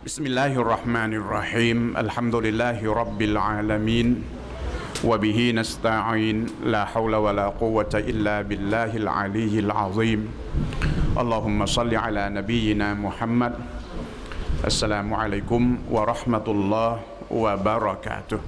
بسم الله الرحمن الرحيم الحمد لله رب العالمين وبه نستعين لا حول ولا قوة إلا بالله العلي العظيم اللهم صل على نبينا محمد السلام عليكم ورحمة الله وبركاته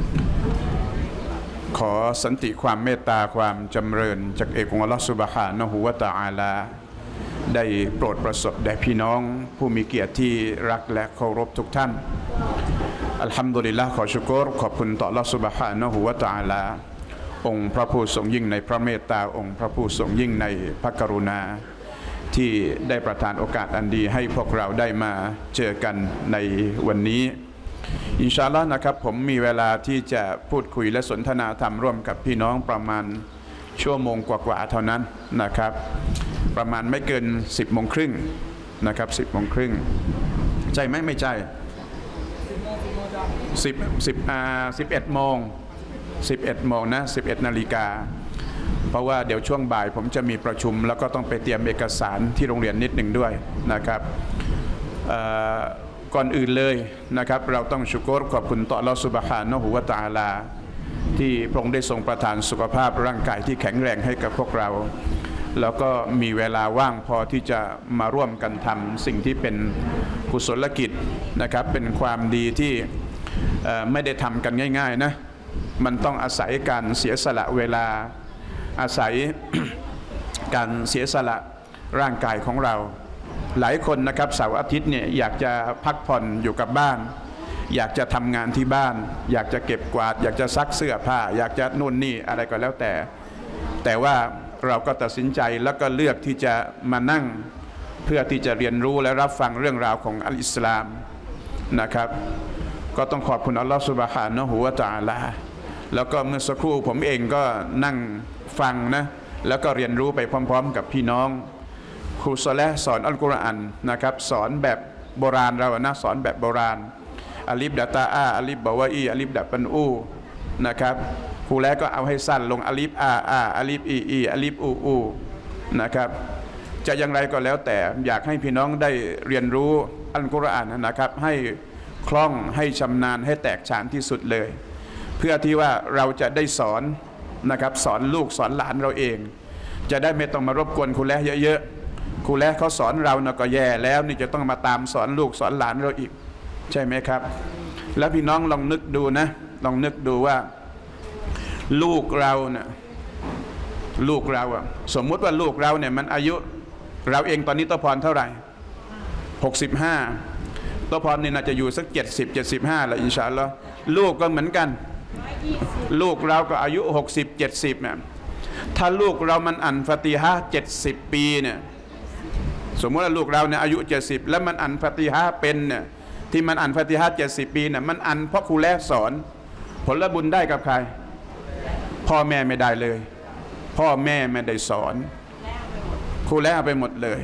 ขอสันติความเมตตาความจำเริญจากเอกองค์อัลลอฮฺซุบฮานะฮูวะตะอาลาได้โปรดประสบแด่พี่น้องผู้มีเกียรติที่รักและเคารพทุกท่านอัลฮัมดุลิลละห์ขอชุกรขอบคุณต่ออัลลอฮฺซุบฮานะฮูวะตะอาลาองค์พระผู้ทรงยิ่งในพระเมตตาองค์พระผู้ทรงยิ่งในพระกรุณาที่ได้ประทานโอกาสอันดีให้พวกเราได้มาเจอกันในวันนี้อินชาอัลลอฮ์นะครับผมมีเวลาที่จะพูดคุยและสนทนาธรรมร่วมกับพี่น้องประมาณชั่วโมงกว่าๆเท่านั้นนะครับประมาณไม่เกิน10 โมงครึ่งนะครับ10 โมงครึ่งใช่ไหมไม่ใช่11 โมงนะ11 นาฬิกาเพราะว่าเดี๋ยวช่วงบ่ายผมจะมีประชุมแล้วก็ต้องไปเตรียมเอกสารที่โรงเรียนนิดหนึ่งด้วยนะครับก่อนอื่นเลยนะครับเราต้องชุกรขอบคุณต่ออัลเลาะห์ซุบฮานะฮูวะตะอาลาที่พระองค์ได้ทรงประทานสุขภาพร่างกายที่แข็งแรงให้กับพวกเราแล้วก็มีเวลาว่างพอที่จะมาร่วมกันทำสิ่งที่เป็นกุศลกิจนะครับเป็นความดีที่ไม่ได้ทำกันง่ายๆนะมันต้องอาศัยการเสียสละเวลาอาศัย การเสียสละร่างกายของเราหลายคนนะครับเสาร์อาทิตย์เนี่ยอยากจะพักผ่อนอยู่กับบ้านอยากจะทำงานที่บ้านอยากจะเก็บกวาดอยากจะซักเสื้อผ้าอยากจะนู่นนี่อะไรก็แล้วแต่ว่าเราก็ตัดสินใจแล้วก็เลือกที่จะมานั่งเพื่อที่จะเรียนรู้และรับฟังเรื่องราวของอัลอิสลามนะครับก็ต้องขอบคุณอัลลอฮฺซุบฮานะฮูวะตะอาลาแล้วก็เมื่อสักครู่ผมเองก็นั่งฟังนะแล้วก็เรียนรู้ไปพร้อมๆกับพี่น้องครูซอเลห์สอนอัลกุรอานนะครับสอนแบบโบราณเรานะสอนแบบโบราณอาลิฟดะตาอาอาลิฟบาวะอีอาลิฟดะปันอูนะครับครูแล้วก็เอาให้สั้นลงอาลิฟอาอาลิฟอีอาลิฟอูนะครับจะอย่างไรก็แล้วแต่อยากให้พี่น้องได้เรียนรู้อัลกุรอานนะครับให้คล่องให้ชำนาญให้แตกฉานที่สุดเลยเพื่อที่ว่าเราจะได้สอนนะครับสอนลูกสอนหลานเราเองจะได้ไม่ต้องมารบกวนครูแล้วเยอะๆครูแล้วเขาสอนเรานะก็แย่แล้วนี่จะต้องมาตามสอนลูกสอนหลานเราอีกใช่ไหมครับแล้วพี่น้องลองนึกดูนะลองนึกดูว่าลูกเราเนี่ยลูกเราอะสมมุติว่าลูกเราเนี่ยมันอายุเราเองตอนนี้ตะพรเท่าไหร่65ตะพรนี่น่าจะอยู่สัก70-75แล้วอินชาอัลลอฮ์ลูกก็เหมือนกันลูกเราก็อายุ60-70เนี่ยถ้าลูกเรามันอ่านฟาติฮะห์70 ปีเนี่ยสมมติว่าลูกเราเนี่ยอายุ70แล้วมันอ่านฟาติฮะห์เป็นเนี่ยที่มันอ่านฟาติฮะห์70 ปีเนี่ยมันอ่านเพราะครูแล้วสอนผลบุญได้กับใครพ่อแม่ไม่ได้เลยพ่อแม่ไม่ได้สอนครูแล้วเอาไปหมดเลย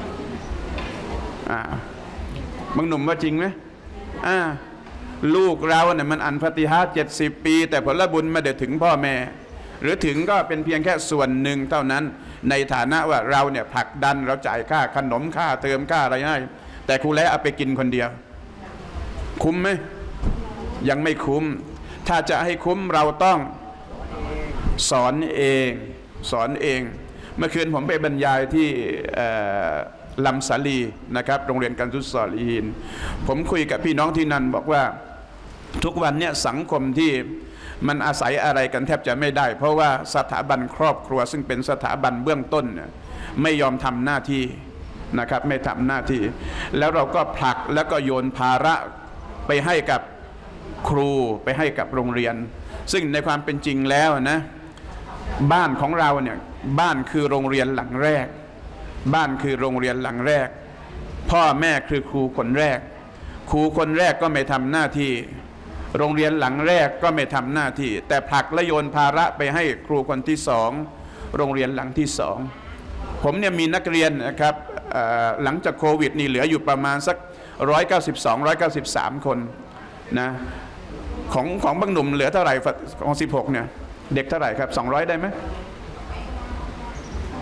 บางหนุ่มว่าจริงไหมลูกเราเนี่ยมันอ่านฟาติฮะห์70 ปีแต่ผลบุญไม่ได้ถึงพ่อแม่หรือถึงก็เป็นเพียงแค่ส่วนหนึ่งเท่านั้นในฐานะว่าเราเนี่ยผลักดันเราจ่ายค่าขนมค่าเทอมค่าอะไรให้แต่ครูแล้วเอาไปกินคนเดียวคุ้มไหมยังไม่คุ้มถ้าจะให้คุ้มเราต้องสอนเองสอนเองเมื่อคืนผมไปบรรยายที่ลำสาลีนะครับโรงเรียนกันตุสซอลีนผมคุยกับพี่น้องที่นั่นบอกว่าทุกวันเนี่ยสังคมที่มันอาศัยอะไรกันแทบจะไม่ได้เพราะว่าสถาบันครอบครัวซึ่งเป็นสถาบันเบื้องต้นไม่ยอมทำหน้าที่นะครับไม่ทำหน้าที่แล้วเราก็ผลักแล้วก็โยนภาระไปให้กับครูไปให้กับโรงเรียนซึ่งในความเป็นจริงแล้วนะบ้านของเราเนี่ยบ้านคือโรงเรียนหลังแรกบ้านคือโรงเรียนหลังแรกพ่อแม่คือครูคนแรกครูคนแรกก็ไม่ทำหน้าที่โรงเรียนหลังแรกก็ไม่ทำหน้าที่แต่ผลักและโยนภาระไปให้ครูคนที่สองโรงเรียนหลังที่สองผมเนี่ยมีนักเรียนนะครับหลังจากโควิดนี่เหลืออยู่ประมาณสัก192-193 คนนะของบางหนุ่มเหลือเท่าไหร่ของ16เนี่ยเด็กเท่าไหร่ครับ200ได้ไหม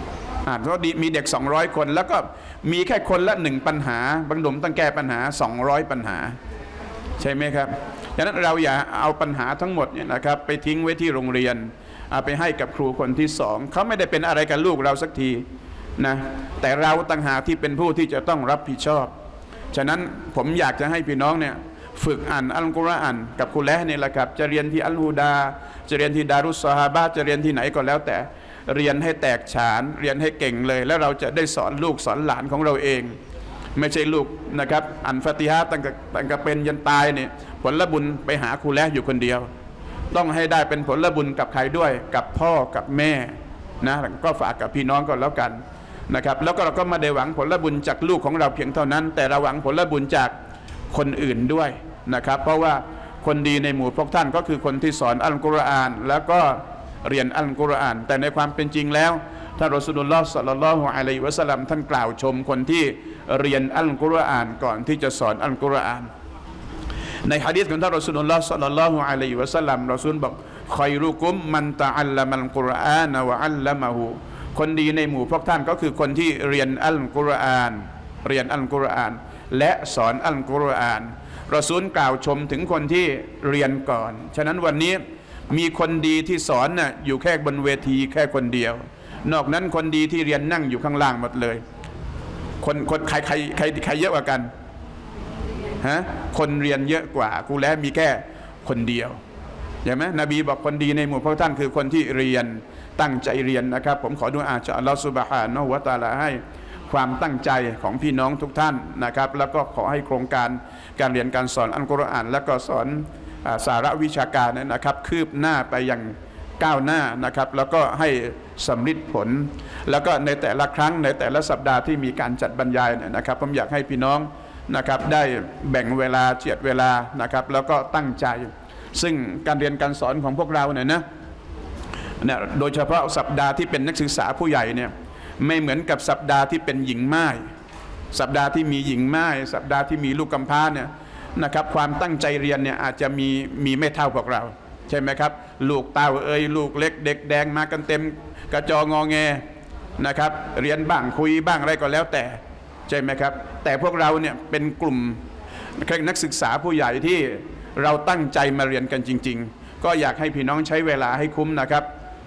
เพราะมีเด็ก200คนแล้วก็มีแค่คนละ1ปัญหาบางหนุ่มต้องแก้ปัญหา200ปัญหาใช่ไหมครับดังนั้นเราอย่าเอาปัญหาทั้งหมดเนี่ยนะครับไปทิ้งไว้ที่โรงเรียนเอาไปให้กับครูคนที่2เขาไม่ได้เป็นอะไรกับลูกเราสักทีนะแต่เราต่างหากที่เป็นผู้ที่จะต้องรับผิดชอบฉะนั้นผมอยากจะให้พี่น้องเนี่ยฝึกอ่านอัลกุรอานกับครูและนี่แหละครับจะเรียนที่อัลฮูดาจะเรียนที่ดารุสซอฮาบะห์จะเรียนที่ไหนก็แล้วแต่เรียนให้แตกฉานเรียนให้เก่งเลยแล้วเราจะได้สอนลูกสอนหลานของเราเองไม่ใช่ลูกนะครับอ่านฟาติฮะห์ตั้งแต่เป็นยันตายเนี่ยผลบุญไปหาครูและอยู่คนเดียวต้องให้ได้เป็นผลบุญกับใครด้วยกับพ่อกับแม่นะก็ฝากกับพี่น้องก็แล้วกันนะครับแล้วก็เราก็ไม่ได้หวังผลบุญจากลูกของเราเพียงเท่านั้นแต่เราหวังผลบุญจากคนอื่นด้วยนะครับเพราะว่าคนดีในหมู่พวกท่านก็คือคนที่สอนอัลกุรอานแล้วก็เรียนอัลกุรอานแต่ในความเป็นจริงแล้วท่านรอซูลุลลอฮ์ ศ็อลลัลลอฮุอะลัยฮิวะซัลลัมท่านกล่าวชมคนที่เรียนอัลกุรอานก่อนที่จะสอนอัลกุรอานในหะดีษของท่านรอซูลุลลอฮ์ ศ็อลลัลลอฮุอะลัยฮิวะซัลลัมรอซูลบอกคอยรุกุมมันตะอัลละมัลกุรอานวะอัลละมะฮูคนดีในหมู่พวกท่านก็คือคนที่เรียนอัลกุรอานและสอนอัลกุรอานรอซูลกล่าวชมถึงคนที่เรียนก่อนฉะนั้นวันนี้มีคนดีที่สอนน่ะอยู่แค่บนเวทีแค่คนเดียวนอกนั้นคนดีที่เรียนนั่งอยู่ข้างล่างหมดเลยคนใครเยอะกว่ากันฮะคนเรียนเยอะกว่ากูแล้วมีแค่คนเดียวใช่ไหมนบีบอกคนดีในหมู่พวกท่านคือคนที่เรียนตั้งใจเรียนนะครับผมขอดุอาจากอัลลอฮฺซุบฮานะฮูวะตะอาลาให้ความตั้งใจของพี่น้องทุกท่านนะครับแล้วก็ขอให้โครงการเรียนการสอนอัลกุรอานและก็สอนสาระวิชาการนะครับคืบหน้าไปอย่างก้าวหน้านะครับแล้วก็ให้สำฤทธิ์ผลแล้วก็ในแต่ละครั้งในแต่ละสัปดาห์ที่มีการจัดบรรยายนะครับผมอยากให้พี่น้องนะครับได้แบ่งเวลาเจียดเวลานะครับแล้วก็ตั้งใจซึ่งการเรียนการสอนของพวกเราเนี่ยโดยเฉพาะสัปดาห์ที่เป็นนักศึกษาผู้ใหญ่เนี่ยไม่เหมือนกับสัปดาห์ที่เป็นหญิงม่ายสัปดาห์ที่มีหญิงม่ายสัปดาห์ที่มีลูกกำพร้าเนี่ยนะครับความตั้งใจเรียนเนี่ยอาจจะมีไม่เท่าพวกเราใช่ไหมครับลูกเต้าลูกเล็กเด็กแดงมากันเต็มกระจองอแงนะครับเรียนบ้างคุยบ้างอะไรก็แล้วแต่ใช่ไหมครับแต่พวกเราเนี่ยเป็นกลุ่มนักศึกษาผู้ใหญ่ที่เราตั้งใจมาเรียนกันจริงๆก็อยากให้พี่น้องใช้เวลาให้คุ้มนะครับ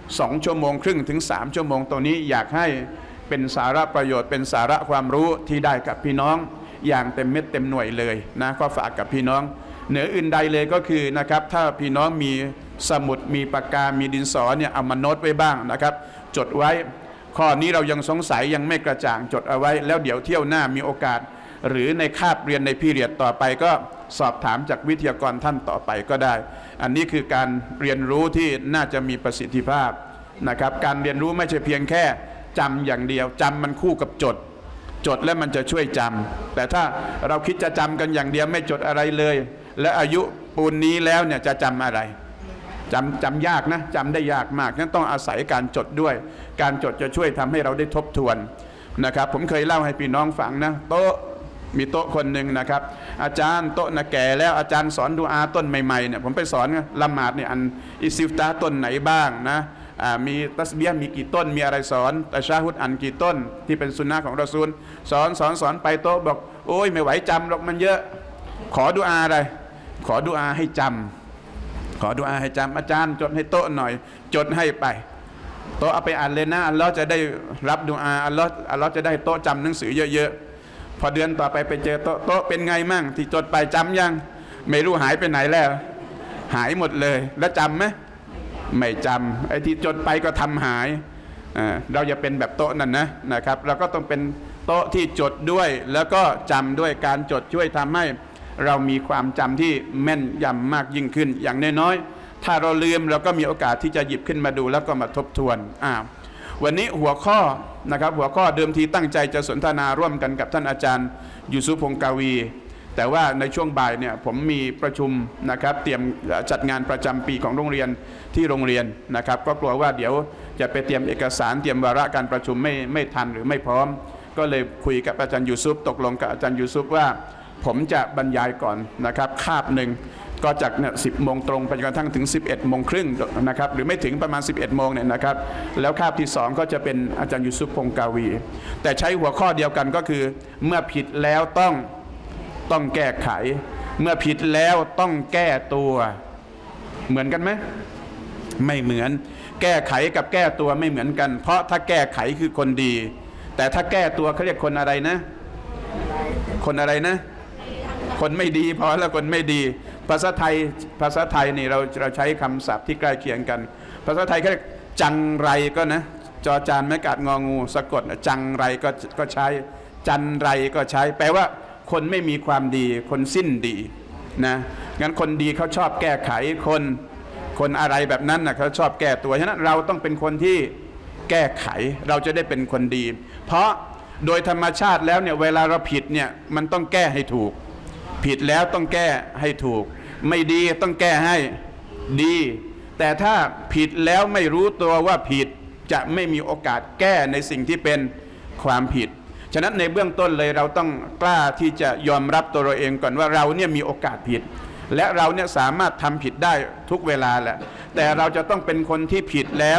2 ชั่วโมงครึ่งถึง3 ชั่วโมงตัวนี้อยากให้เป็นสาระประโยชน์เป็นสาระความรู้ที่ได้กับพี่น้องอย่างเต็มเม็ดเต็มหน่วยเลยนะก็ฝากกับพี่น้องเหนืออื่นใดเลยก็คือนะครับถ้าพี่น้องมีสมุดมีปากกามีดินสอเนี่ยเอามาโน้ตไว้บ้างนะครับจดไว้ข้อนี้เรายังสงสัยยังไม่กระจ่างจดเอาไว้แล้วเดี๋ยวเที่ยวหน้ามีโอกาสหรือในคาบเรียนในพีเรียดต่อไปก็สอบถามจากวิทยากรท่านต่อไปก็ได้อันนี้คือการเรียนรู้ที่น่าจะมีประสิทธิภาพนะครับการเรียนรู้ไม่ใช่เพียงแค่จำอย่างเดียวจำมันคู่กับจดแล้วมันจะช่วยจำแต่ถ้าเราคิดจะจำกันอย่างเดียวไม่จดอะไรเลยและอายุปูนนี้แล้วเนี่ยจะจำอะไรจำยากนะจำได้ยากมากนั้นต้องอาศัยการจดด้วยการจดจะช่วยทำให้เราได้ทบทวนนะครับผมเคยเล่าให้พี่น้องฟังนะมีโต๊ะคนหนึ่งนะครับอาจารย์โต๊ะนะแก่แล้วอาจารย์สอนดุอาต้นใหม่ๆเนี่ยผมไปสอนละหมาดเนี่ยอันอิซิฟตาต้นไหนบ้างนะมีตัสบียะมีกี่ต้นมีอะไรสอนตะชาฮุดอันกี่ต้นที่เป็นสุนนะของรอซูลสอนไปโต๊ะบอกโอ้ยไม่ไหวจำหรอกมันเยอะขอดุอาอะไรขอดุอาให้จำขอดุอาให้จำอาจารย์จดให้โต๊ะหน่อยจดให้ไปโต๊ะเอาไปอ่านเลยนะอัลลอฮ์จะได้รับดุอาอัลลอฮ์จะได้โต๊ะจำหนังสือเยอะๆพอเดือนต่อไปไปเจอโต๊ะเป็นไงมั่งที่จดไปจำยังไม่รู้หายไปไหนแล้วหายหมดเลยแล้วจำไหมไม่จำไอ้ที่จดไปก็ทำหายเราอย่าเป็นแบบโต๊ะนั่นนะครับเราก็ต้องเป็นโต๊ะที่จดด้วยแล้วก็จำด้วยการจดช่วยทำให้เรามีความจำที่แม่นยำมากยิ่งขึ้นอย่างน้อยๆถ้าเราลืมเราก็มีโอกาสที่จะหยิบขึ้นมาดูแล้วก็มาทบทวนวันนี้หัวข้อนะครับหัวข้อเดิมทีตั้งใจจะสนทนาร่วมกันกับท่านอาจารย์ยูซุฟ พงกาวีแต่ว่าในช่วงบ่ายเนี่ยผมมีประชุมนะครับเตรียมจัดงานประจำปีของโรงเรียนที่โรงเรียนนะครับก็กลัวว่าเดี๋ยวจะไปเตรียมเอกสารเตรียมวาระการประชุมไม่ทันหรือไม่พร้อมก็เลยคุยกับอาจารย์ยูซุฟตกลงกับอาจารย์ยูซุฟว่าผมจะบรรยายก่อนนะครับคาบหนึ่งก็จากเนี่ย10 โมงตรงไปจนกระทั่งถึง 11 โมงครึ่งนะครับหรือไม่ถึงประมาณ 11 โมงเนี่ยนะครับแล้วคาบที่2ก็จะเป็นอาจารย์ยูซุฟพงกาวีแต่ใช้หัวข้อเดียวกันก็คือเมื่อผิดแล้วต้องแก้ไขเมื่อผิดแล้วต้องแก้ตัวเหมือนกันไหมไม่เหมือนแก้ไขกับแก้ตัวไม่เหมือนกันเพราะถ้าแก้ไขคือคนดีแต่ถ้าแก้ตัวเขาเรียกคนอะไรนะคนอะไรนะคนไม่ดีพอแล้วคนไม่ดีภาษาไทยนี่เราใช้คำศัพท์ที่ใกล้เคียงกันภาษาไทยเขาเรียกจังไรก็นะจอจานไม้กาดงองูสะกดจังไรก็ใช้จันไรก็ใช้แปลว่าคนไม่มีความดีคนสิ้นดีนะงั้นคนดีเขาชอบแก้ไขคนอะไรแบบนั้นนะเขาชอบแก้ตัวฉะนั้นเราต้องเป็นคนที่แก้ไขเราจะได้เป็นคนดี เพราะโดยธรรมชาติแล้วเนี่ยเวลาเราผิดเนี่ยมันต้องแก้ให้ถูกผิดแล้วต้องแก้ให้ถูกไม่ดีต้องแก้ให้ดีแต่ถ้าผิดแล้วไม่รู้ตัวว่าผิดจะไม่มีโอกาสแก้ในสิ่งที่เป็นความผิดฉะนั้นในเบื้องต้นเลยเราต้องกล้าที่จะยอมรับตัวเราเองก่อนว่าเราเนี่ยมีโอกาสผิดและเราเนี่ยสามารถทำผิดได้ทุกเวลาแหละแต่เราจะต้องเป็นคนที่ผิดแล้ว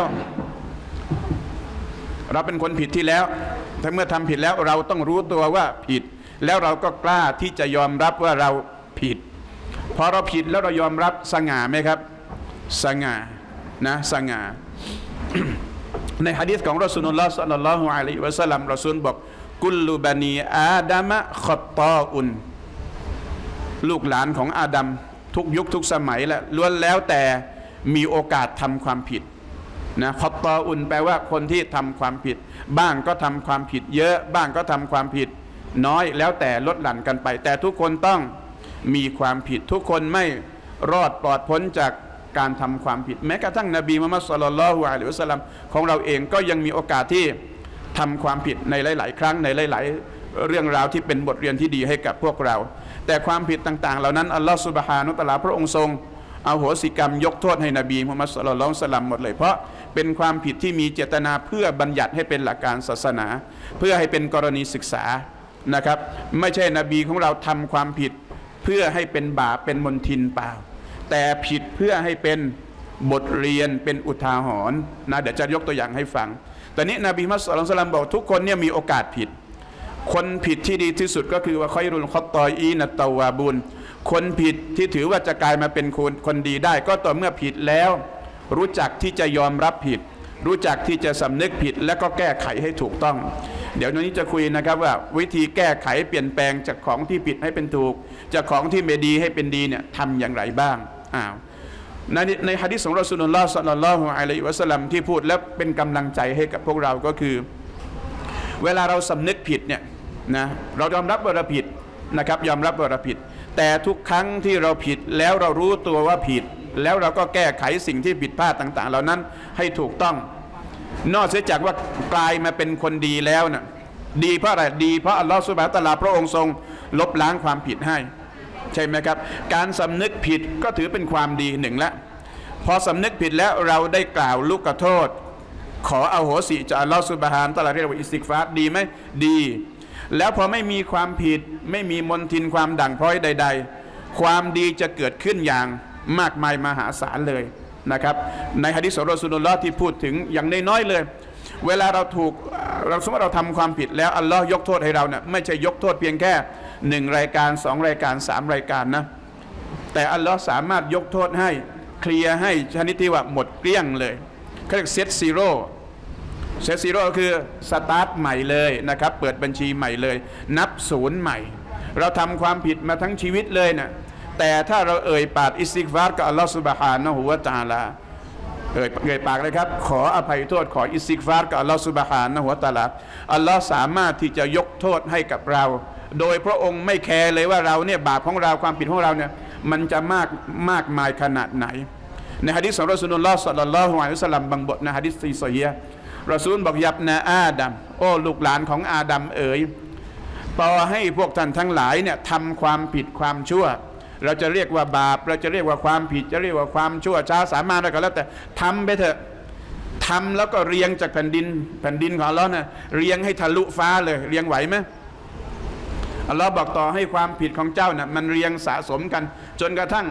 เราเป็นคนผิดที่แล้วถ้าเมื่อทำผิดแล้วเราต้องรู้ตัวว่าผิดแล้วเราก็กล้าที่จะยอมรับว่าเราผิดพอเราผิดแล้วเรายอมรับสง่าไหมครับสง่านะสง่า ในหะดีษของรอซูลุลลอฮ์ ศ็อลลัลลอฮุอะลัยฮิวะซัลลัมรอซูลบอกกุลลุบานีอาดามะขอตออุนลูกหลานของอาดัมทุกยุคทุกสมัยและล้วนแล้วแต่มีโอกาสทำความผิดนะขอตออุนแปลว่าคนที่ทำความผิดบ้างก็ทำความผิดเยอะบ้างก็ทำความผิดน้อยแล้วแต่ลดหลั่นกันไปแต่ทุกคนต้องมีความผิดทุกคนไม่รอดปลอดพ้นจากการทำความผิดแม้กระทั่งนบีมุฮัมมัด ศ็อลลัลลอฮุอะลัยฮิวะซัลลัมของเราเองก็ยังมีโอกาสที่ทำความผิดในหลายๆครั้งในหลายๆเรื่องราวที่เป็นบทเรียนที่ดีให้กับพวกเราแต่ความผิดต่างๆเหล่านั้นอัลลอฮฺซุบฮานะฮูวะตะอาลาพระองค์ทรงอโหสิกรรมยกโทษให้นบีมุฮัมมัด ศ็อลลัลลอฮุอะลัยฮิวะซัลลัมหมดเลยเพราะเป็นความผิดที่มีเจตนาเพื่อบัญญัติให้เป็นหลักการศาสนาเพื่อให้เป็นกรณีศึกษานะครับไม่ใช่นบีของเราทำความผิดเพื่อให้เป็นบาปเป็นมลทินเปล่าแต่ผิดเพื่อให้เป็นบทเรียนเป็นอุทาหรณ์นะเดี๋ยวจะยกตัวอย่างให้ฟังตอนนี้นบีมุฮัมมัด ศ็อลลัลลอฮุอะลัยฮิวะซัลลัมบอกทุกคนเนี่ยมีโอกาสผิดคนผิดที่ดีที่สุดก็คือว่าคอยรุลคอตตออีนัตตาวาบุนคนผิดที่ถือว่าจะกลายมาเป็นคนดีได้ก็ต่อเมื่อผิดแล้วรู้จักที่จะยอมรับผิดรู้จักที่จะสำนึกผิดและก็แก้ไขให้ถูกต้องเดี๋ยววันนี้จะคุยนะครับว่าวิธีแก้ไขเปลี่ยนแปลงจากของที่ผิดให้เป็นถูกจากของที่ไม่ดีให้เป็นดีเนี่ยทำอย่างไรบ้างในหะดีษของรอซูลุลลอฮ์ ศ็อลลัลลอฮุอะลัยฮิวะซัลลัมที่พูดและเป็นกำลังใจให้กับพวกเราก็คือเวลาเราสำนึกผิดเนี่ยนะเรายอมรับว่าเราผิดนะครับยอมรับว่าเราผิดแต่ทุกครั้งที่เราผิดแล้วเรารู้ตัวว่าผิดแล้วเราก็แก้ไขสิ่งที่ผิดพลาดต่างๆเหล่านั้นให้ถูกต้องนอกเสียจากว่ากลายมาเป็นคนดีแล้วนะดีเพราะอะไรดีเพราะอัลลอฮฺซุบฮานะฮูวะตะอาลาพระองค์ทรงลบล้างความผิดให้ใช่ไหมครับการสำนึกผิดก็ถือเป็นความดีหนึ่งละพอสำนึกผิดแล้วเราได้กล่าวลุกโทษขออโหสิจากอัลลอฮฺซุบฮานะฮูวะตะอาลาเรียกว่าอิสติฆฟารดีไหมดีแล้วพอไม่มีความผิดไม่มีมลทินความด่างพร้อยใดๆความดีจะเกิดขึ้นอย่างมากมายมหาศาลเลยนะครับในหะดีษของรอซูลุลลอฮ์ที่พูดถึงอย่างน้อยๆเลยเวลาเราสมมติเราทำความผิดแล้วอัลลอฮ์ยกโทษให้เราเนี่ยไม่ใช่ยกโทษเพียงแค่1 รายการ2 รายการ3 รายการนะแต่อัลลอฮ์สามารถยกโทษให้เคลียร์ให้ชนิดที่ว่าหมดเกลี้ยงเลยเขาเรียกเซตซีโร่คือสตาร์ทใหม่เลยนะครับเปิดบัญชีใหม่เลยนับศูนย์ใหม่เราทำความผิดมาทั้งชีวิตเลยนะแต่ถ้าเราเอ่ยปากอิสติฆฟารกับอัลลอฮฺซุบฮานะฮูวะตะอาลาเอ่ยปากเลยครับขออภัยโทษขออิสติฆฟารกับอัลลอฮฺซุบฮานะฮูวะตะอาลาอัลลอฮฺสามารถที่จะยกโทษให้กับเราโดยพระองค์ไม่แคร์เลยว่าเราเนี่ยบาปของเราความผิดของเราเนี่ยมันจะมากมายขนาดไหนในหะดีษของรอซูลุลลอฮ์ ศ็อลลัลลอฮุอะลัยฮิวะซัลลัมบางบทในหะดีษที่ซอฮีฮ์รอซูลบอกยับนาอาดัมโอ้ลูกหลานของอาดัมเอ๋ยต่อให้พวกท่านทั้งหลายเนี่ยทำความผิดความชั่วเราจะเรียกว่าบาปเราจะเรียกว่าความผิดจะเรียกว่าความชั่วช้าสามารถอะไรก็แล้วแต่ทำไปเถอะทำแล้วก็เรียงจากแผ่นดินของอัลลอฮ์นะเรียงให้ทะลุฟ้าเลยเรียงไหวไหมอัลลอฮ์บอกต่อให้ความผิดของเจ้านะมันเรียงสะสมกันจนกระทั่ง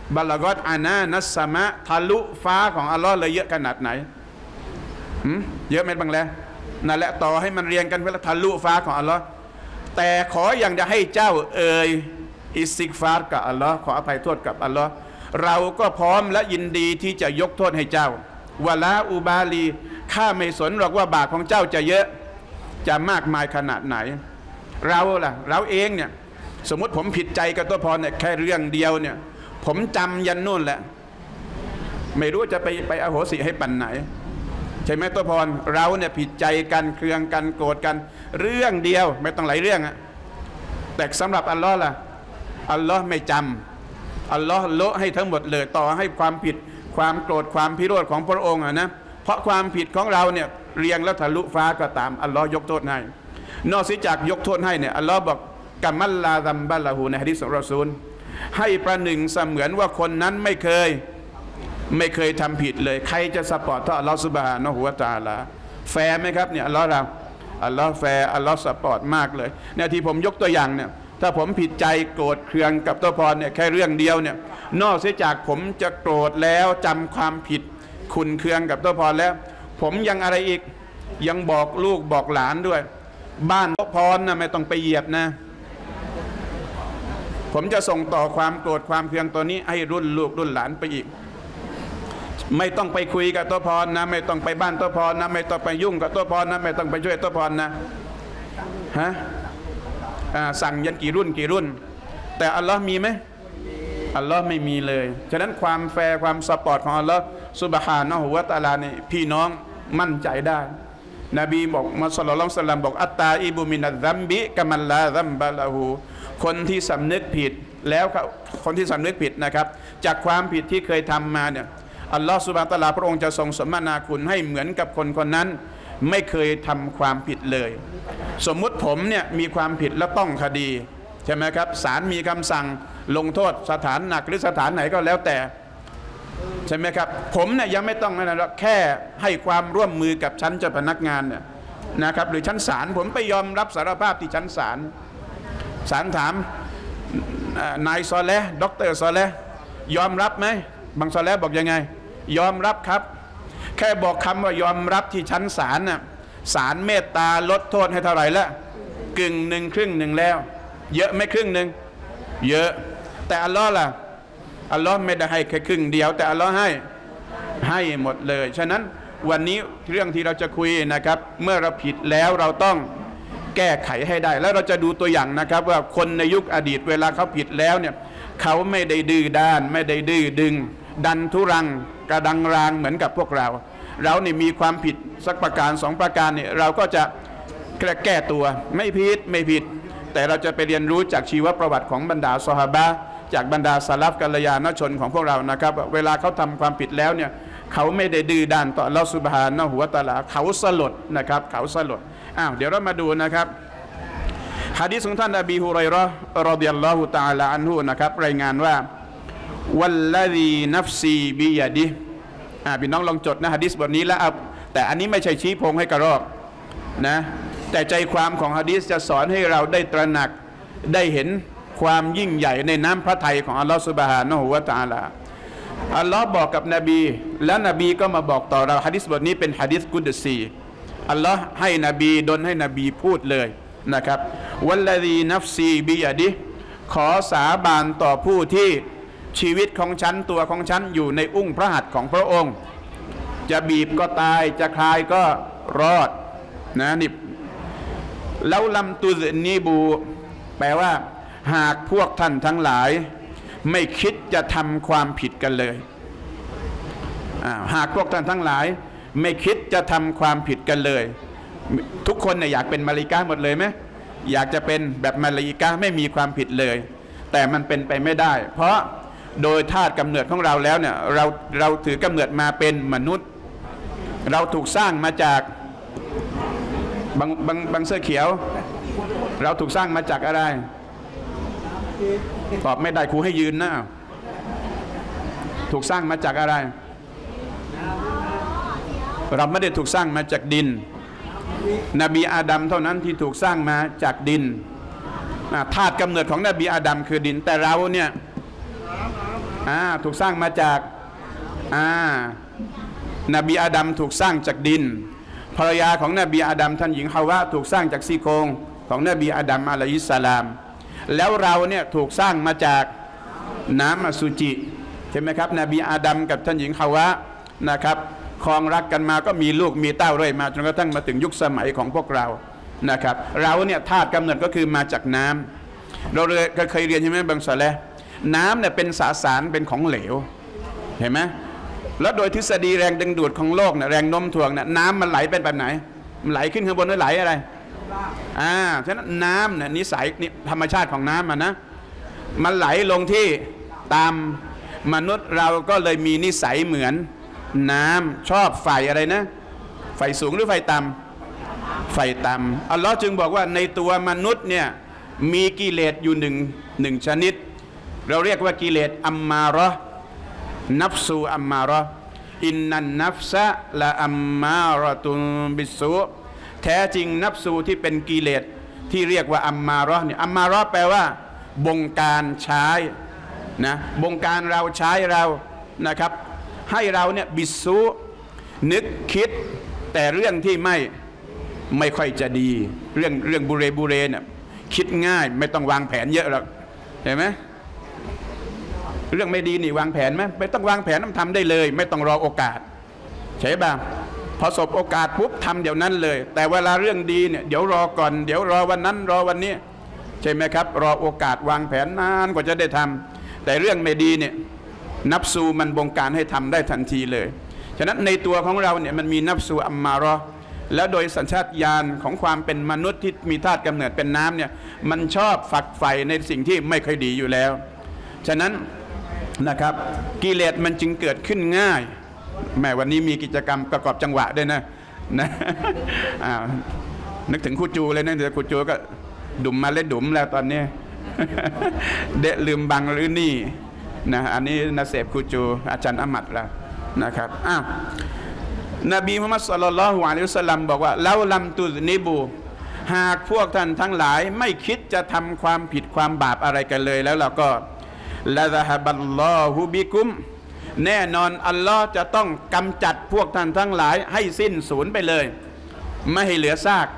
บาลากอตอานานัสสมะทะลุฟ้าของอัลลอฮ์เลยเยอะขนาดไหนเยอะไหมบ้างแล้วนั่นแหละต่อให้มันเรียงกันเพื่อทะลุฟ้าของอัลลอฮ์แต่ขออย่างจะให้เจ้าอิสติกฟาร์กับอัลลอฮ์ขออภัยโทษกับอัลลอฮ์เราก็พร้อมและยินดีที่จะยกโทษให้เจ้าวะลาอุบาลีข้าไม่สนหรอกว่าบาปของเจ้าจะเยอะจะมากมายขนาดไหนเราล่ะเราเองเนี่ยสมมติผมผิดใจกับตัวพรเนี่ยแค่เรื่องเดียวเนี่ยผมจำยันนู่นแหละไม่รู้จะไปอโหสิให้ปันไหนใช่ไหมตัวพรเราเนี่ยผิดใจกันเคืองกันโกรธกันเรื่องเดียวไม่ต้องหลายเรื่องอะแต่สำหรับอัลลอฮ์ล่ะอัลลอฮ์ไม่จำอัลลอฮ์โละให้ทั้งหมดเลยต่อให้ความผิดความโกรธความพิโรธของพระองค์นะเพราะความผิดของเราเนี่ยเรียงแล้วทะลุฟ้าก็ตามอัลลอฮ์ยกโทษให้นอกจากยกโทษให้เนี่ยอัลลอฮ์บอกกัมมัลลาซัมบัลลาหูในหะดีษของรอซูลให้ประหนึ่งเสมือนว่าคนนั้นไม่เคยทำผิดเลยใครจะสปอร์ตต่ออัลลอฮ์ซุบฮานะฮูวะตะอาลาแฟร์ไหมครับเนี่ยอัลลอฮ์แฟร์อัลลอฮ์สปอร์ตมากเลยเนี่ยที่ผมยกตัวอย่างเนี่ยถ้าผมผิดใจโกรธเคืองกับตัวพรเนี่ยแค่เรื่องเดียวเนี่ยนอกจากผมจะโกรธแล้วจำความผิดขุ่นเคืองกับตัวพรแล้วผมยังอะไรอีกยังบอกลูกบอกหลานด้วยบ้านตัวพรนะไม่ต้องไปเหยียบนะผมจะส่งต่อความโกรธความเคืองตัวนี้ให้รุ่นลูกรุ่นหลานไปอีกไม่ต้องไปคุยกับตัวพรนะไม่ต้องไปบ้านตัวพรนะไม่ต้องไปยุ่งกับตัวพรนะไม่ต้องไปช่วยตัวพรนะสั่งยันกี่รุ่นแต่อัลลอฮ์มีไหมอัลลอฮ์ไม่มีเลยฉะนั้นความแฟร์ความสปอร์ตของอัลลอฮ์ซุบฮานะฮูวะตะอาลาเนี่ยพี่น้องมั่นใจได้นบีบอกมุฮัมมัดศ็อลลัลลอฮุอะลัยฮิวะซัลลัมบอกอัตตาอิบุมินัซซัมบิกะมันลาซัมบะละฮูคนที่สำนึกผิดแล้วคนที่สำนึกผิดนะครับจากความผิดที่เคยทำมาเนี่ยอัลลอฮ์ซุบฮานะฮูวะตะอาลาพระองค์จะทรงสมนาคุณให้เหมือนกับคนคนนั้นไม่เคยทำความผิดเลยสมมุติผมเนี่ยมีความผิดแล้วต้องคดีใช่ไหมครับศาลมีคำสั่งลงโทษสถานหนักหรือสถานไหนก็แล้วแต่ใช่ไหมครับผมเนี่ยยังไม่ต้องนะแค่ให้ความร่วมมือกับชั้นเจ้าพนักงานเนี่ยนะครับหรือชั้นศาลผมไปยอมรับสารภาพที่ชั้นศาลถามนายซอเลห์ด็อกเตอร์ซอเลห์ยอมรับไหมบางซอเลห์บอกยังไงยอมรับครับแค่บอกคำว่ายอมรับที่ชั้นศาลน่ะศาลเมตตาลดโทษให้เท่าไหร่ละกึ่งหนึ่งครึ่งหนึ่งแล้วเยอะไม่ครึ่งหนึ่งเยอะแต่อัลลอฮ์ล่ะอัลลอฮ์ไม่ได้ให้แค่ครึ่งเดียวแต่อัลลอฮ์ให้หมดเลยฉะนั้นวันนี้เรื่องที่เราจะคุยนะครับเมื่อเราผิดแล้วเราต้องแก้ไขให้ได้แล้วเราจะดูตัวอย่างนะครับว่าคนในยุคอดีตเวลาเขาผิดแล้วเนี่ยเขาไม่ได้ดื้อด้านไม่ได้ดื้อดึงดันทุรังกระดังรางเหมือนกับพวกเรานี่มีความผิดสักประการสองประการเนี่ยเราก็จะแก้ตัวไม่ผิดแต่เราจะไปเรียนรู้จากชีวประวัติของบรรดาซอฮาบะห์จากบรรดาสลัฟกัลยาณชนของพวกเรานะครับเวลาเขาทำความผิดแล้วเนี่ยเขาไม่ได้ดื้อด้านต่ออัลเลาะห์ซุบฮานะฮูวะตะอาลาเขาสลดนะครับเขาสลดเดี๋ยวเรามาดูนะครับหะดีษของท่านอบีฮุรอยเราะห์รอฎิยัลลอฮุตะอาลาอันฮุนะครับรายงานว่าวัลลซีนัฟซีบิยะดิพี่น้องลองจดนะหะดีษบทนี้แล้วแต่อันนี้ไม่ใช่ชี้พงให้กระรอกนะแต่ใจความของหะดีษจะสอนให้เราได้ตระหนักได้เห็นความยิ่งใหญ่ในน้ำพระทัยของอัลลอฮฺซุบฮานะฮูวะตะอาลาอัลลอฮ์บอกกับนบีและนบีก็มาบอกต่อเราหะดีษบทนี้เป็นหะดีษกุดซีอัลลอฮ์ให้นบีดลให้นบีพูดเลยนะครับวัลลซีนัฟซีบิยะดิขอสาบานต่อผู้ที่ชีวิตของฉันตัวของฉันอยู่ในอุ้งพระหัตถ์ของพระองค์จะบีบก็ตายจะคลายก็รอดนะนี่แล้วลำตุซนีบูแปลว่าหากพวกท่านทั้งหลายไม่คิดจะทำความผิดกันเลยหากพวกท่านทั้งหลายไม่คิดจะทำความผิดกันเลยทุกคนเนี่ยอยากเป็นมาลาอิกะห์หมดเลยไหมอยากจะเป็นแบบมาลาอิกะห์ไม่มีความผิดเลยแต่มันเป็นไปไม่ได้เพราะโดยธาตุกำเนิดของเราแล้วเนี่ยเราถือกำเนิดมาเป็นมนุษย์เราถูกสร้างมาจากบางเสื้อเขียวเราถูกสร้างมาจากอะไรตอบไม่ได้ครูให้ยืนนะถูกสร้างมาจากอะไรเราไม่ได้ถูกสร้างมาจากดินนบีอาดัมเท่านั้นที่ถูกสร้างมาจากดินธาตุกำเนิดของนบีอาดัมคือดินแต่เราเนี่ยถูกสร้างมาจากนบีอาดัมถูกสร้างจากดินภรรยาของนบีอาดัมท่านหญิงฮาวะถูกสร้างจากซี่โครงของนบีอาดัมอะลัยฮิสสลามแล้วเราเนี่ยถูกสร้างมาจากน้ำอสุจิใช่ไหมครับนบีอาดัมกับท่านหญิงฮาวะนะครับครองรักกันมาก็มีลูกมีเต้าเรื่อยมาจนกระทั่งมาถึงยุคสมัยของพวกเรานะครับเราเนี่ยธาตุกำเนิดก็คือมาจากน้ำเราเคยเรียนใช่ไหมบางสาระน้ำเนี่ยเป็นสสารเป็นของเหลวเห็นไหมแล้วโดยทฤษฎีแรงดึงดูดของโลกเนี่ยแรงโน้มถ่วงเนี่ยน้ำมันไหลเป็นแบบไหนมันไหลขึ้นข้างบนหรือไหลอะไรฉะนั้นน้ำเนี่ยนิสัยธรรมชาติของน้ำนะมันไหลลงที่ตามมนุษย์เราก็เลยมีนิสัยเหมือนน้ำชอบไฟอะไรนะไฟสูงหรือไฟต่ำไฟต่ำอัลลอฮ์จึงบอกว่าในตัวมนุษย์เนี่ยมีกิเลสอยู่หนึ่งชนิดเราเรียกว่ากิเลสอัมมาเราะห์นัฟซูอัมมาเราะห์อินนันนัฟซะละอัมมาเราะตุนบิสซูแท้จริงนัฟซูที่เป็นกิเลสที่เรียกว่าอัมมาเราะห์เนี่ยอัมมาเราะห์แปลว่าบงการใช้นะบงการเราใช้เรานะครับให้เราเนี่ยบิสซูนึกคิดแต่เรื่องที่ไม่ค่อยจะดีเรื่องบุเรเนี่ยคิดง่ายไม่ต้องวางแผนเยอะหรอกเห็นไหมเรื่องไม่ดีนี่วางแผนไหมไม่ต้องวางแผนทำได้เลยไม่ต้องรอโอกาสใช่ป่ะพอสบโอกาสปุ๊บทำเดี๋ยวนั้นเลยแต่เวลาเรื่องดีเนี่ยเดี๋ยวรอก่อนเดี๋ยวรอวันนั้นรอวันนี้ใช่ไหมครับรอโอกาสวางแผนนานกว่าจะได้ทำแต่เรื่องไม่ดีเนี่ยนับซูมันบงการให้ทำได้ทันทีเลยฉะนั้นในตัวของเราเนี่ยมันมีนับซูอัมมาเราะห์แล้วโดยสัญชาตญาณของความเป็นมนุษย์ที่มีธาตุกำเนิดเป็นน้ำเนี่ยมันชอบฝักใฝ่ในสิ่งที่ไม่ค่อยดีอยู่แล้วฉะนั้นนะครับกิเลสมันจึงเกิดขึ้นง่ายแม้วันนี้มีกิจกรรมประกอบจังหวะด้วยนะนึกถึงครูจูเลยนะแต่ครูจูก็ดุมมาเล่นดุมแล้วตอนนี้ เดะลืมบังหรือนี่นะอันนี้นาเสพครูจูอาจารย์อามัดแล้วนะครับนบีมุฮัมมัดศ็อลลัลลอฮุอะลัยฮิวะซัลลัมบอกว่าลาลัมตุซนิบูหากพวกท่านทั้งหลายไม่คิดจะทำความผิดความบาปอะไรกันเลยแล้วเราก็ละซะฮะบัลลอฮุบิกุมแน่นอนอัลลอฮ์จะต้องกำจัดพวกท่านทั้งหลายให้สิ้นสูญไปเลยไม่ให้เหลือซาก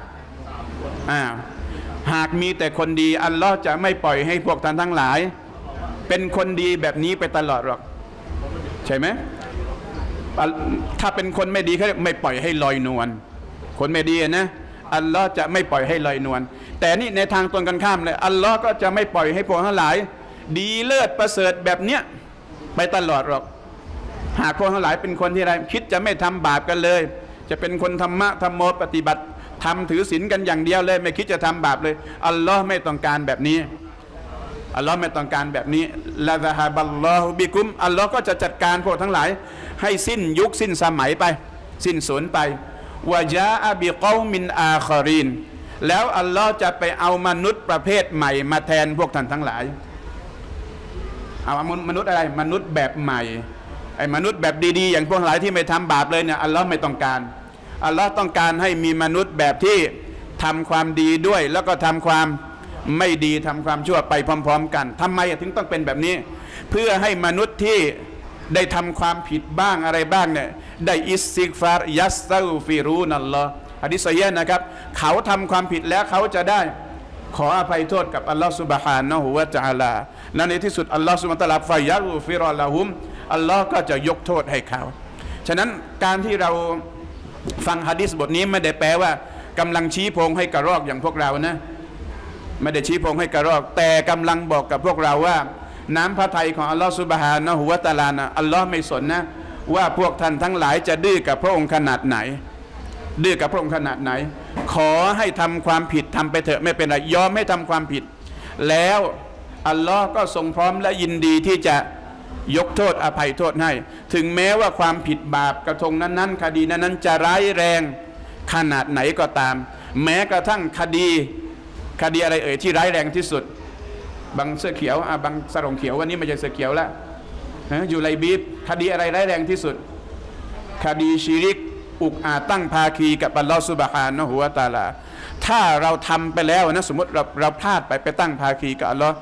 หากมีแต่คนดีอัลลอฮ์จะไม่ปล่อยให้พวกท่านทั้งหลายเป็นคนดีแบบนี้ไปตลอดหรอกใช่ไหมถ้าเป็นคนไม่ดีเขาไม่ปล่อยให้ลอยนวลคนไม่ดีนะอัลลอฮ์จะไม่ปล่อยให้ลอยนวลแต่นี่ในทางตรงกันข้ามเลยอัลลอฮ์ก็จะไม่ปล่อยให้พวกทั้งหลายดีเลิศประเสริฐแบบเนี้ยไปตลอดหรอกหากพวกทั้งหลายเป็นคนที่ไรคิดจะไม่ทำบาปกันเลยจะเป็นคนธรรมะธรรมโมปฏิบัติทำถือศีลกันอย่างเดียวเลยไม่คิดจะทำบาปเลยอัลลอฮ์ไม่ต้องการแบบนี้อัลลอฮ์ไม่ต้องการแบบนี้ละซะฮะบัลลอฮุบิกุมอัลลอฮ์ก็จะจัดการพวกทั้งหลายให้สิ้นยุคสิ้นสมัยไปสิ้นสูญไปวะจาอะบิกอมินอาคอรีนแล้วอัลลอฮ์จะไปเอามนุษย์ประเภทใหม่มาแทนพวกท่านทั้งหลายเอามนุษย์อะไรมนุษย์แบบใหม่ไอ้มนุษย์แบบดีๆอย่างพวกหลายที่ไม่ทำบาปเลยเนี่ยอัลลอฮ์ไม่ต้องการอัลลอฮ์ต้องการให้มีมนุษย์แบบที่ทำความดีด้วยแล้วก็ทำความไม่ดีทำความชั่วไปพร้อมๆกันทำไมถึงต้องเป็นแบบนี้เพื่อให้มนุษย์ที่ได้ทำความผิดบ้างอะไรบ้างเนี่ยได้อิสติฆฟารยัสตัฆฟิรูนัลลอฮ์หะดีษซอฮีฮ์นะครับเขาทำความผิดแล้วเขาจะได้ขออภัยโทษกับอัลลอฮ์ซุบฮานะฮูวะตะอาลาและในที่สุดอัลลอฮ์ซุบฮานะฮูวะตะอาลาฟะยัฆฟิรละฮุมอัลลอฮ์ก็จะยกโทษให้เขาฉะนั้นการที่เราฟังหะดีษบทนี้ไม่ได้แปลว่ากำลังชี้โพงให้กระรอกอย่างพวกเรานะไม่ได้ชี้โพงให้กระรอกแต่กำลังบอกกับพวกเราว่าน้ำพระทัยของอัลลอฮฺซุบฮานะฮูวะตะอาลานะอัลลอฮ์ไม่สนนะว่าพวกท่านทั้งหลายจะดื้อกับพระองค์ขนาดไหนดื้อกับพระองค์ขนาดไหนขอให้ทำความผิดทำไปเถอะไม่เป็นไรยอมให้ทำความผิดแล้วอัลลอฮ์ก็ทรงพร้อมและยินดีที่จะยกโทษอภัยโทษให้ถึงแม้ว่าความผิดบาปกระทงนั้นๆคดีนั้นๆจะร้ายแรงขนาดไหนก็ตามแม้กระทั่งคดีอะไรที่ร้ายแรงที่สุดบางเสื้อเขียวบางสรงเขียววันนี้ไม่ใช่เสื้อเขียวแล้วอยู่ไรบีบคดีอะไรร้ายแรงที่สุดคดีชิริกอุกอาจตั้งภาคีกับอัลลอฮฺซุบฮานะฮูวะตะอาลาถ้าเราทำไปแล้วนะสมมติเราพลาดไปตั้งภาคีกับอัลลอฮ์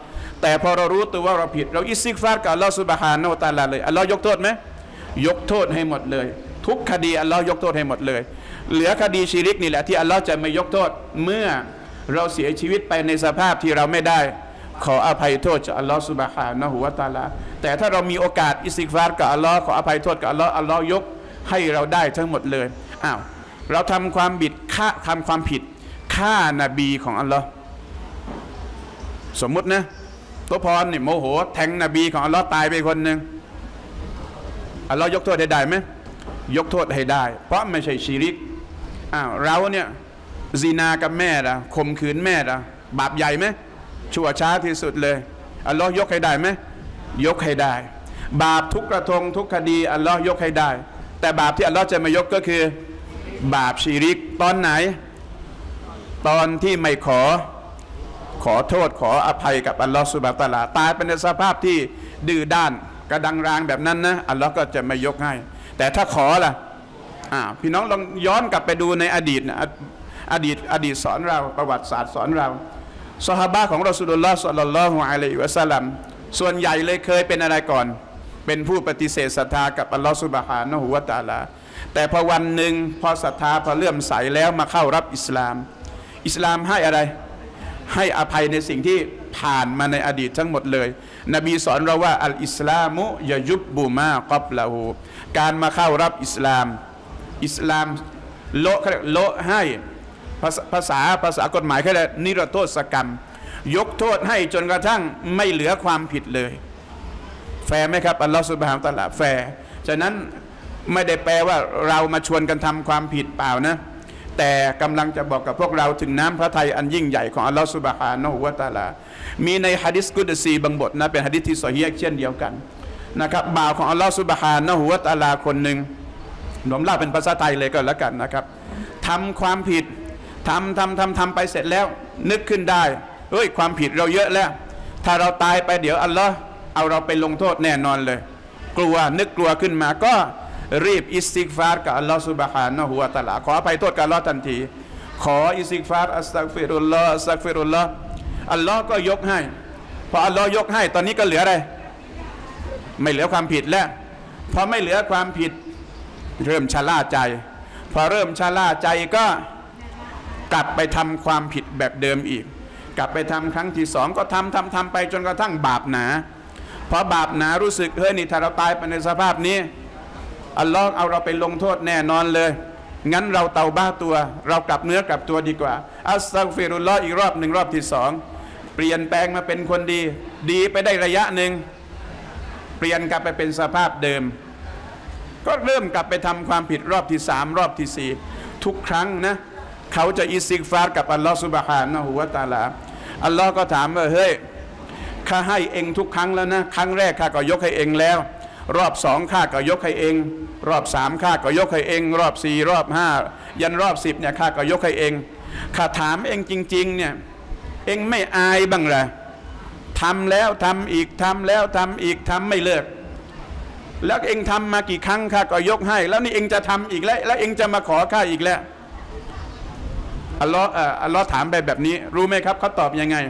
แต่พอเรารู้ตัวว่าเราผิดเราอิสติฆฟารกับอัลลอฮฺซุบฮานะฮูวะตะอาลาเลยอัลลอฮ์ยกโทษไหมยกโทษให้หมดเลยทุกคดีอัลลอฮ์ยกโทษให้หมดเลยเหลือคดีชิริกนี่แหละที่อัลลอฮ์จะไม่ยกโทษเมื่อเราเสียชีวิตไปในสภาพที่เราไม่ได้ขออภัยโทษจากอัลลอฮ์ซุบฮานะฮูวะตะอาลาแต่ถ้าเรามีโอกาสอิสติฆฟารกับอัลลอฮ์ขออภัยโทษกับอัลลอฮ์อัลลอฮ์ยกให้เราได้ทั้งหมดเลยอ้าวเราทำความผิดฆ่านบีของอัลลอฮ์สมมุตินะตัวพรนี่โมโหแทงนบีของอัลลอฮ์ตายไปคนหนึ่งอัลลอฮ์ยกโทษให้ได้ไหมยกโทษให้ได้เพราะไม่ใช่ชิริกอ้าวเราเนี่ยซินากับแม่ละข่มขืนแม่ละบาปใหญ่ไหมชั่วช้าที่สุดเลยอัลลอฮ์ยกให้ได้ไหมยกให้ได้ บาปทุกกระทงทุกคดีอัลลอฮ์ยกให้ได้แต่บาปที่อัลลอฮ์จะไม่ยกก็คือบาปชิริกตอนไหนตอนที่ไม่ขอโทษขออภัยกับอัลลอฮ์ซุบฮานะฮูวะตะอาลาตายเป็นในสภาพที่ดื้อด้านกระดังรางแบบนั้นนะอัลลอฮ์ก็จะไม่ยกให้แต่ถ้าขอล่ะพี่น้องลองย้อนกลับไปดูในอดีตนะอดีตสอนเราประวัติศาสตร์สอนเราซอฮาบะห์ของรอซูลุลลอฮ์ศ็อลลัลลอฮุอะลัยฮิวะซัลลัมส่วนใหญ่เลยเคยเป็นอะไรก่อนเป็นผู้ปฏิเสธศรัทธากับอัลลอฮ์ซุบฮานะฮูวะตะอาลาแต่พอวันหนึ่งพอศรัทธาพอเลื่อมใสแล้วมาเข้ารับอิสลามให้อะไรให้อภัยในสิ่งที่ผ่านมาในอดีตทั้งหมดเลยนบีสอนเราว่าอัลอิสลามุยะยุบบุมากับละหูการมาเข้ารับอิสลามโละให้ภาษากฎหมายแค่ไหนนิรโทษกรรมยกโทษให้จนกระทั่งไม่เหลือความผิดเลยแฟร์ไหมครับอัลลอฮฺซุบฮานะฮูวะตะอาลาแฟร์ฉะนั้นไม่ได้แปลว่าเรามาชวนกันทำความผิดเปล่านะแต่กำลังจะบอกกับพวกเราถึงน้ำพระทัยอันยิ่งใหญ่ของอัลลอฮฺซุบฮานะฮูวะตะอาลามีในหะดีษกุดซีบางบทนะเป็นหะดีษที่ซอฮีฮ์เช่นเดียวกันนะครับบ่าวของอัลลอฮฺซุบฮานะฮูวะตะอาลาคนหนึ่งผมเล่าเป็นภาษาไทยเลยก็แล้วกันนะครับทำความผิดทำไปเสร็จแล้วนึกขึ้นได้เฮ้ยความผิดเราเยอะแล้วถ้าเราตายไปเดี๋ยวอัลลอฮ์เอาเราไปลงโทษแน่นอนเลยกลัวขึ้นมาก็รีบอิสติฆฟารกับอัลลอฮ์ซุบฮานะฮูวะตะอาลาขออภัยโทษกับอัลลอฮ์ทันทีขออิสติฆฟารอัสตัฆฟิรุลลอฮ์อัลลอฮ์ก็ยกให้พออัลลอฮ์ยกให้ตอนนี้ก็เหลืออะไรไม่เหลือความผิดแล้วพอไม่เหลือความผิดเริ่มชะล่าใจพอเริ่มชะล่าใจก็กลับไปทำความผิดแบบเดิมอีกกลับไปทำครั้งที่สองก็ทำไปจนกระทั่งบาปหนาพอบาปหนารู้สึกเฮ้ยนี่ถ้าเราตายไปในสภาพนี้อัลลอฮ์เอาเราไปลงโทษแน่นอนเลยงั้นเราเตาบ้าตัวเรากลับเนื้อกลับตัวดีกว่าอัสตัฆฟิรุลลอฮ์อีกรอบหนึ่งรอบที่สองเปลี่ยนแปลงมาเป็นคนดีไปได้ระยะหนึ่งเปลี่ยนกลับไปเป็นสภาพเดิมก็เริ่มกลับไปทำความผิดรอบที่สามรอบที่สี่ทุกครั้งนะเขาจะอิสติฆฟารกับอัลลอฮ์ซุบฮานะฮูวะตะอาลาอัลลอฮ์ก็ถามว่าเฮ้ยข้าให้เองทุกครั้งแล้วนะครั้งแรกข้าก็ยกให้เองแล้วรอบสองข้าก็ยกให้เองรอบสามข้าก็ยกให้เองรอบสี่รอบห้ายันรอบ10เนี่ยข้าก็ยกให้เองข้าถามเองจริงๆเนี่ยเองไม่อายบ้างเหรอทำแล้วทำอีกทำแล้วทำอีกทำไม่เลิกแล้วเองทำมากี่ครั้งข้าก็ยกให้แล้วนี่เองจะทำอีกแล้วเองจะมาขอข้าอีกแล้วอัลลอฮ์ถามไปแบบนี้รู้ไหมครับเขาตอบยังไง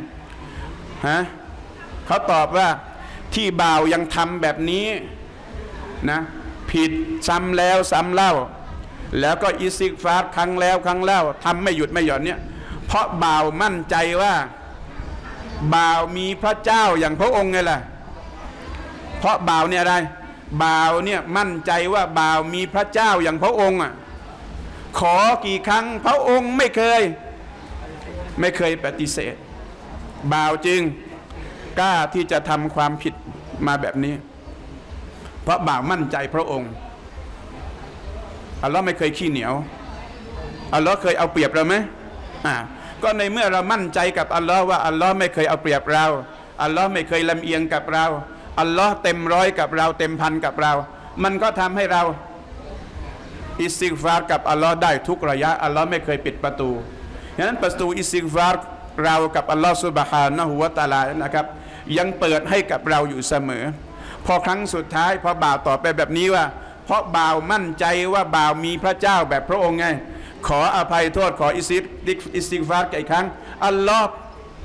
เขาตอบว่าที่บ่าวยังทำแบบนี้นะผิดซ้ำแล้วซ้ำเล่าแล้วก็อิสติฆฟารครั้งแล้วครั้งเล่าทำไม่หยุดไม่หย่อนเนี่ยเพราะบ่าวมั่นใจว่าบ่าวมีพระเจ้าอย่างพระองค์ไงล่ะเพราะบ่าวเนี่ยอะไรบ่าวเนี่ยมั่นใจว่าบ่าวมีพระเจ้าอย่างพระองค์อ่ะขอกี่ครั้งพระองค์ไม่เคยปฏิเสธบ่าวจึงกล้าที่จะทำความผิดมาแบบนี้เพราะบ่าวมั่นใจพระองค์อัลลอฮ์ไม่เคยขี้เหนียวอัลลอฮ์เคยเอาเปรียบเราไหมก็ในเมื่อเรามั่นใจกับอัลลอฮ์ว่าอัลลอฮ์ไม่เคยเอาเปรียบเราอัลลอฮ์ไม่เคยลำเอียงกับเราอัลลอฮ์เต็มร้อยกับเราเต็มพันกับเรามันก็ทำให้เราอิสติฆฟารกับอัลลอฮ์ได้ทุกระยะอัลลอฮ์ไม่เคยปิดประตูฉะนั้นประตูอิสติฆฟารเรากับอัลลอฮ์ซุบฮานะฮูวะตะอาลานะครับยังเปิดให้กับเราอยู่เสมอพอครั้งสุดท้ายพอบ่าวตอบไปแบบนี้ว่าเพราะบ่าวมั่นใจว่าบ่าวมีพระเจ้าแบบพระองค์ไงขออภัยโทษขออิสติฆฟารกี่ครั้งอัลลอฮ์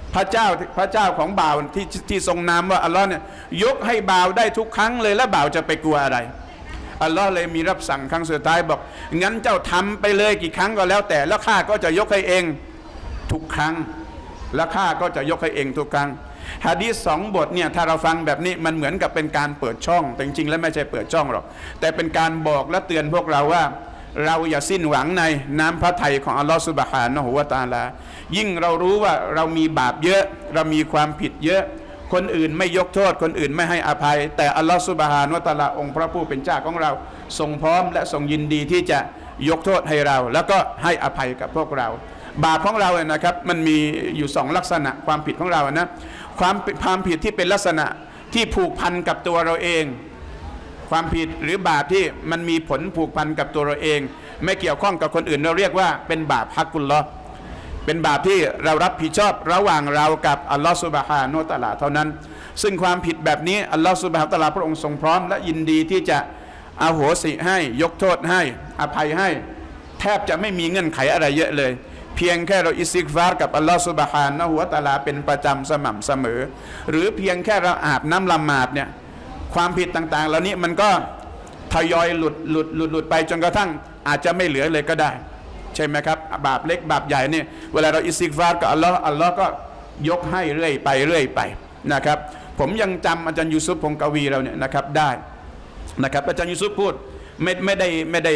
พระเจ้าของบ่าวที่ทรงนามว่าอัลลอฮ์เนี่ยยกให้บ่าวได้ทุกครั้งเลยแล้วบ่าวจะไปกลัวอะไรอัลลอฮ์เลยมีรับสั่งครั้งสุดท้ายบอกงั้นเจ้าทำไปเลยกี่ครั้งก็แล้วแต่แล้วข้าก็จะยกให้เองทุกครั้งและข้าก็จะยกให้เองทุกครั้งหะดีษ2 บทเนี่ยถ้าเราฟังแบบนี้มันเหมือนกับเป็นการเปิดช่องแต่จริงๆแล้วไม่ใช่เปิดช่องหรอกแต่เป็นการบอกและเตือนพวกเราว่าเราอย่าสิ้นหวังในน้ำพระทัยของอัลลอฮฺซุบฮานะฮูวะตะอาลายิ่งเรารู้ว่าเรามีบาปเยอะเรามีความผิดเยอะคนอื่นไม่ยกโทษคนอื่นไม่ให้อภัยแต่อัลลอฮฺซุบฮานะฮูวะตะอาลาองค์พระผู้เป็นเจ้าของเราทรงพร้อมและทรงยินดีที่จะยกโทษให้เราแล้วก็ให้อภัยกับพวกเราบาปของเราเนี่ยนะครับมันมีอยู่2 ลักษณะความผิดของเรานะความผิดที่เป็นลักษณะที่ผูกพันกับตัวเราเองความผิดหรือบาปที่มันมีผลผูกพันกับตัวเราเองไม่เกี่ยวข้องกับคนอื่นเราเรียกว่าเป็นบาปฮักกุลลอฮ์เป็นบาปที่เรารับผิดชอบระหว่างเรากับอัลลอฮฺซุบฮานะฮูวะตะอาลาเท่านั้นซึ่งความผิดแบบนี้อัลลอฮฺซุบฮานะฮูวะตะอาลาพระองค์ทรงพร้อมและยินดีที่จะอโหสิให้ยกโทษให้อภัยให้แทบจะไม่มีเงื่อนไขอะไรเยอะเลยเพียงแค่เราอิสติฆฟารกับอัลลอฮฺซุบฮานะฮูวะตะอาลาเป็นประจำสม่ำเสมอหรือเพียงแค่เราอาบน้ำละหมาดเนี่ยความผิดต่างๆเหล่านี้มันก็ทยอยหลุดไปจนกระทั่งอาจจะไม่เหลือเลยก็ได้ใช่ไหมครับบาปเล็กบาปใหญ่เนี่ยเวลาเราอิสติฆฟารกับอัลลอฮ์ก็ยกให้เรื่อยไปนะครับผมยังจำอาจารย์ยูซุฟพงกวีเราเนี่ยนะครับได้นะครับอาจารย์ยูซุฟพูดไม่ได้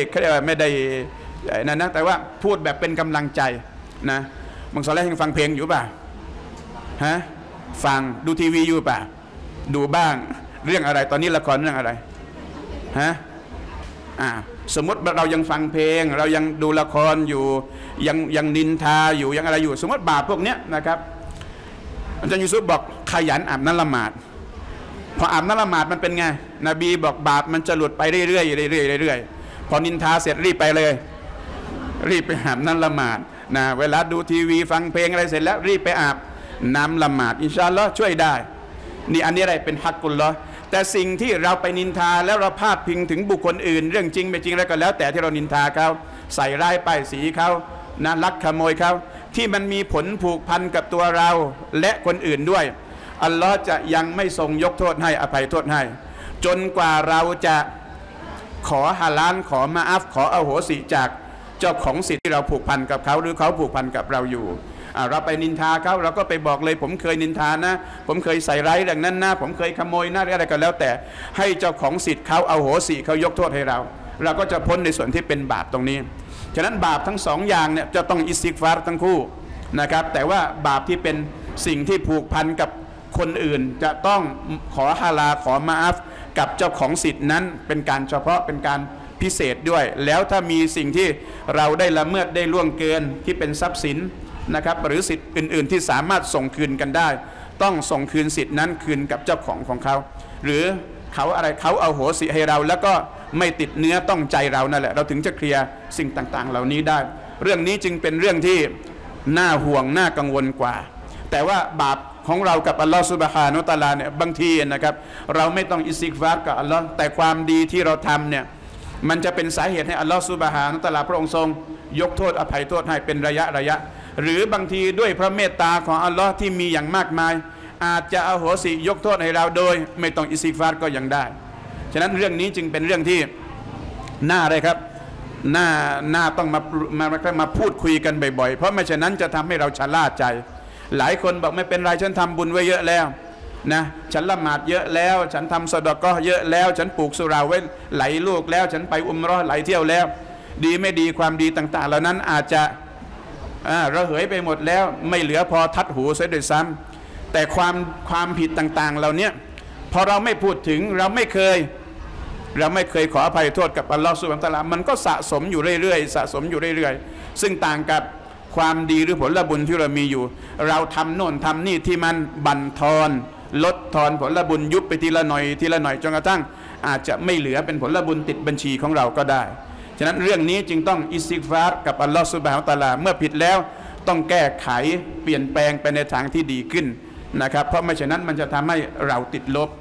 นั่นนะแต่ว่าพูดแบบเป็นกำลังใจนะบางสอนแล้วยังฟังเพลงอยู่ป่ะฮะฟังดูทีวีอยู่ป่ะดูบ้างเรื่องอะไรตอนนี้ละครเรื่องอะไรฮะสมมติเรายังฟังเพลงเรายังดูละครอยู่ยังนินทาอยู่ยังอะไรอยู่สมมติบาปพวกเนี้ยนะครับอาจารย์ยูซุฟบอกขยันอาบน้ำละหมาดพออาบน้ำละหมาดมันเป็นไงนบีบอกบาปมันจะหลุดไปเรื่อยพอนินทาเสร็จรีบไปเลยรีบไปอาบน้ำละหมาดนะเวลาดูทีวีฟังเพลงอะไรเสร็จแล้วรีบไปอาบน้ำละหมาดอินชาอัลลอฮ์ช่วยได้นี่อันนี้อะไรเป็นฮักกุลลอฮ์แต่สิ่งที่เราไปนินทาแล้วเราพาดพิงถึงบุคคลอื่นเรื่องจริงไม่จริงแล้วก็แล้วแต่ที่เรานินทาเขาใส่ร้ายป้ายสีเขานะลักขโมยเขาที่มันมีผลผูกพันกับตัวเราและคนอื่นด้วยอัลลอฮ์จะยังไม่ทรงยกโทษให้อภัยโทษให้จนกว่าเราจะขอฮาลาลขอมาอัฟขออโหสิจากเจ้าของสิทธิ์ที่เราผูกพันกับเขาหรือเขาผูกพันกับเราอยู่เราไปนินทาเขาเราก็ไปบอกเลยผมเคยนินทานะผมเคยใส่ร้ายเรื่องนั้นนะผมเคยขโมยนะอะไรก็แล้วแต่ให้เจ้าของสิทธิ์เขาอโหสิเขายกโทษให้เราก็จะพ้นในส่วนที่เป็นบาปตรงนี้ฉะนั้นบาปทั้ง2 อย่างเนี่ยจะต้องอิสติฆฟารทั้งคู่นะครับแต่ว่าบาปที่เป็นสิ่งที่ผูกพันกับคนอื่นจะต้องขอฮาลาขอมาอัฟกับเจ้าของสิทธิ์นั้นเป็นการเฉพาะเป็นการพิเศษด้วยแล้วถ้ามีสิ่งที่เราได้ละเมิดได้ล่วงเกินที่เป็นทรัพย์สินนะครับหรือสิทธิ์อื่นๆที่สามารถส่งคืนกันได้ต้องส่งคืนสิทธิ์นั้นคืนกับเจ้าของเขาหรือเขาเอาโหสิให้เราแล้วก็ไม่ติดเนื้อต้องใจเรานั่นแหละเราถึงจะเคลียร์สิ่งต่างๆเหล่านี้ได้เรื่องนี้จึงเป็นเรื่องที่น่าห่วงน่ากังวลกว่าแต่ว่าบาปของเรากับอัลลอฮฺซุบฮานะฮูวะตะอาลาเนี่ยบางทีนะครับเราไม่ต้องอิสติฆฟารกับอัลลอฮ์แต่ความดีที่เราทำเนี่ยมันจะเป็นสาเหตุให้อัลลอฮฺซุบฮานะฮูวะตะอาลาพระองค์ทรงยกโทษอภัยโทษให้เป็นระยะหรือบางทีด้วยพระเมตตาของอัลลอฮ์ที่มีอย่างมากมายอาจจะอโหสิยกโทษให้เราโดยไม่ต้องอิสติฆฟารก็ยังได้ฉะนั้นเรื่องนี้จึงเป็นเรื่องที่น่าเลยครับน่าต้องมาพูดคุยกันบ่อยๆเพราะไม่เช่นนั้นจะทำให้เราชะล่าใจหลายคนบอกไม่เป็นไรฉันทำบุญไว้เยอะแล้วนะฉันละหมาดเยอะแล้วฉันทำสะดาเกาะห์เยอะแล้วฉันปลูกสุราไว้หลายลูกแล้วฉันไปอุมเราะห์หลายเที่ยวแล้วดีไม่ดีความดีต่างๆเหล่านั้นอาจจะระเหยไปหมดแล้วไม่เหลือพอทัดหูเสียด้วยซ้ำแต่ความผิดต่างๆเหล่านี้พอเราไม่พูดถึงเราไม่เคยขออภัยโทษกับอัลลอฮฺซุบฮานะฮูวะตะอาลามันก็สะสมอยู่เรื่อยๆซึ่งต่างกับความดีหรือผลบุญที่เรามีอยู่เราทำโน่นทำนี่ที่มันบั่นทอนลดทอนผลบุญยุบไปทีละหน่อยจนกระทั่งอาจจะไม่เหลือเป็นผลบุญติดบัญชีของเราก็ได้ฉะนั้นเรื่องนี้จึงต้องอิสติฆฟารกับอัลลอฮฺซุบฮานะฮูวะตะอาลาเมื่อผิดแล้วต้องแก้ไขเปลี่ยนแปลงไปในทางที่ดีขึ้นนะครับเพราะไม่เช่นนั้นมันจะทำให้เราติดลบ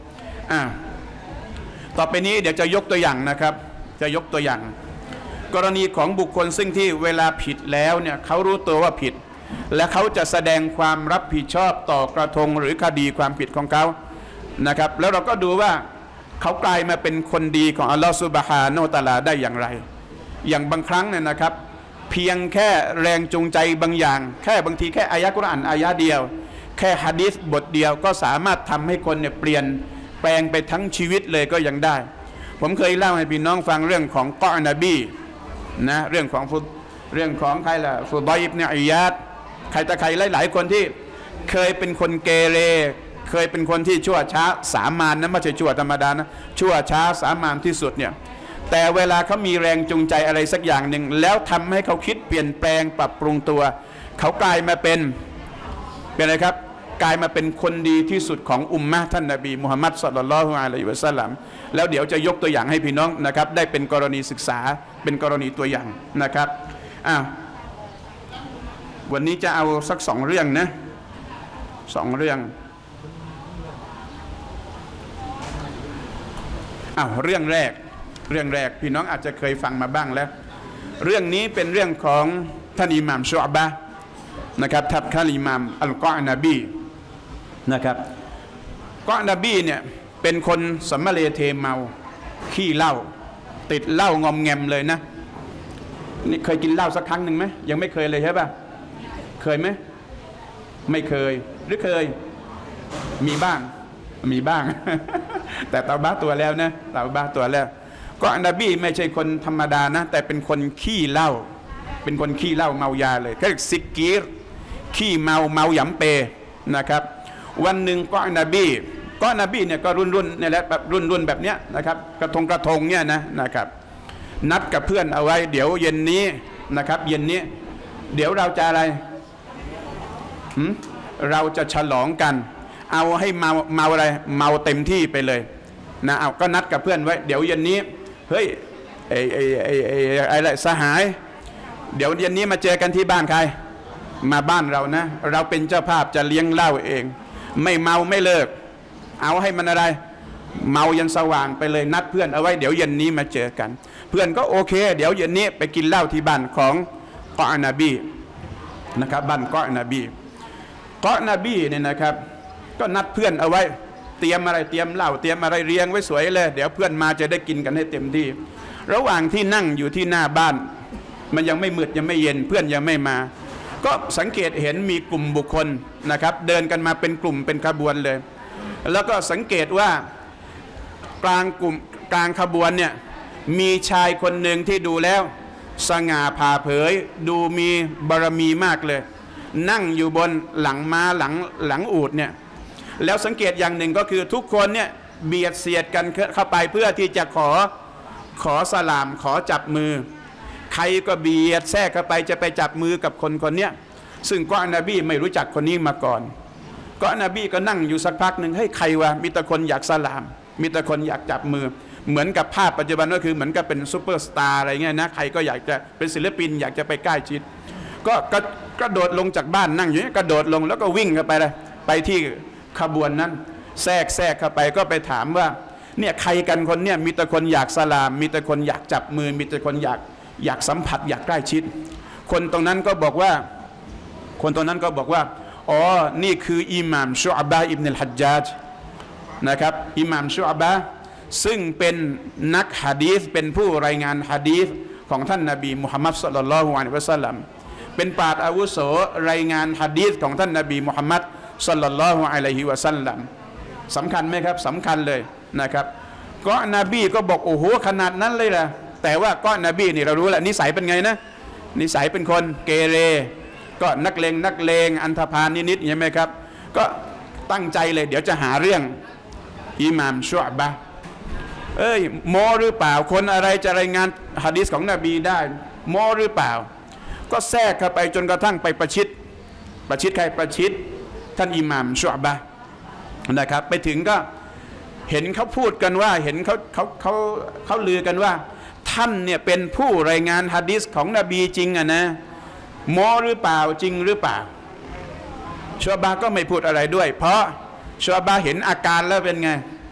ต่อไปนี้เดี๋ยวจะยกตัวอย่างนะครับจะยกตัวอย่างกรณีของบุคคลซึ่งที่เวลาผิดแล้วเนี่ยเขารู้ตัวว่าผิดและเขาจะแสดงความรับผิดชอบต่อกระทงหรือคดีความผิดของเขานะครับแล้วเราก็ดูว่าเขากลายมาเป็นคนดีของอัลลอฮฺซุบฮานะฮูวะตะอาลาได้อย่างไรอย่างบางครั้งเนี่ยนะครับเพียงแค่แรงจูงใจบางอย่างแค่บางทีแค่อายะกุรอานอายะเดียวแค่หะดีษบทเดียวก็สามารถทำให้คนเนี่ยเปลี่ยนแปลงไปทั้งชีวิตเลยก็ยังได้ผมเคยเล่าให้พี่น้องฟังเรื่องของกอนบีนะเรื่องของใครล่ะฟุฎอยอิบนุอิยาดใครแต่ใครหลายๆคนที่เคยเป็นคนเกเรเคยเป็นคนที่ชั่วช้าสามานนะไม่ใช่ชั่วธรรมดานะชั่วช้าสามานที่สุดเนี่ยแต่เวลาเขามีแรงจูงใจอะไรสักอย่างหนึ่งแล้วทำให้เขาคิดเปลี่ยนแปลงปรับปรุงตัวเขากลายมาเป็นอะไรครับกลายมาเป็นคนดีที่สุดของอุมมะห์ท่านนบีมุฮัมมัดศ็อลลัลลอฮุอะลัยฮิวะซัลลัมแล้วเดี๋ยวจะยกตัวอย่างให้พี่น้องนะครับได้เป็นกรณีศึกษาเป็นกรณีตัวอย่างนะครับวันนี้จะเอาสัก2 เรื่องนะ2 เรื่องเรื่องแรกพี่น้องอาจจะเคยฟังมาบ้างแล้วเรื่องนี้เป็นเรื่องของท่านอิหม่ามชุอบะห์นะครับท่านอิหม่ามอัลกอนาบีนะครับกอนาบีเนี่ยเป็นคนสัมมาเลเทเมาขี้เหล้าติดเหล้างอมแงมเลยนะนี่เคยกินเหล้าสักครั้งหนึ่งไหมยังไม่เคยเลยใช่ป่ะเคยไหมไม่เคยหรือเคยมีบ้าง แต่เตาบ้าตัวแล้วนะเตาบ้าตัวแล้วก็นบีไม่ใช่คนธรรมดานะแต่เป็นคนขี้เหล้าเป็นคนขี้เหล้าเมายาเลยเขาเรียกซิกกีรขี้เมาหยำเปนะครับวันหนึ่งก็นบีเนี่ยก็รุ่นเนี่ยแหละแบบรุ่นแบบเนี้ยนะครับกระทงเนี่ยนะครับนัดกับเพื่อนเอาไว้เดี๋ยวเย็นนี้นะครับเย็นนี้เดี๋ยวเราจะอะไรเราจะฉลองกันเอาให้เมาอะไรเมาเต็มที่ไปเลยนะเอาก็นัดกับเพื่อนไว้เดี๋ยวเย็นนี้เฮ้ยอะไรสหายเดี๋ยวเย็นนี้มาเจอกันที่บ้านใครมาบ้านเรานะเราเป็นเจ้าภาพจะเลี้ยงเหล้าเองไม่เมาไม่เลิกเอาให้มันอะไรเมายันสว่างไปเลยนัดเพื่อนเอาไว้เดี๋ยวเย็นนี้มาเจอกันเพื่อนก็โอเคเดี๋ยวเย็นนี้ไปกินเหล้าที่บ้านของกอนาบีนะครับบ้านกอนาบีเนี่ยนะครับก็นัดเพื่อนเอาไว้เตรียมอะไรเตรียมเหล้าเตรียมอะไรเรียงไว้สวยเลยเดี๋ยวเพื่อนมาจะได้กินกันให้เต็มที่ระหว่างที่นั่งอยู่ที่หน้าบ้านมันยังไม่มืดยังไม่เย็นเพื่อนยังไม่มาก็สังเกตเห็นมีกลุ่มบุคคลนะครับเดินกันมาเป็นกลุ่มเป็นขบวนเลยแล้วก็สังเกตว่ากลางขบวนเนี่ยมีชายคนหนึ่งที่ดูแล้วสง่าผ่าเผยดูมีบารมีมากเลยนั่งอยู่บนหลังม้าหลังอูฐเนี่ยแล้วสังเกตอย่างหนึ่งก็คือทุกคนเนี่ยเบียดเสียดกันเข้าไปเพื่อที่จะขอสลามขอจับมือใครก็เบียดแทรกเข้าไปจะไปจับมือกับคนเนี้ยซึ่งก็นบีไม่รู้จักคนนี้มาก่อนก็นบีก็นั่งอยู่สักพักหนึ่งให้ใครวะมีแต่คนอยากสลามมีแต่คนอยากจับมือเหมือนกับภาพปัจจุบันก็คือเหมือนกับเป็นซูเปอร์สตาร์อะไรเงี้ยนะใครก็อยากจะเป็นศิลปินอยากจะไปใกล้ชิดก็กระโดดลงจากบ้านนั่งอยู่กระโดดลงแล้วก็วิ่งเข้าไปเลยไปที่ขบวนนั้นแทรกเข้าไปก็ไปถามว่าเนี่ยใครกันคนเนี่ยมีแต่คนอยากสลามมีแต่คนอยากจับมือมีแต่คนอยากสัมผัสอยากใกล้ชิดคนตรงนั้นก็บอกว่าอ๋อนี่คืออิหม่ามชุอบะห์อิบนุลฮัจญาจนะครับอิหม่ามชุอบะห์ซึ่งเป็นนักหะดีษเป็นผู้รายงานหะดีษของท่านนบีมุฮัมมัดศ็อลลัลลอฮุอะลัยฮิวะซัลลัมเป็นปราชญ์อาวุโสรายงานหะดีษของท่านนบีมุฮัมมัดศ็อลลัลลอฮุอะลัยฮิวะซัลลัมสำคัญไหมครับสำคัญเลยนะครับก็นบีก็บอกโอ้โหขนาดนั้นเลยล่ะแต่ว่าก็นบีนี่เรารู้แหละนิสัยเป็นไงนะนิสัยเป็นคนเกเรก็นักเลงอันธพาลนิดๆใช่ไหมครับก็ตั้งใจเลยเดี๋ยวจะหาเรื่องอิหม่ามชุอบะห์โมหรือเปล่าคนอะไรจะรายงานหะดีษของนบีได้โมหรือเปล่าก็แทรกเข้าไปจนกระทั่งไปประชิดใครประชิดท่านอิหม่ามชุอบะห์นะครับไปถึงก็เห็นเขาพูดกันว่าเห็นเขาลือกันว่าท่านเนี่ยเป็นผู้รายงานหะดีษของนบีจริงอะนะโมหรือเปล่าจริงหรือเปล่าชุอบะห์ก็ไม่พูดอะไรด้วยเพราะชุอบะห์เห็นอาการแล้วเป็นไง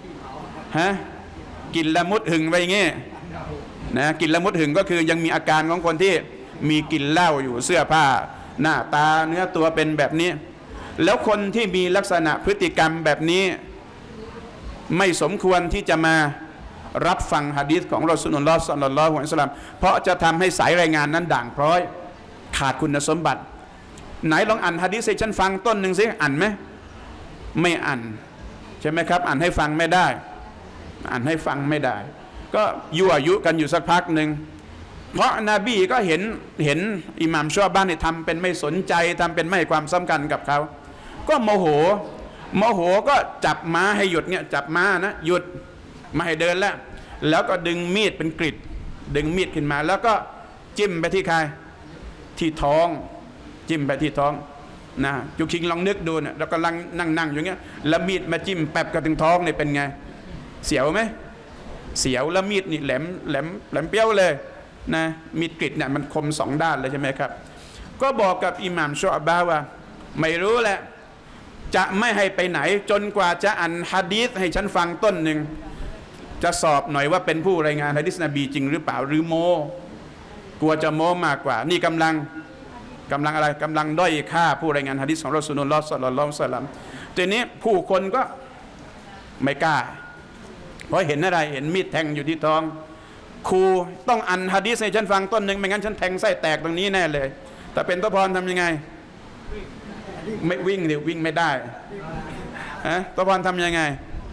กินละมุดหึงไปอย่างงี้นะกินละมุดหึงก็คือยังมีอาการของคนที่มีกลิ่นเหล้าอยู่เสื้อผ้าหน้าตาเนื้อตัวเป็นแบบนี้แล้วคนที่มีลักษณะพฤติกรรมแบบนี้ไม่สมควรที่จะมารับฟังหะดีษของรอซูลุลลอฮ์ ศ็อลลัลลอฮุอะลัยฮิวะซัลลัมเพราะจะทำให้สายรายงานนั้นด่างพร้อยขาดคุณสมบัติไหนลองอ่านหะดีษให้ฉันฟังต้นหนึ่งสิอ่านไหมไม่อ่านใช่ไหมครับอ่านให้ฟังไม่ได้อ่านให้ฟังไม่ได้ก็ยั่วยุกันอยู่สักพักหนึ่งเพราะนบีก็เห็นอิหม่ามชอบ้านเนี่ยทำเป็นไม่สนใจทำเป็นไม่ให้ความสำคัญกับเขาก็โมโหก็จับม้าให้หยุดเนี่ยจับม้านะหยุดไม่ให้เดินแล้วก็ดึงมีดเป็นกริดดึงมีดขึ้นมาแล้วก็จิ้มไปที่ใครที่ท้องจิ้มไปที่ท้องนะจุกชิงลองนึกดูเนี่ยแล้วก็นั่งอยู่เงี้ยแล้วมีดมาจิ้มแป๊บกระถึงท้องเนี่ยเป็นไงเสียวไหมเสียวแล้วมีดนี่แหลมเปี้ยวเลยนะมีดกริดเนี่ยมันคมสองด้านเลยใช่ไหมครับก็บอกกับอิหม่ามชอบ้าว่าไม่รู้แหละจะไม่ให้ไปไหนจนกว่าจะอ่านหะดีษให้ฉันฟังต้นหนึ่งจะสอบหน่อยว่าเป็นผู้รายงานหะดีษนบีจริงหรือเปล่าหรือโมกลัวจะโมมากกว่านี่กำลังอะไรกำลังด้อยค่าผู้รายงานหะดีษของรอซูลุลลอฮ์ ศ็อลลัลลอฮุอะลัยฮิวะซัลลัมทีนี้ผู้คนก็ไม่กล้าเพราะเห็นอะไรเห็นมีดแทงอยู่ที่ท้องครูต้องอ่านหะดีษให้ฉันฟังต้นหนึ่งไม่งั้นฉันแทงไส้แตกตรงนี้แน่เลยแต่เป็นตะพรทำยังไงไม่วิ่งเดี๋ยววิ่งไม่ได้ตะพรทำยังไง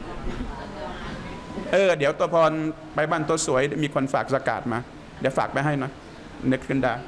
เดี๋ยวตะพรไปบ้านตัวสวยมีคนฝากสกาดมาเดี๋ยวฝากไปให้นะนึกขึ้นได้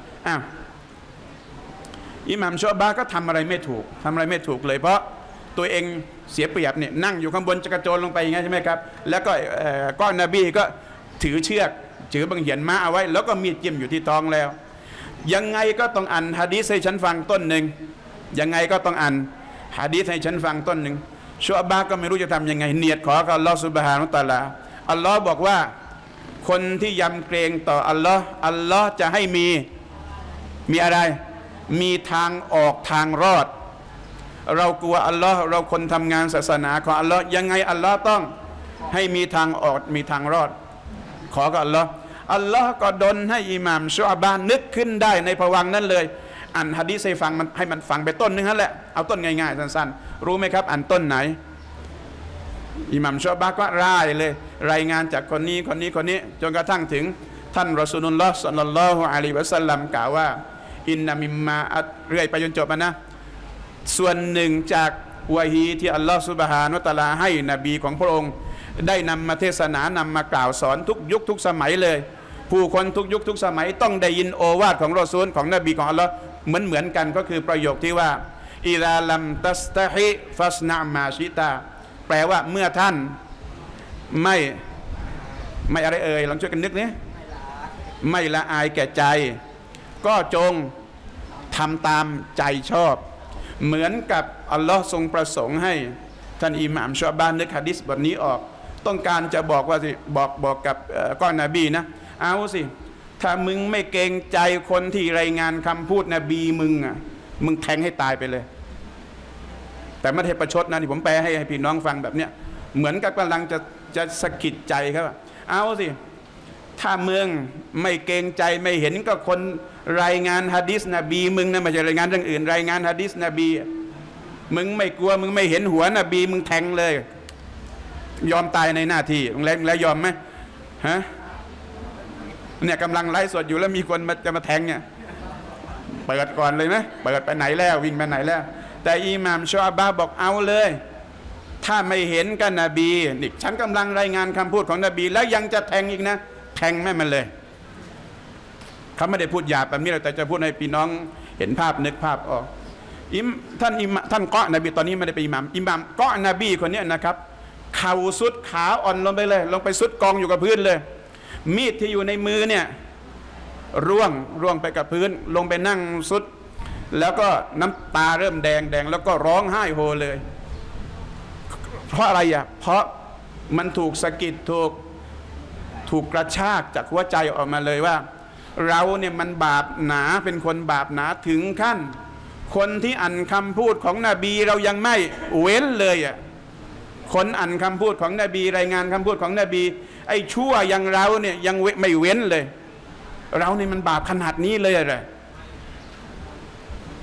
อิหม่ามชอบ้าก็ทำอะไรไม่ถูกเลยเพราะตัวเองเสียเปรียบเนี่ยนั่งอยู่ข้างบนจะกระโจนลงไปอย่างงี้ใช่ไหมครับแล้วก็ก้อนนบีก็ถือเชือกถือบังเหียนม้าเอาไว้แล้วก็มีดจิ้มอยู่ที่ท้องแล้วยังไงก็ต้องอ่านหะดีษให้ฉันฟังต้นหนึ่งยังไงก็ต้องอ่านหะดีษให้ฉันฟังต้นหนึ่งชอบ้าก็ไม่รู้จะทำยังไงเนียดขอกับอัลลอฮฺซุบฮานะฮูวะตะอาลาอัลลอฮ์บอกว่าคนที่ยำเกรงต่ออัลลอฮ์จะให้มีอะไรมีทางออกทางรอดเรากลัวอัลลอฮ์เราคนทำงานศาสนาของอัลลอฮ์ยังไงอัลลอฮ์ต้องให้มีทางออกมีทางรอดขอกับอัลลอฮ์ก็ดลให้อิหม่ามชอบ้านนึกขึ้นได้ในภวังค์นั้นเลยอ่านหะดีษให้ฟังให้มันฟังไปต้นนึงนั่นแหละเอาต้นง่ายๆสั้นๆรู้ไหมครับอ่านต้นไหนอิหม่ามชอบ้านก็ร่ายเลยรายงานจากคนนี้จนกระทั่งถึงท่านรอซูลุลลอฮ์ ศ็อลลัลลอฮุอะลัยฮิวะซัลลัมกล่าวว่าอินนามิมมาเรื่อยไปจนจบนะส่วนหนึ่งจากวะฮีที่อัลลอฮฺซุบฮานะฮูวะตะอาลาให้นบีของพระองค์ได้นำมาเทศนานำมากล่าวสอนทุกยุคทุกสมัยเลยผู้คนทุกยุคทุกสมัยต้องได้ยินโอวาทของรอซูลของนบีของอัลลอฮ์เหมือนกันก็คือประโยคที่ว่าอิซาลัมตัสตะฮิฟัสนะมาชิตาแปลว่าเมื่อท่านไม่อะไรลองช่วยกันนึกนี่ไม่ละอายแก่ใจก็จงทำตามใจชอบเหมือนกับอัลลอฮ์ทรงประสงค์ให้ท่านอิหม่ามชอบ้านนึกหะดีษบทนี้ออกต้องการจะบอกว่าสิบอกกับก้อนนบีนะเอาสิถ้ามึงไม่เกรงใจคนที่รายงานคำพูดนบีมึงแทงให้ตายไปเลยแต่ไม่ได้ประชดนะที่ผมแปลให้พี่น้องฟังแบบเนี้ยเหมือนกับกำลังจะสะกิดใจครับเอาสิถ้าเมืองไม่เกรงใจไม่เห็นก็คนรายงานหะดีษนบีมึงนะไม่ใช่รายงานเรื่องอื่นรายงานหะดีษนบีมึงไม่กลัวมึงไม่เห็นหัวนบีมึงแทงเลยยอมตายในหน้าที่แล้วยอมไหมฮะเนี่ยกำลังไลฟ์สดอยู่แล้วมีคนจะมาแทงเนี่ยเปิดก่อนเลยไหมเปิดไปไหนแล้ววิ่งไปไหนแล้วแต่อิหม่ามชอบ้าบอกเอาเลยถ้าไม่เห็นกันนบีนี่ฉันกำลังรายงานคำพูดของนบีแล้วยังจะแทงอีกนะแทงแม่มันเลยเขาไม่ได้พูดหยาบแบบนี้แต่จะพูดให้พี่น้องเห็นภาพนึกภาพออกท่านเกาะนบีตอนนี้ไม่ได้เป็นอิหม่ามเกาะนบีคนนี้นะครับเข่าสุดขาอ่อนลงไปเลยลงไปสุดกองอยู่กับพื้นเลยมีดที่อยู่ในมือเนี่ยร่วงไปกับพื้นลงไปนั่งสุดแล้วก็น้ำตาเริ่มแดงแล้วก็ร้องไห้โฮเลยเพราะอะไรเพราะมันถูกสะกิดถูกกระชากจากหัวใจออกมาเลยว่าเราเนี่ยมันบาปหนาเป็นคนบาปหนาถึงขั้นคนที่อ่านคำพูดของนบีเรายังไม่เว้นเลยคนอ่านคำพูดของนบีรายงานคำพูดของนบีไอ้ชั่วอย่างเราเนี่ยยังไม่เว้นเลยเราเนี่ยมันบาปขนาดนี้เลยอะไร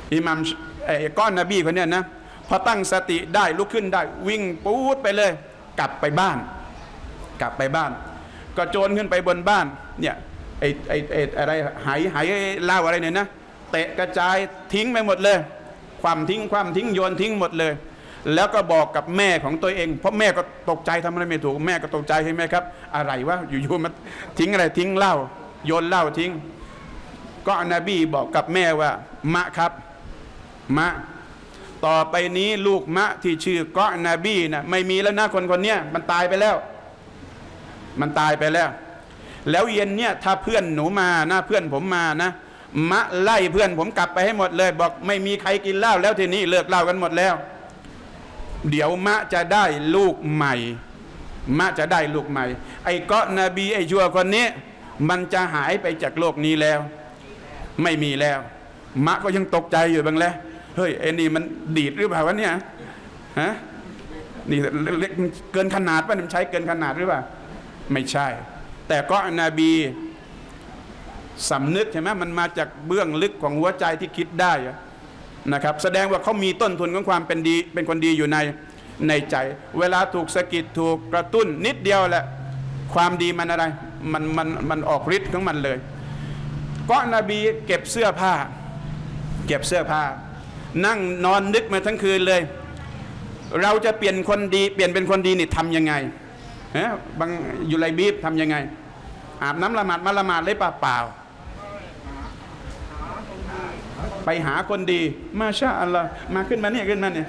อิหมัมก้อนนบีคนเนี้ยนะพอตั้งสติได้ลุกขึ้นได้วิ่งปูดไปเลยกลับไปบ้านก็โจรขึ้นไปบนบ้านเนี่ยอะไรหายเหล้าอะไรเนี่ยนะเตะกระจายทิ้งไปหมดเลยความทิ้งโยนทิ้งหมดเลยแล้วก็บอกกับแม่ของตัวเองเพราะแม่ก็ตกใจทำอะไรไม่ถูกแม่ก็ตกใจใช่ไหมครับอะไรวะอยู่ๆมาทิ้งอะไรทิ้งเหล้าโยนเหล้าทิ้งก็นบีบอกกับแม่ว่ามะครับมะต่อไปนี้ลูกมะที่ชื่อก็นบีนะไม่มีแล้วนะคนเนี้ยมันตายไปแล้วแล้วเย็นเนี่ยถ้าเพื่อนหนูมานะเพื่อนผมมานะมะไล่เพื่อนผมกลับไปให้หมดเลยบอกไม่มีใครกินเหล้าแล้วทีนี้เลิกเหล้ากันหมดแล้วเดี๋ยวมะจะได้ลูกใหม่ไอ้ก็นบีไอ้ชั่วคนนี้มันจะหายไปจากโลกนี้แล้วไม่มีแล้วมะก็ยังตกใจอยู่บางแล้วเฮ้ยไอ้นี่มันดีดหรือเปล่าวะเนี่ยฮะนี่เกินขนาดป่ะมันใช้เกินขนาดหรือเปล่าไม่ใช่แต่ก็นบีสำนึกใช่ไหมมันมาจากเบื้องลึกของหัวใจที่คิดได้นะครับแสดงว่าเขามีต้นทุนของความเป็นดีเป็นคนดีอยู่ในใจเวลาถูกสะกิดถูกกระตุ้นนิดเดียวแหละความดีมันอะไรมันออกฤทธิ์ของมันเลยก็นบีเก็บเสื้อผ้านั่งนอนนึกมาทั้งคืนเลยเราจะเปลี่ยนเป็นคนดีนี่ทำยังไงบางอยู่ไรบีบทำยังไงอาบน้ำละหมาดมาละหมาดเลยเปล่าไปหาคนดีมาชาอัลลอฮ์มาขึ้นมาเนี่ย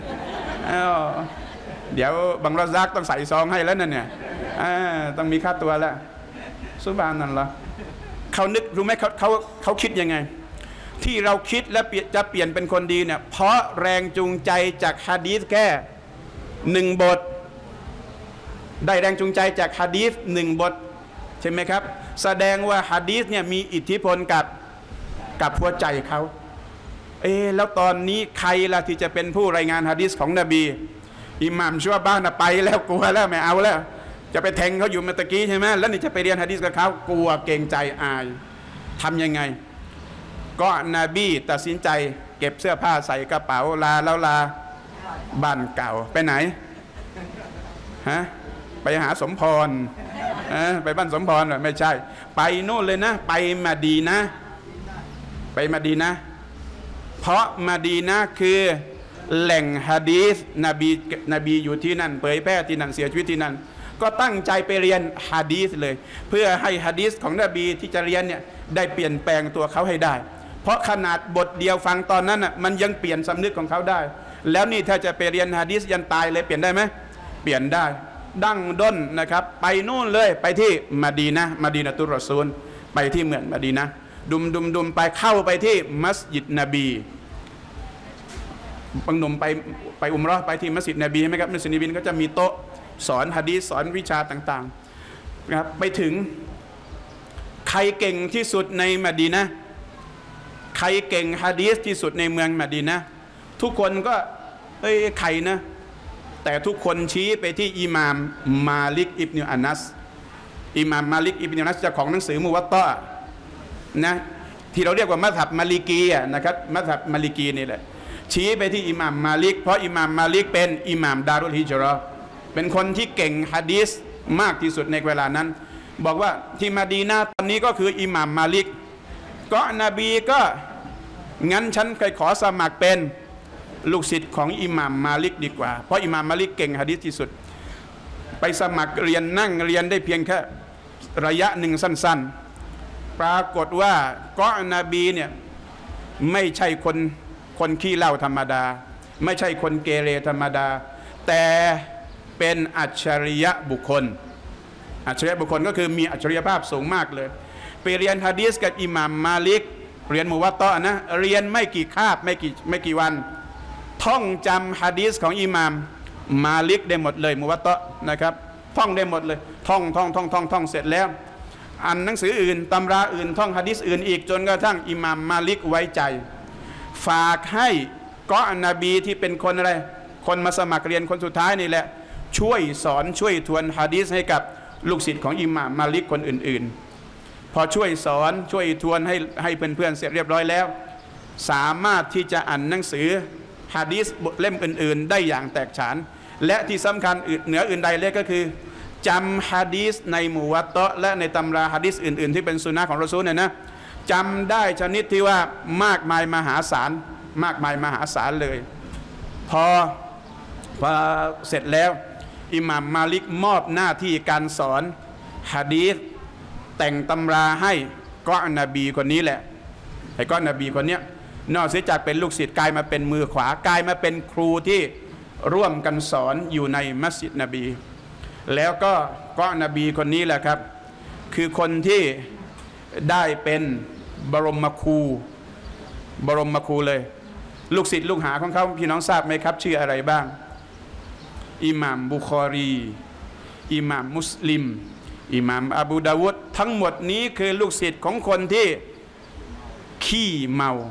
เดี๋ยวบังรอซักต้องใส่ซองให้แล้วนั่นเนี่ยต้องมีค่าตัวแล้วซุบฮานัลลอฮ์เขานึกรู้ไหมเขาคิดยังไงที่เราคิดและจะเปลี่ยนเป็นคนดีเนี่ยเพราะแรงจูงใจจากฮะดีษแค่1 บทได้แรงจูงใจจากฮะดีษ1 บทใช่ไหมครับแสดงว่าฮะดีษเนี่ยมีอิทธิพลกับหัวใจเขาแล้วตอนนี้ใครล่ะที่จะเป็นผู้รายงานฮะดีษของนบีอิหม่ามชัวบ้านไปแล้วกลัวแล้วไม่เอาแล้วจะไปแทงเขาอยู่เมื่อกี้ใช่ไหมแล้วนี่จะไปเรียนฮะดีษกับเขากลัวเกรงใจอายทำยังไงก็นบีตัดสินใจเก็บเสื้อผ้าใส่กระเป๋าลาบ้านเก่าไปไหนไปหาสมพรไปบ้านสมพรเหรอไม่ใช่ไปโน่นเลยนะไปมาดีนะเพราะมาดีนะคือแหล่งฮะดีษนบีอยู่ที่นั่นเผยแพร่ที่นั่นเสียชีวิตที่นั่นก็ตั้งใจไปเรียนฮะดีษเลยเพื่อให้ฮะดีษของนบีที่จะเรียนเนี่ยได้เปลี่ยนแปลงตัวเขาให้ได้เพราะขนาดบทเดียวฟังตอนนั้นน่ะมันยังเปลี่ยนสำนึกของเขาได้แล้วนี่ถ้าจะไปเรียนฮะดีษยันตายเลยเปลี่ยนได้ไหมเปลี่ยนได้ดั้งด้นนะครับไปนู่นเลยไปที่มะดีนะตุรอซูลไปที่เมืองมะดีนะดุมไปเข้าไปที่มัสยิดนบีบางหนุ่มไปอุมเราะห์ไปที่มัสยิดนบีใช่ไหมครับมัสยิดนบีก็จะมีโต๊ะสอนหะดีษสอนวิชาต่างๆนะครับไปถึงใครเก่งที่สุดในมะดีนะห์ใครเก่งหะดีษที่สุดในเมืองมะดีนะห์ทุกคนก็ใครนะแต่ทุกคนชี้ไปที่อิหม่ามมาลิกอิบนุอานัสอิหม่ามมาลิกอิบนุอานัสเจ้าของหนังสือมุวัตตะนะที่เราเรียกว่ามัซฮับมาลิกีนะครับมัซฮับมาลิกีนี่แหละชี้ไปที่อิหม่ามมาลิกเพราะอิหม่ามมาลิกเป็นอิหม่ามดารุลฮิจเราะห์เป็นคนที่เก่งหะดีษมากที่สุดในเวลานั้นบอกว่าที่มะดีนะห์ตอนนี้ก็คืออิหม่ามมาลิกก็นบีก็งั้นฉันเคยขอสมัครเป็นลูกศิษย์ของอิหม่ามมาลิกดีกว่าเพราะอิหม่ามมาลิกเก่งหะดีษที่สุดไปสมัครเรียนนั่งเรียนได้เพียงแค่ระยะหนึ่งสั้นๆปรากฏว่าก็นบีเนี่ยไม่ใช่คนขี้เหล้าธรรมดาไม่ใช่คนเกเรธรรมดาแต่เป็นอัจฉริยะบุคคลก็คือมีอัจฉริยภาพสูงมากเลยไปเรียนหะดีษกับอิหม่ามมาลิกเรียนมุวัตตะนะเรียนไม่กี่คาบไม่กี่วันท่องจำหะดีษของอิหม่ามมาลิกได้หมดเลยมุวัตตะนะครับท่องได้หมดเลยท่องเสร็จแล้วอ่านหนังสืออื่นตำราอื่นท่องหะดีษอื่นอีกจนกระทั่งอิหม่ามมาลิกไว้ใจฝากให้ก็นบีที่เป็นคนอะไรคนมาสมัครเรียนคนสุดท้ายนี่แหละช่วยสอนช่วยทวนหะดีษให้กับลูกศิษย์ของอิหม่ามมาลิกคนอื่นๆพอช่วยสอนช่วยทวนให้เพื่อนๆเสร็จเรียบร้อยแล้วสามารถที่จะอ่านหนังสือหะดีษเล่มอื่นๆได้อย่างแตกฉานและที่สำคัญเหนืออื่นใดเลยก็คือจำหะดีษในมุวัตตะและในตำราหะดีษอื่นๆที่เป็นสุนนะของรอซูลเนี่ยนะจำได้ชนิดที่ว่ามากมายมหาศาลมากมายมหาศาลเลยพอเสร็จแล้วอิหม่ามมาลิกมอบหน้าที่การสอนหะดีษแต่งตำราให้ก็นบีคนนี้แหละไอ้ก็นบีคนเนี้ยนอกจากเป็นลูกศิษย์กลายมาเป็นมือขวากลายมาเป็นครูที่ร่วมกันสอนอยู่ในมัสยิดนบีแล้วก็นบีคนนี้แหละครับคือคนที่ได้เป็นบรมครูเลยลูกศิษย์ลูกหาของเขาพี่น้องทราบไหมครับชื่ออะไรบ้างอิหม่ามบุคอรีอิหม่ามมุสลิมอิหม่ามอบูดาวุดทั้งหมดนี้คือลูกศิษย์ของคนที่ขี้เมา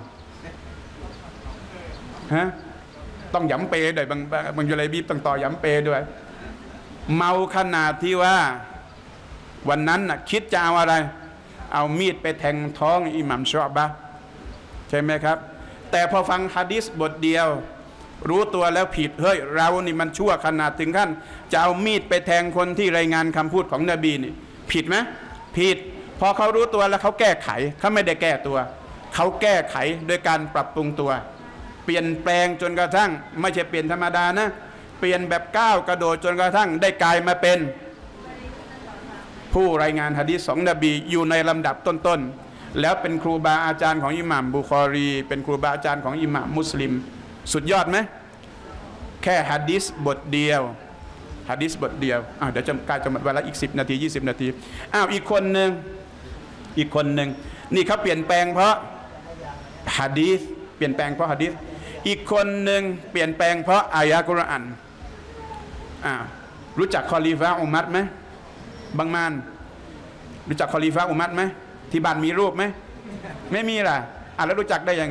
ฮะต้องย้ำเปด้วยบางยุไรบีบต้องต่อย้ำเปด้วยเมาขนาดที่ว่าวันนั้นน่ะคิดจะเอาอะไรเอามีดไปแทงท้องอิหม่ามชอบบะใช่ไหมครับแต่พอฟังหะดีษบทเดียวรู้ตัวแล้วผิดเฮ้ยเรานี่มันชั่วขนาดถึงขั้นจะเอามีดไปแทงคนที่รายงานคำพูดของนบีนี่ผิดไหมผิดพอเขารู้ตัวแล้วเขาแก้ไขเขาไม่ได้แก้ตัวเขาแก้ไขโดยการปรับปรุงตัวเปลี่ยนแปลงจนกระทั่งไม่ใช่เปลี่ยนธรรมดานะเปลี่ยนแบบก้าวกระโดดจนกระทั่งได้กลายมาเป็นผู้รายงานหะดีษของนบีอยู่ในลำดับต้นๆแล้วเป็นครูบาอาจารย์ของอิหม่ามบุคอรีเป็นครูบาอาจารย์ของอิหม่ามมุสลิมสุดยอดไหมแค่หะดีษบทเดียวหะดีษบทเดียวเดี๋ยวจะกลายจะหมดเวลาอีก10 นาที20 นาทีอีกคนหนึ่งนี่เขาเปลี่ยนแปลงเพราะหะดีษเปลี่ยนแปลงเพราะหะดีษอีกคนหนึ่งเปลี่ยนแปลงเพราะอายะกุรอานรู้จักคอลีฟะอุมัรไหมบางมานรู้จักคอลีฟะอุมัรไหมที่บ้านมีรูปไหมไม่มีล่ะแล้วรู้จักได้ยังไง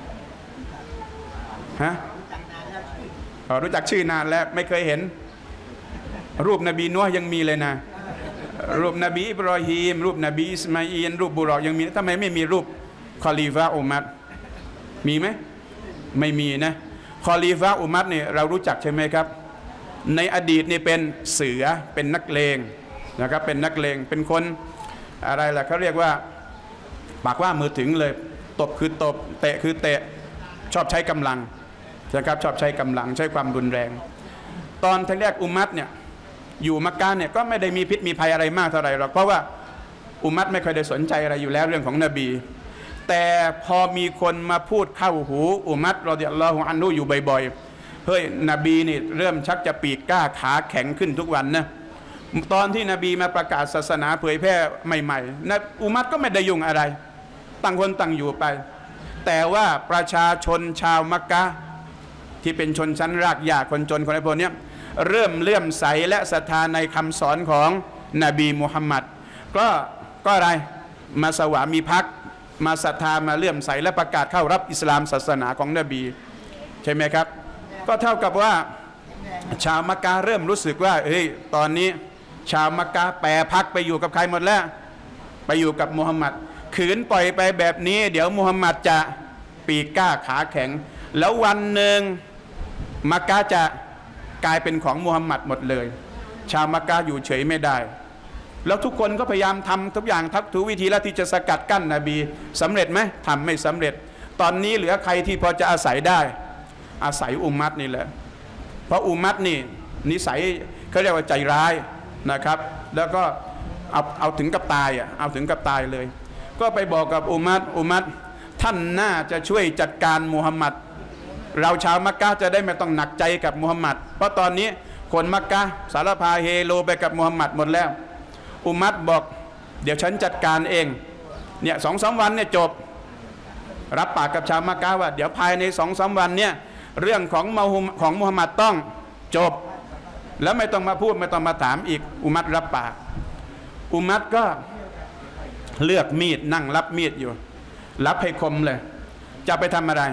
ฮะรู้จักชื่อนานแล้วไม่เคยเห็นรูปนบีนัวยังมีเลยนะรูปนบีอิบรอฮีมรูปนบีอิสมาอีลรูปบุรอยังมีทำไมไม่มีรูปคอลีฟะอุมัรมีไหมไม่มีนะคอลีฟะอุมัรเนี่ยเรารู้จักใช่ไหมครับในอดีตนี่เป็นเสือเป็นนักเลงนะครับเป็นนักเลงเป็นคนอะไรล่ะเขาเรียกว่าปากว่ามือถึงเลยตบคือตบเตะคือเตะชอบใช้กำลังนะครับชอบใช้กำลังใช้ความรุนแรงตอนแรกอุมัรเนี่ยอยู่มักกะเนี่ยก็ไม่ได้มีพิษมีภัยอะไรมากเท่าไหร่หรอกเพราะว่าอุมัรไม่เคยได้สนใจอะไรอยู่แล้วเรื่องของนบีแต่พอมีคนมาพูดเข้าหูอุมัรรอฎิยัลลอฮุอันฮุอยู่บ่อยๆเฮ้ยนบีนี่เริ่มชักจะปีกกล้าขาแข็งขึ้นทุกวันนะตอนที่นบีมาประกาศศาสนาเผยแพร่ใหม่ๆนะอุมัรก็ไม่ได้ยุ่งอะไรต่างคนต่างอยู่ไปแต่ว่าประชาชนชาวมักกะที่เป็นชนชั้นรากหญ้าคนจนคนไอ้พวกนี้เริ่มเลื่อมใสและศรัทธาในคำสอนของนบีมุฮัมมัดก็อะไรมาสวามิภักดิ์มาศรัทธามาเลื่อมใสและประกาศเข้ารับอิสลามศาสนาของนบีใช่ไหมครับก็เท่ากับว่าชาวมักกะเริ่มรู้สึกว่าตอนนี้ชาวมักกะแปรพักไปอยู่กับใครหมดแล้วไปอยู่กับมุฮัมมัดขืนปล่อยไปแบบนี้เดี๋ยวมุฮัมมัดจะปีกกล้าขาแข็งแล้ววันหนึ่งมักกะจะกลายเป็นของมุฮัมมัดหมดเลยชาวมักกะอยู่เฉยไม่ได้แล้วทุกคนก็พยายามทำทุกอย่างทุกวิธีแล้วที่จะสกัดกั้นนบีสำเร็จไหมทำไม่สำเร็จตอนนี้เหลือใครที่พอจะอาศัยได้อาศัยอุมมัตนี่แหละเพราะอุมมัตนี่นิสัยเขาเรียกว่าใจร้ายนะครับแล้วก็เอาถึงกับตายเอาถึงกับตายเลยก็ไปบอกกับอุมมัตท่านน่าจะช่วยจัดการมุฮัมมัดเราชาวมักกะจะได้ไม่ต้องหนักใจกับมุฮัมมัดเพราะตอนนี้คนมักกะสารพาเฮโลไปกับมุฮัมมัดหมดแล้วอุมมัตบอกเดี๋ยวฉันจัดการเองเนี่ย2-3 วันเนี่ยจบรับปากกับชาวมักกะว่าเดี๋ยวภายใน2-3 วันเนี่ยเรื่องของมุฮัมมัดต้องจบแล้วไม่ต้องมาพูดไม่ต้องมาถามอีกอุมัตรับปากอุมัตก็เลือกมีดนั่งรับมีดอยู่รับให้คมเลยจะไปทำอะไร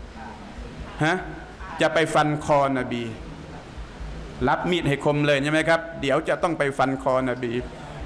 จะไปฟันคอนบีรับมีดให้คมเลยใช่ไหมครับเดี๋ยวจะต้องไปฟันคอนบี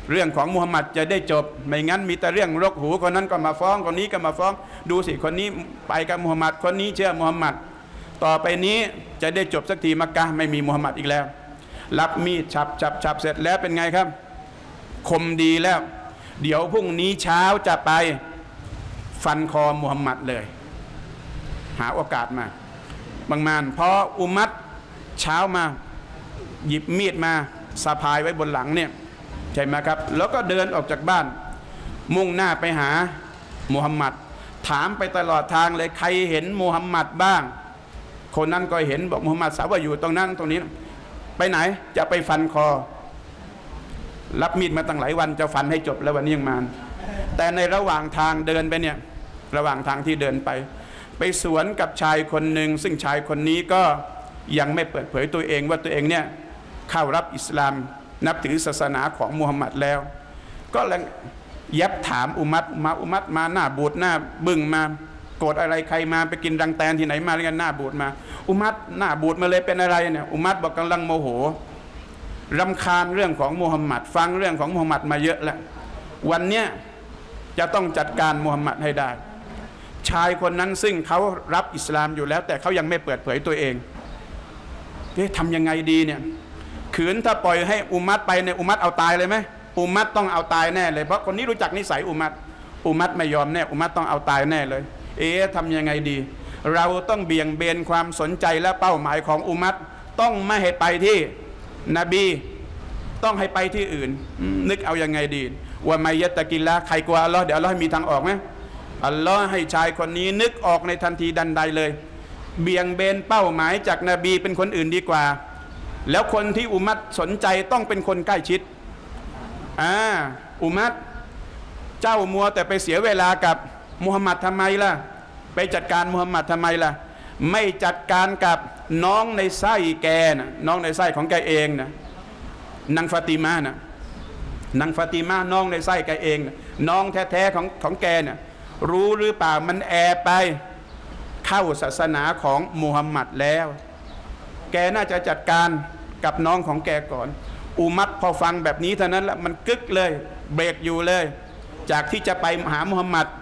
เรื่องของมุฮัมมัดจะได้จบไม่งั้นมีแต่เรื่องรกหูคนนั้นก็มาฟ้องคนนี้ก็มาฟ้องดูสิคนนี้ไปกับมุฮัมมัดคนนี้เชื่อมุฮัมมัดต่อไปนี้จะได้จบสักทีมักกะห์ไม่มีมุฮัมมัดอีกแล้วรับมีดฉับเสร็จแล้วเป็นไงครับคมดีแล้วเดี๋ยวพรุ่งนี้เช้าจะไปฟันคอมุฮัมมัดเลยหาโอกาสมาบางมานพออุมัดเช้ามาหยิบมีดมาสะพายไว้บนหลังเนี่ยใช่ไหมครับแล้วก็เดินออกจากบ้านมุ่งหน้าไปหามุฮัมมัดถามไปตลอดทางเลยใครเห็นมุฮัมมัดบ้างคนนั้นก็เห็นบอกมุฮัมมัดสาวว่าอยู่ตรงนั้นตรงนี้ไปไหนจะไปฟันคอรับมีดมาตั้งหลายวันจะฟันให้จบแล้ววันนี้ยังมาแต่ในระหว่างทางเดินไปเนี่ยระหว่างทางที่เดินไปสวนกับชายคนหนึ่งซึ่งชายคนนี้ก็ยังไม่เปิดเผยตัวเองว่าตัวเองเนี่ยเข้ารับอิสลามนับถือศาสนาของมุฮัมมัดแล้วก็เลยยับถามอุมัดมาหน้าบูดหน้าบึ้งมาโกรธอะไรใครมาไปกินรังแตนที่ไหนมาเรียนหน้าบูดมาอุมัดหน้าบูดมาเลยเป็นอะไรเนี่ยอุมัดบอกกำลังโมโหรำคาญเรื่องของมุฮัมมัดฟังเรื่องของมุฮัมมัดมาเยอะแล้ววันเนี้ยจะต้องจัดการมุฮัมมัดให้ได้ชายคนนั้นซึ่งเขารับอิสลามอยู่แล้วแต่เขายังไม่เปิดเผยตัวเองทำยังไงดีเนี่ยขืนถ้าปล่อยให้อุมัดไปเนี่ยอุมัดเอาตายเลยไหมอุมัดต้องเอาตายแน่เลยเพราะคนนี้รู้จักนิสัยอุมัดไม่ยอมแน่อุมัดต้องเอาตายแน่เลยทำยังไงดีเราต้องเบี่ยงเบนความสนใจและเป้าหมายของอุมัดต้องไม่ให้ไปที่นบีต้องให้ไปที่อื่นนึกเอายังไงดีว่าไมยะตะกิลละใครกลัวอัลลอฮ์เดี๋ยวอัลลอฮ์ให้มีทางออกไหมอัลลอฮ์ให้ชายคนนี้นึกออกในทันทีดันใดเลยเบี่ยงเบนเป้าหมายจากนบีเป็นคนอื่นดีกว่าแล้วคนที่อุมัดสนใจต้องเป็นคนใกล้ชิดอุมัดเจ้ามัวแต่ไปเสียเวลากับมุฮัมมัดทำไมล่ะไปจัดการมุฮัมมัดทำไมล่ะไม่จัดการกับน้องในไส้แกนะน้องในไส้ของแกเองนะนางฟาติมานะนางฟาติมาน้องในไส้แกเองนะน้องแท้ๆของแกนะรู้หรือเปล่ามันแอบไปเข้าศาสนาของมุฮัมมัดแล้วแกน่าจะจัดการกับน้องของแกก่อนอุมัดพอฟังแบบนี้เท่านั้นแหละมันกึกเลยเบรกอยู่เลยจากที่จะไปหามุฮัมมัด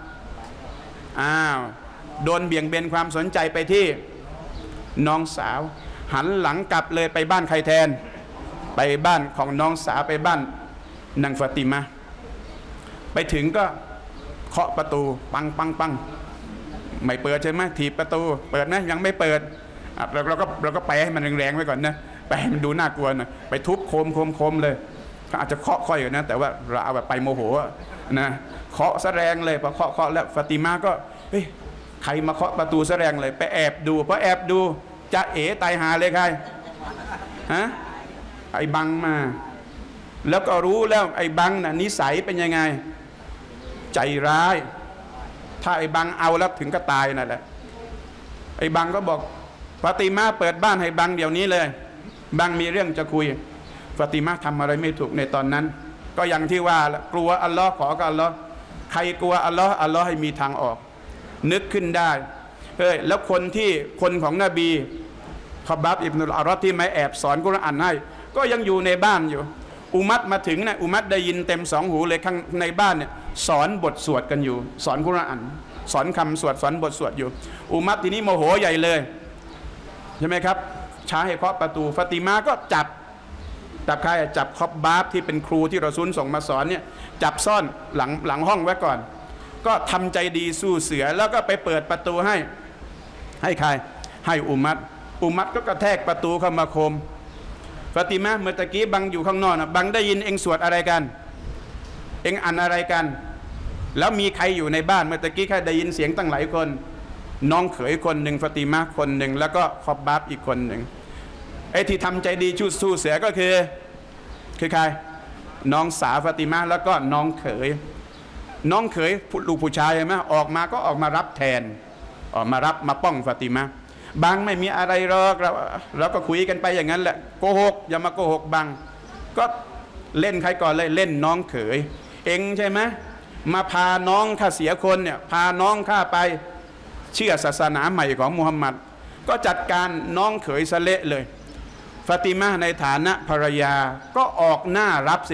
โดนเบี่ยงเบนความสนใจไปที่น้องสาวหันหลังกลับเลยไปบ้านใครแทนไปบ้านของน้องสาวไปบ้านนางฟาติมาไปถึงก็เคาะประตูปังไม่เปิดใช่ไหมถีบประตูเปิดนะยังไม่เปิดเราก็ไปให้มันแรงๆไว้ก่อนนะไปให้มันดูน่ากลัวนะไปทุบโคมเลยก็อาจจะเคาะค่อยอยู่นะแต่ว่าเราเอาแบบไปโมโหนะเคาะซะแรงเลยพอเคาะแล้วฟาติมาก็เฮ้ยใครมาเคาะประตูซะแรงเลยไปแอบดูพอแอบดูจะตายหาเลยใครไอ้บังมาแล้วก็รู้แล้วไอ้บังน่ะนิสัยเป็นยังไงใจร้ายถ้าไอ้บังเอาแล้วถึงก็ตายนั่นแหละไอ้บังก็บอกฟาติมาเปิดบ้านให้บังเดี๋ยวนี้เลยบังมีเรื่องจะคุยฟาติมาทำอะไรไม่ถูกในตอนนั้นก็อย่างที่ว่ากลัวอัลลอฮ์ขอกับอัลลอฮ์ใครกลัวอัลลอฮ์ให้มีทางออกนึกขึ้นได้แล้วคนของนบีคอบับอิบนุลอารัตที่ไม่แอบสอนกุรอานให้ก็ยังอยู่ในบ้านอยู่อุมัดมาถึงนะอุมัดได้ยินเต็มสองหูเลยข้างในบ้านเนี่ยสอนบทสวดกันอยู่สอนกุรอานสอนคำสวดสอนบทสวดอยู่อุมัดทีนี้โมโหใหญ่เลยใช่ไหมครับช้าให้เคาะประตูฟาติมาก็จับใครจับคอบบาบที่เป็นครูที่รอซูลส่งมาสอนเนี่ยจับซ่อนหลังห้องไว้ก่อนก็ทำใจดีสู้เสือแล้วก็ไปเปิดประตูให้ใครให้อุมัดก็กระแทกประตูเข้ามาโคมฟาติมาเมื่อตะกี้บังอยู่ข้างนอกนะบังได้ยินเองสวดอะไรกันเองอ่านอะไรกันแล้วมีใครอยู่ในบ้านเมื่อตะกี้แค่ได้ยินเสียงตั้งหลายคนน้องเขยคนหนึ่งฟาติมาคนหนึ่งแล้วก็คอบบาบอีกคนหนึ่งไอ้ที่ทำใจดีชุดสู้เสือก็คือใครน้องสาวฟาติมาแล้วก็น้องเขยลูกผู้ชายใช่ไหมออกมาก็ออกมารับแทนออกมารับมาป้องฟาติมาบังไม่มีอะไรหรอกเราก็คุยกันไปอย่างนั้นแหละโกหกอย่ามาโกหกบังก็เล่นใครก่อนเลยเล่นน้องเขยเองใช่ไหมมาพาน้องข้าเสียคนเนี่ยพาน้องข้าไปเชื่อศาสนาใหม่ของมุฮัมมัดก็จัดการน้องเขยสะเละเลยฟาติมาในฐานะภรรยาก็ออกหน้ารับสิครับ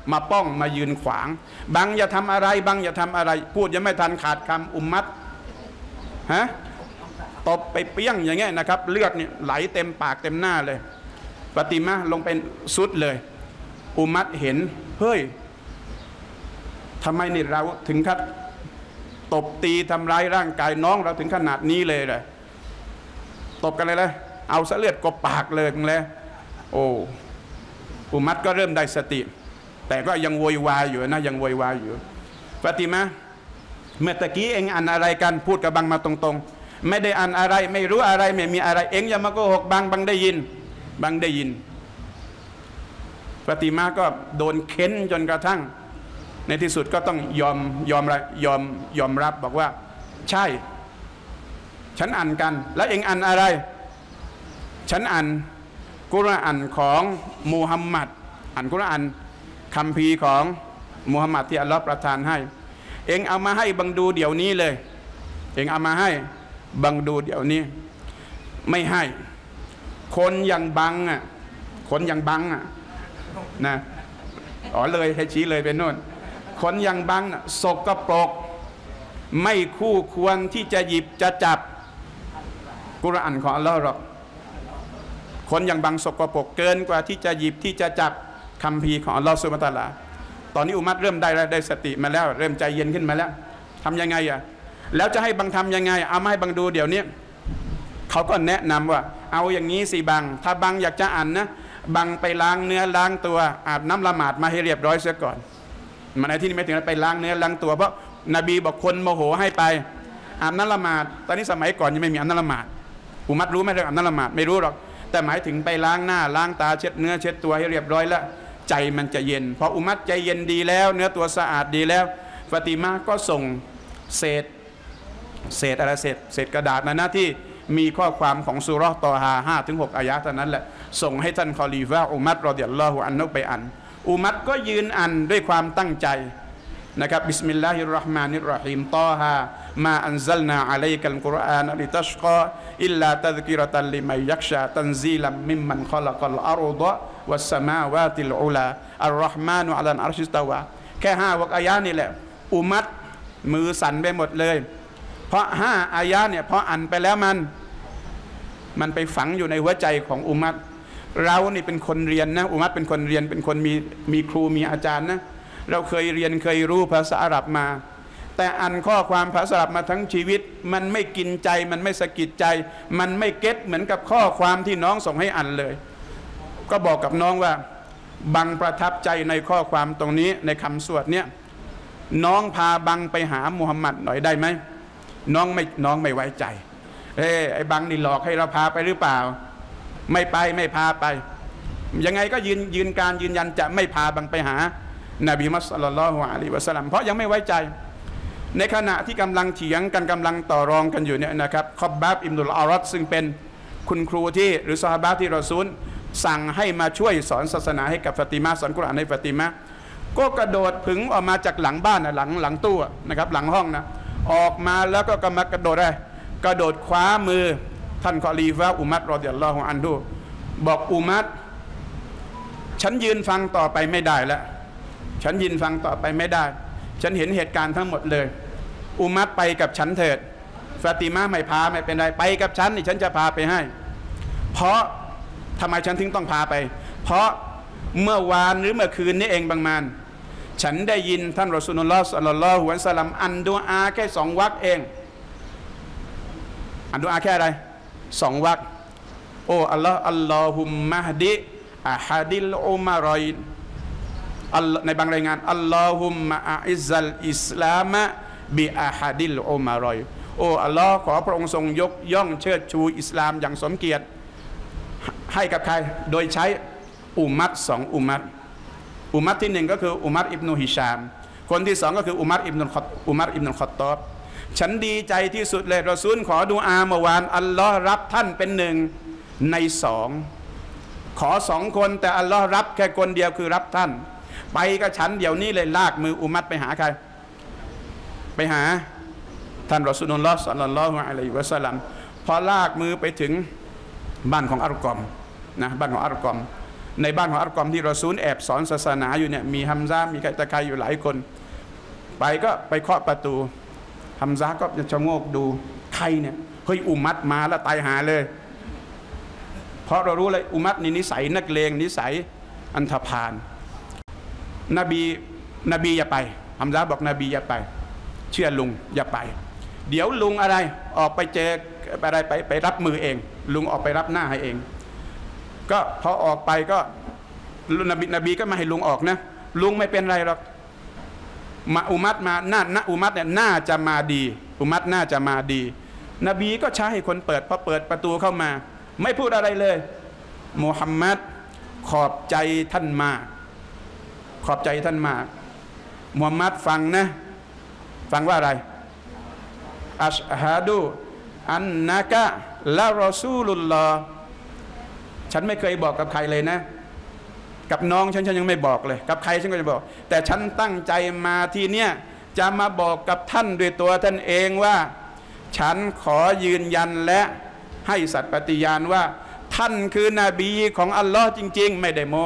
มาป้องมายืนขวางบังอย่าทำอะไรบังอย่าทำอะไรพูดยังไม่ทันขาดคำอุมมัตฮะตบไปเปี้ยงอย่างเงี้ยนะครับเลือดเนี่ยไหลเต็มปากเต็มหน้าเลยฟาติมาลงเป็นสุดเลยอุมมัตเห็นเฮ้ยทำไมนี่เราถึงขั้นตบตีทำร้ายร่างกายน้องเราถึงขนาดนี้เลยตบกันเลยเอาเสเลือดกบปากเลยเลยโอ้อุมัตก็เริ่มได้สติแต่ก็ยังโวยวายอยู่นะยังโวยวายอยู่ฟาติมาเมื่อตะกี้เองอ่านอะไรกันพูดกับบังมาตรงๆไม่ได้อ่านอะไรไม่รู้อะไรไม่มีอะไรเองอย่ามาโกหกบังได้ยินบังได้ยินฟาติมาก็โดนเค้นจนกระทั่งในที่สุดก็ต้องยอมรับบอกว่าใช่ฉันอ่านกันแล้วเองอ่านอะไรฉันอ่านกุรอานของมูฮัมหมัดอ่านกุรอานคัมภีร์ของมูฮัมหมัดที่อัลลอฮ์ประทานให้เองเอามาให้บังดูเดี๋ยวนี้เลยเองเอามาให้บังดูเดี๋ยวนี้ไม่ให้คนอย่างบังอ่ะคนอย่างบังอ่ะนะอ๋อเลยให้ชี้เลยเป็นโน่นคนอย่างบังสกปรกไม่คู่ควรที่จะหยิบจะจับกุรอานของอัลลอฮ์หรอกคนอย่างบังสกปรกเกินกว่าที่จะหยิบที่จะจับคัมภีร์ของอัลลอฮ์ซุบฮานะฮูวะตะอาลาตอนนี้อุมัตเริ่มได้สติมาแล้วเริ่มใจเย็นขึ้นมาแล้วทำยังไงอ่ะแล้วจะให้บังทำยังไงเอามาให้บังดูเดี๋ยวนี้เขาก็แนะนำว่าเอาอย่างนี้สิบังถ้าบังอยากจะอ่านนะบังไปล้างเนื้อล้างตัวอาบน้ำละหมาดมาให้เรียบร้อยเสียก่อนมันในที่นี้ไม่ถึงไปล้างเนื้อล้างตัวเพราะนบีบอกคนโมโหให้ไปอาบน้ำละหมาดตอนนี้สมัยก่อนยังไม่มีอาบน้ำละหมาดอุมัตรู้ไหมเรื่องอาบน้ำละหมาดไม่รู้หรอกแต่หมายถึงไปล้างหน้าล้างตาเช็ดเนื้อเช็ดตัวให้เรียบร้อยแล้วใจมันจะเย็นพออุมัตใจเย็นดีแล้วเนื้อตัวสะอาดดีแล้วฟาติมาก็ส่งเศษอะไรเศษกระดาษนะที่มีข้อความของซูเราะห์ตอฮา 5-6 อายะเท่านั้นแหละส่งให้ท่านคอลีฟะห์อุมัรรอฎิยัลลอฮุอันฮุไปอ่านอุมัรก็ยืนอ่านด้วยความตั้งใจนะครับบิสมิลลาฮิรเราะห์มานิรเราะฮีมตอฮามาอันซัลนาอะลัยกัลกุรอานลิตัชกออิลลาตัซกิเราะตันลิมัยยักชาตันซีลัมมิมมันคอลักัลอัรฎะวัสสมาวาติลอุลาอัรเราะห์มานุอะลัลอัรชิสตาวาแค่5 วรรคอายะนี่แหละอุมัรมือสั่นไปหมดเลยเพราะ5 อายะเนี่ยพออ่านไปแล้วมันไปฝังอยู่ในหัวใจของอุมัตเรานี่เป็นคนเรียนนะอุมัตเป็นคนเรียนเป็นคนมีครูมีอาจารย์นะเราเคยเรียนเคยรู้ภาษาอาหรับมาแต่อ่านข้อความภาษาอาหรับมาทั้งชีวิตมันไม่กินใจมันไม่สะกิดใจมันไม่เก็ตเหมือนกับข้อความที่น้องส่งให้อ่านเลยก็บอกกับน้องว่าบังประทับใจในข้อความตรงนี้ในคำสวดเนี่ยน้องพาบังไปหามุฮัมมัดหน่อยได้ไหมน้องไม่ไว้ใจไอ้บังนี่หลอกให้เราพาไปหรือเปล่าไม่ไปไม่พาไปยังไงก็ยืนยันจะไม่พาบังไปหานบีมุฮัมมัดศ็อลลัลลอฮุอะลัยฮิวะซัลลัมเพราะยังไม่ไว้ใจในขณะที่กำลังเถียงกันกำลังต่อรองกันอยู่เนี่ยนะครับคอบบาบอิบนุลอารัดซึ่งเป็นคุณครูที่หรือซอฮาบะห์ที่รอซูลสั่งให้มาช่วยสอนศาสนาให้กับฟาติมาสอนกุรอานให้ฟาติมาก็กระโดดผึ่งออกมาจากหลังบ้านหลังตู้นะครับหลังห้องนะออกมาแล้วก็มากระโดดคว้ามือท่านคอลีฟะห์อุมัรรอฎิยัลลอฮุอันฮุบอกอุมัรฉันยืนฟังต่อไปไม่ได้แล้วฉันยืนฟังต่อไปไม่ได้ฉันเห็นเหตุการณ์ทั้งหมดเลยอุมัรไปกับฉันเถิดฟาติมาไม่พาไม่เป็นไรไปกับฉันนี่ฉันจะพาไปให้เพราะทำไมฉันถึงต้องพาไปเพราะเมื่อวานหรือเมื่อคืนนี้เองบางมานฉันได้ยินท่านรอซูลุลลอฮ์ ศ็อลลัลลอฮุอะลัยฮิวะซัลลัมอันดุอาแค่2 วรรคเองอันดุอาแค่อะไร2 วรรคโอ้อัลลอฮ์อัลลอฮุมมะฮดิอะฮัดิลอุมารอยน์ในบางรายงานอัลลอฮุมมะอิซซัลอิสลามะบิอะฮัดิลอุมารอยน์โอ้อัลลอฮ์ขอพระองค์ทรงยกย่องเชิดชูอิสลามอย่างสมเกียรติให้กับใครโดยใช้อุมัร2 อุมัรที่1ก็คืออุมัรอิบนุฮิชามคนที่2ก็คืออุมัรอิบนุลค็อฏฏอบฉันดีใจที่สุดเลยรอซูลขอดุอาเมื่อวานอัลลอฮ์รับท่านเป็น1 ใน 2ขอ2 คนแต่อัลลอฮ์รับแค่คนเดียวคือรับท่านไปกับฉันเดี๋ยวนี้เลยลากมืออุมัรไปหาใครไปหาท่านรอซูลุลลอฮ์ ศ็อลลัลลอฮุอะลัยฮิวะซัลลัมพอลากมือไปถึงบ้านของอัรกอมนะบ้านของอัรกอมในบ้านของอัลกอมที่รอซูลแอบสอนศาสนาอยู่เนี่ยมีฮัมซามีตะไคอยู่หลายคนไปก็ไปเคาะประตูฮัมซาก็จะชะโงกดูใครเนี่ยเฮ้ยอุมัตมาแล้วตายหาเลยเพราะเรารู้เลยอุมัตนี่นิสัยนักเลงนิสัยอันธพาลนบีอย่าไปฮัมซาบอกนบีอย่าไปเชื่อลุงอย่าไปเดี๋ยวลุงอะไรออกไปเจออะไรไปรับมือเองลุงออกไปรับหน้าให้เองก็พอออกไปก็นบีก็ไม่ให้ลุงออกนะลุงไม่เป็นไรหรอกมาอุมัตมาอุมัตเนี่ยน่าจะมาดีอุมัตน่าจะมาดีนบีก็ใช้ให้คนเปิดพอเปิดประตูเข้ามาไม่พูดอะไรเลยมุฮัมมัดขอบใจท่านมากขอบใจท่านมากมุฮัมมัดฟังนะฟังว่าอะไรอัชฮะดูอันนะกะละรอซูลุลลอฮ์ฉันไม่เคยบอกกับใครเลยนะกับน้องฉันยังไม่บอกเลยกับใครฉันก็จะบอกแต่ฉันตั้งใจมาที่เนี่ยจะมาบอกกับท่านด้วยตัวท่านเองว่าฉันขอยืนยันและให้สัตย์ปฏิญาณว่าท่านคือนบีของอัลลอฮ์จริงๆไม่ได้โม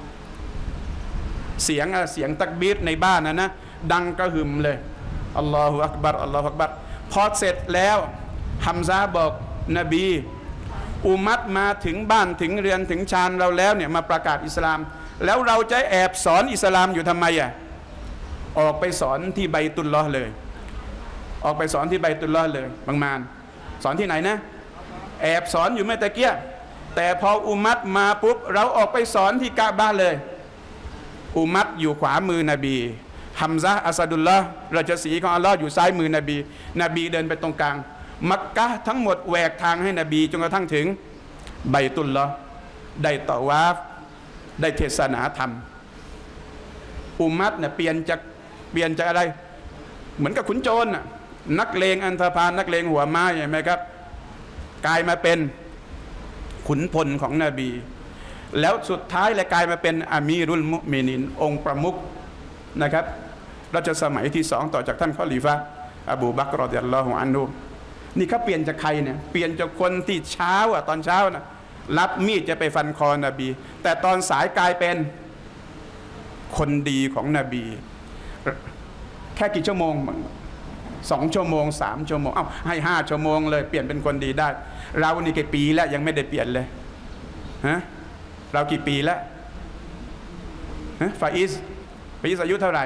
เสียงตักบีรในบ้านนะดังกระหึ่มเลยอัลลอฮฺอักบัรอัลลอฮฺอักบัรพอเสร็จแล้วฮัมซาบอกนบีอุมัตมาถึงบ้านถึงเรือนถึงชานเราแล้วเนี่ยมาประกาศอิสลามแล้วเราจะแอบสอนอิสลามอยู่ทำไมออกไปสอนที่ไบตุลลอฮ์เลยออกไปสอนที่ไบตุลลอฮ์เลยบางมานสอนที่ไหนนะแอบสอนอยู่ไม่ตะเกียแต่พออุมัตมาปุ๊บเราออกไปสอนที่กะบะห์เลยอุมัตอยู่ขวามือนบีฮัมซะอัสดุลละราชสีห์ของอัลลอฮ์อยู่ซ้ายมือนบีเดินไปตรงกลางมักกะฮ์ทั้งหมดแหวกทางให้นบีจนกระทั่งถึงไบตุลลอฮ์ได้ตะวาฟได้เทศนาธรรมอุมัตเนี่ยเปลี่ยนจากอะไรเหมือนกับขุนโจรนักเลงอันธพาลนักเลงหัวม้าใช่ไหมครับกลายมาเป็นขุนพลของนบีแล้วสุดท้ายเลยกลายมาเป็นอามีรุลมุมินีนองค์ประมุขนะครับรัชสมัยที่สองต่อจากท่านคอลีฟะห์อบูบักร รอฎิยัลลอฮุอันฮุนี่เขาเปลี่ยนจากใครเนี่ยเปลี่ยนจากคนที่เช้าตอนเช้านะรับมีดจะไปฟันคอนบีแต่ตอนสายกลายเป็นคนดีของนบีแค่กี่ชั่วโมง2 ชั่วโมง3 ชั่วโมงให้5 ชั่วโมงเลยเปลี่ยนเป็นคนดีได้เรานี่กี่ปีแล้วยังไม่ได้เปลี่ยนเลยฮะเรากี่ปีแล้วฮะฟาอิสอายุเท่าไหร่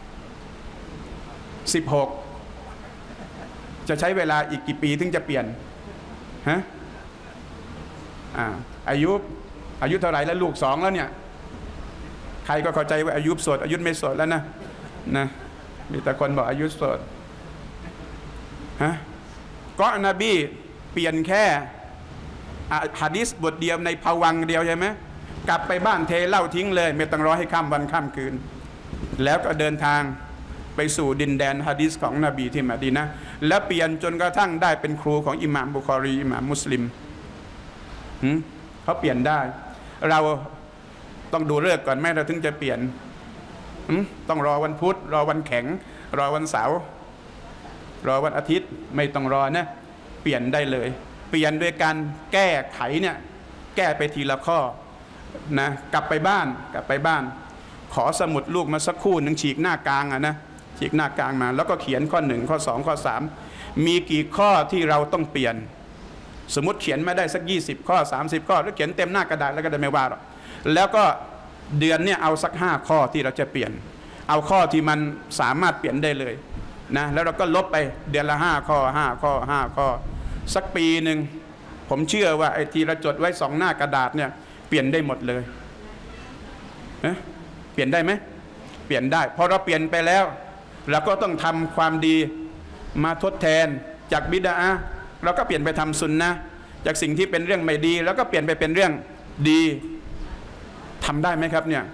16จะใช้เวลาอีกกี่ปีถึงจะเปลี่ยนฮะอายุเท่าไหร่แล้วลูก2แล้วเนี่ยใครก็เข้าใจว่าอายุโสดอายุไม่โสดแล้วนะมีแต่คนบอกอายุโสดฮะก็นบีเปลี่ยนแค่หะดีษบทเดียวในภวังค์เดียวใช่ไหมกลับไปบ้านเทเหล้าทิ้งเลยไม่ต้องรอให้ข้ามวันข้ามคืนแล้วก็เดินทางไปสู่ดินแดนหะดีษของนบีที่มะดีนะห์และเปลี่ยนจนกระทั่งได้เป็นครูของอิหม่ามบุคอรีอิหม่ามมุสลิมเขาเปลี่ยนได้เราต้องดูฤกษ์ก่อนไหมเราถึงจะเปลี่ยนต้องรอวันพุธรอวันแข็งรอวันเสาร์รอวันอาทิตย์ไม่ต้องรอนะเปลี่ยนได้เลยเปลี่ยนด้วยการแก้ไขเนี่ยแก้ไปทีละข้อนะกลับไปบ้านขอสมุดลูกมาสักคู่หนึ่งฉีกหน้ากลางนะฉีกหน้ากลางมาแล้วก็เขียนข้อ1ข้อ2ข้อ3มีกี่ข้อที่เราต้องเปลี่ยนสมมติเขียนไม่ได้สัก20 ข้อ30 ข้อแล้วเขียนเต็มหน้ากระดาษแล้วก็ได้ไม่ว่าหรอกแล้วก็เดือนเนี่ยเอาสัก5 ข้อที่เราจะเปลี่ยนเอาข้อที่มันสามารถเปลี่ยนได้เลยนะแล้วเราก็ลบไปเดือนละ5 ข้อ5 ข้อ5 ข้อสักปีหนึ่งผมเชื่อว่าไอ้ที่เราจดไว้2 หน้ากระดาษเนี่ยเปลี่ยนได้หมดเลยเปลี่ยนได้ไหมเปลี่ยนได้พอเราเปลี่ยนไปแล้วเราก็ต้องทำความดีมาทดแทนจากบิดอะห์เราก็เปลี่ยนไปทำซุนนะห์จากสิ่งที่เป็นเรื่องไม่ดีแล้วก็เปลี่ยนไปเป็นเรื่องดีทำได้ไหมครับเนี่ย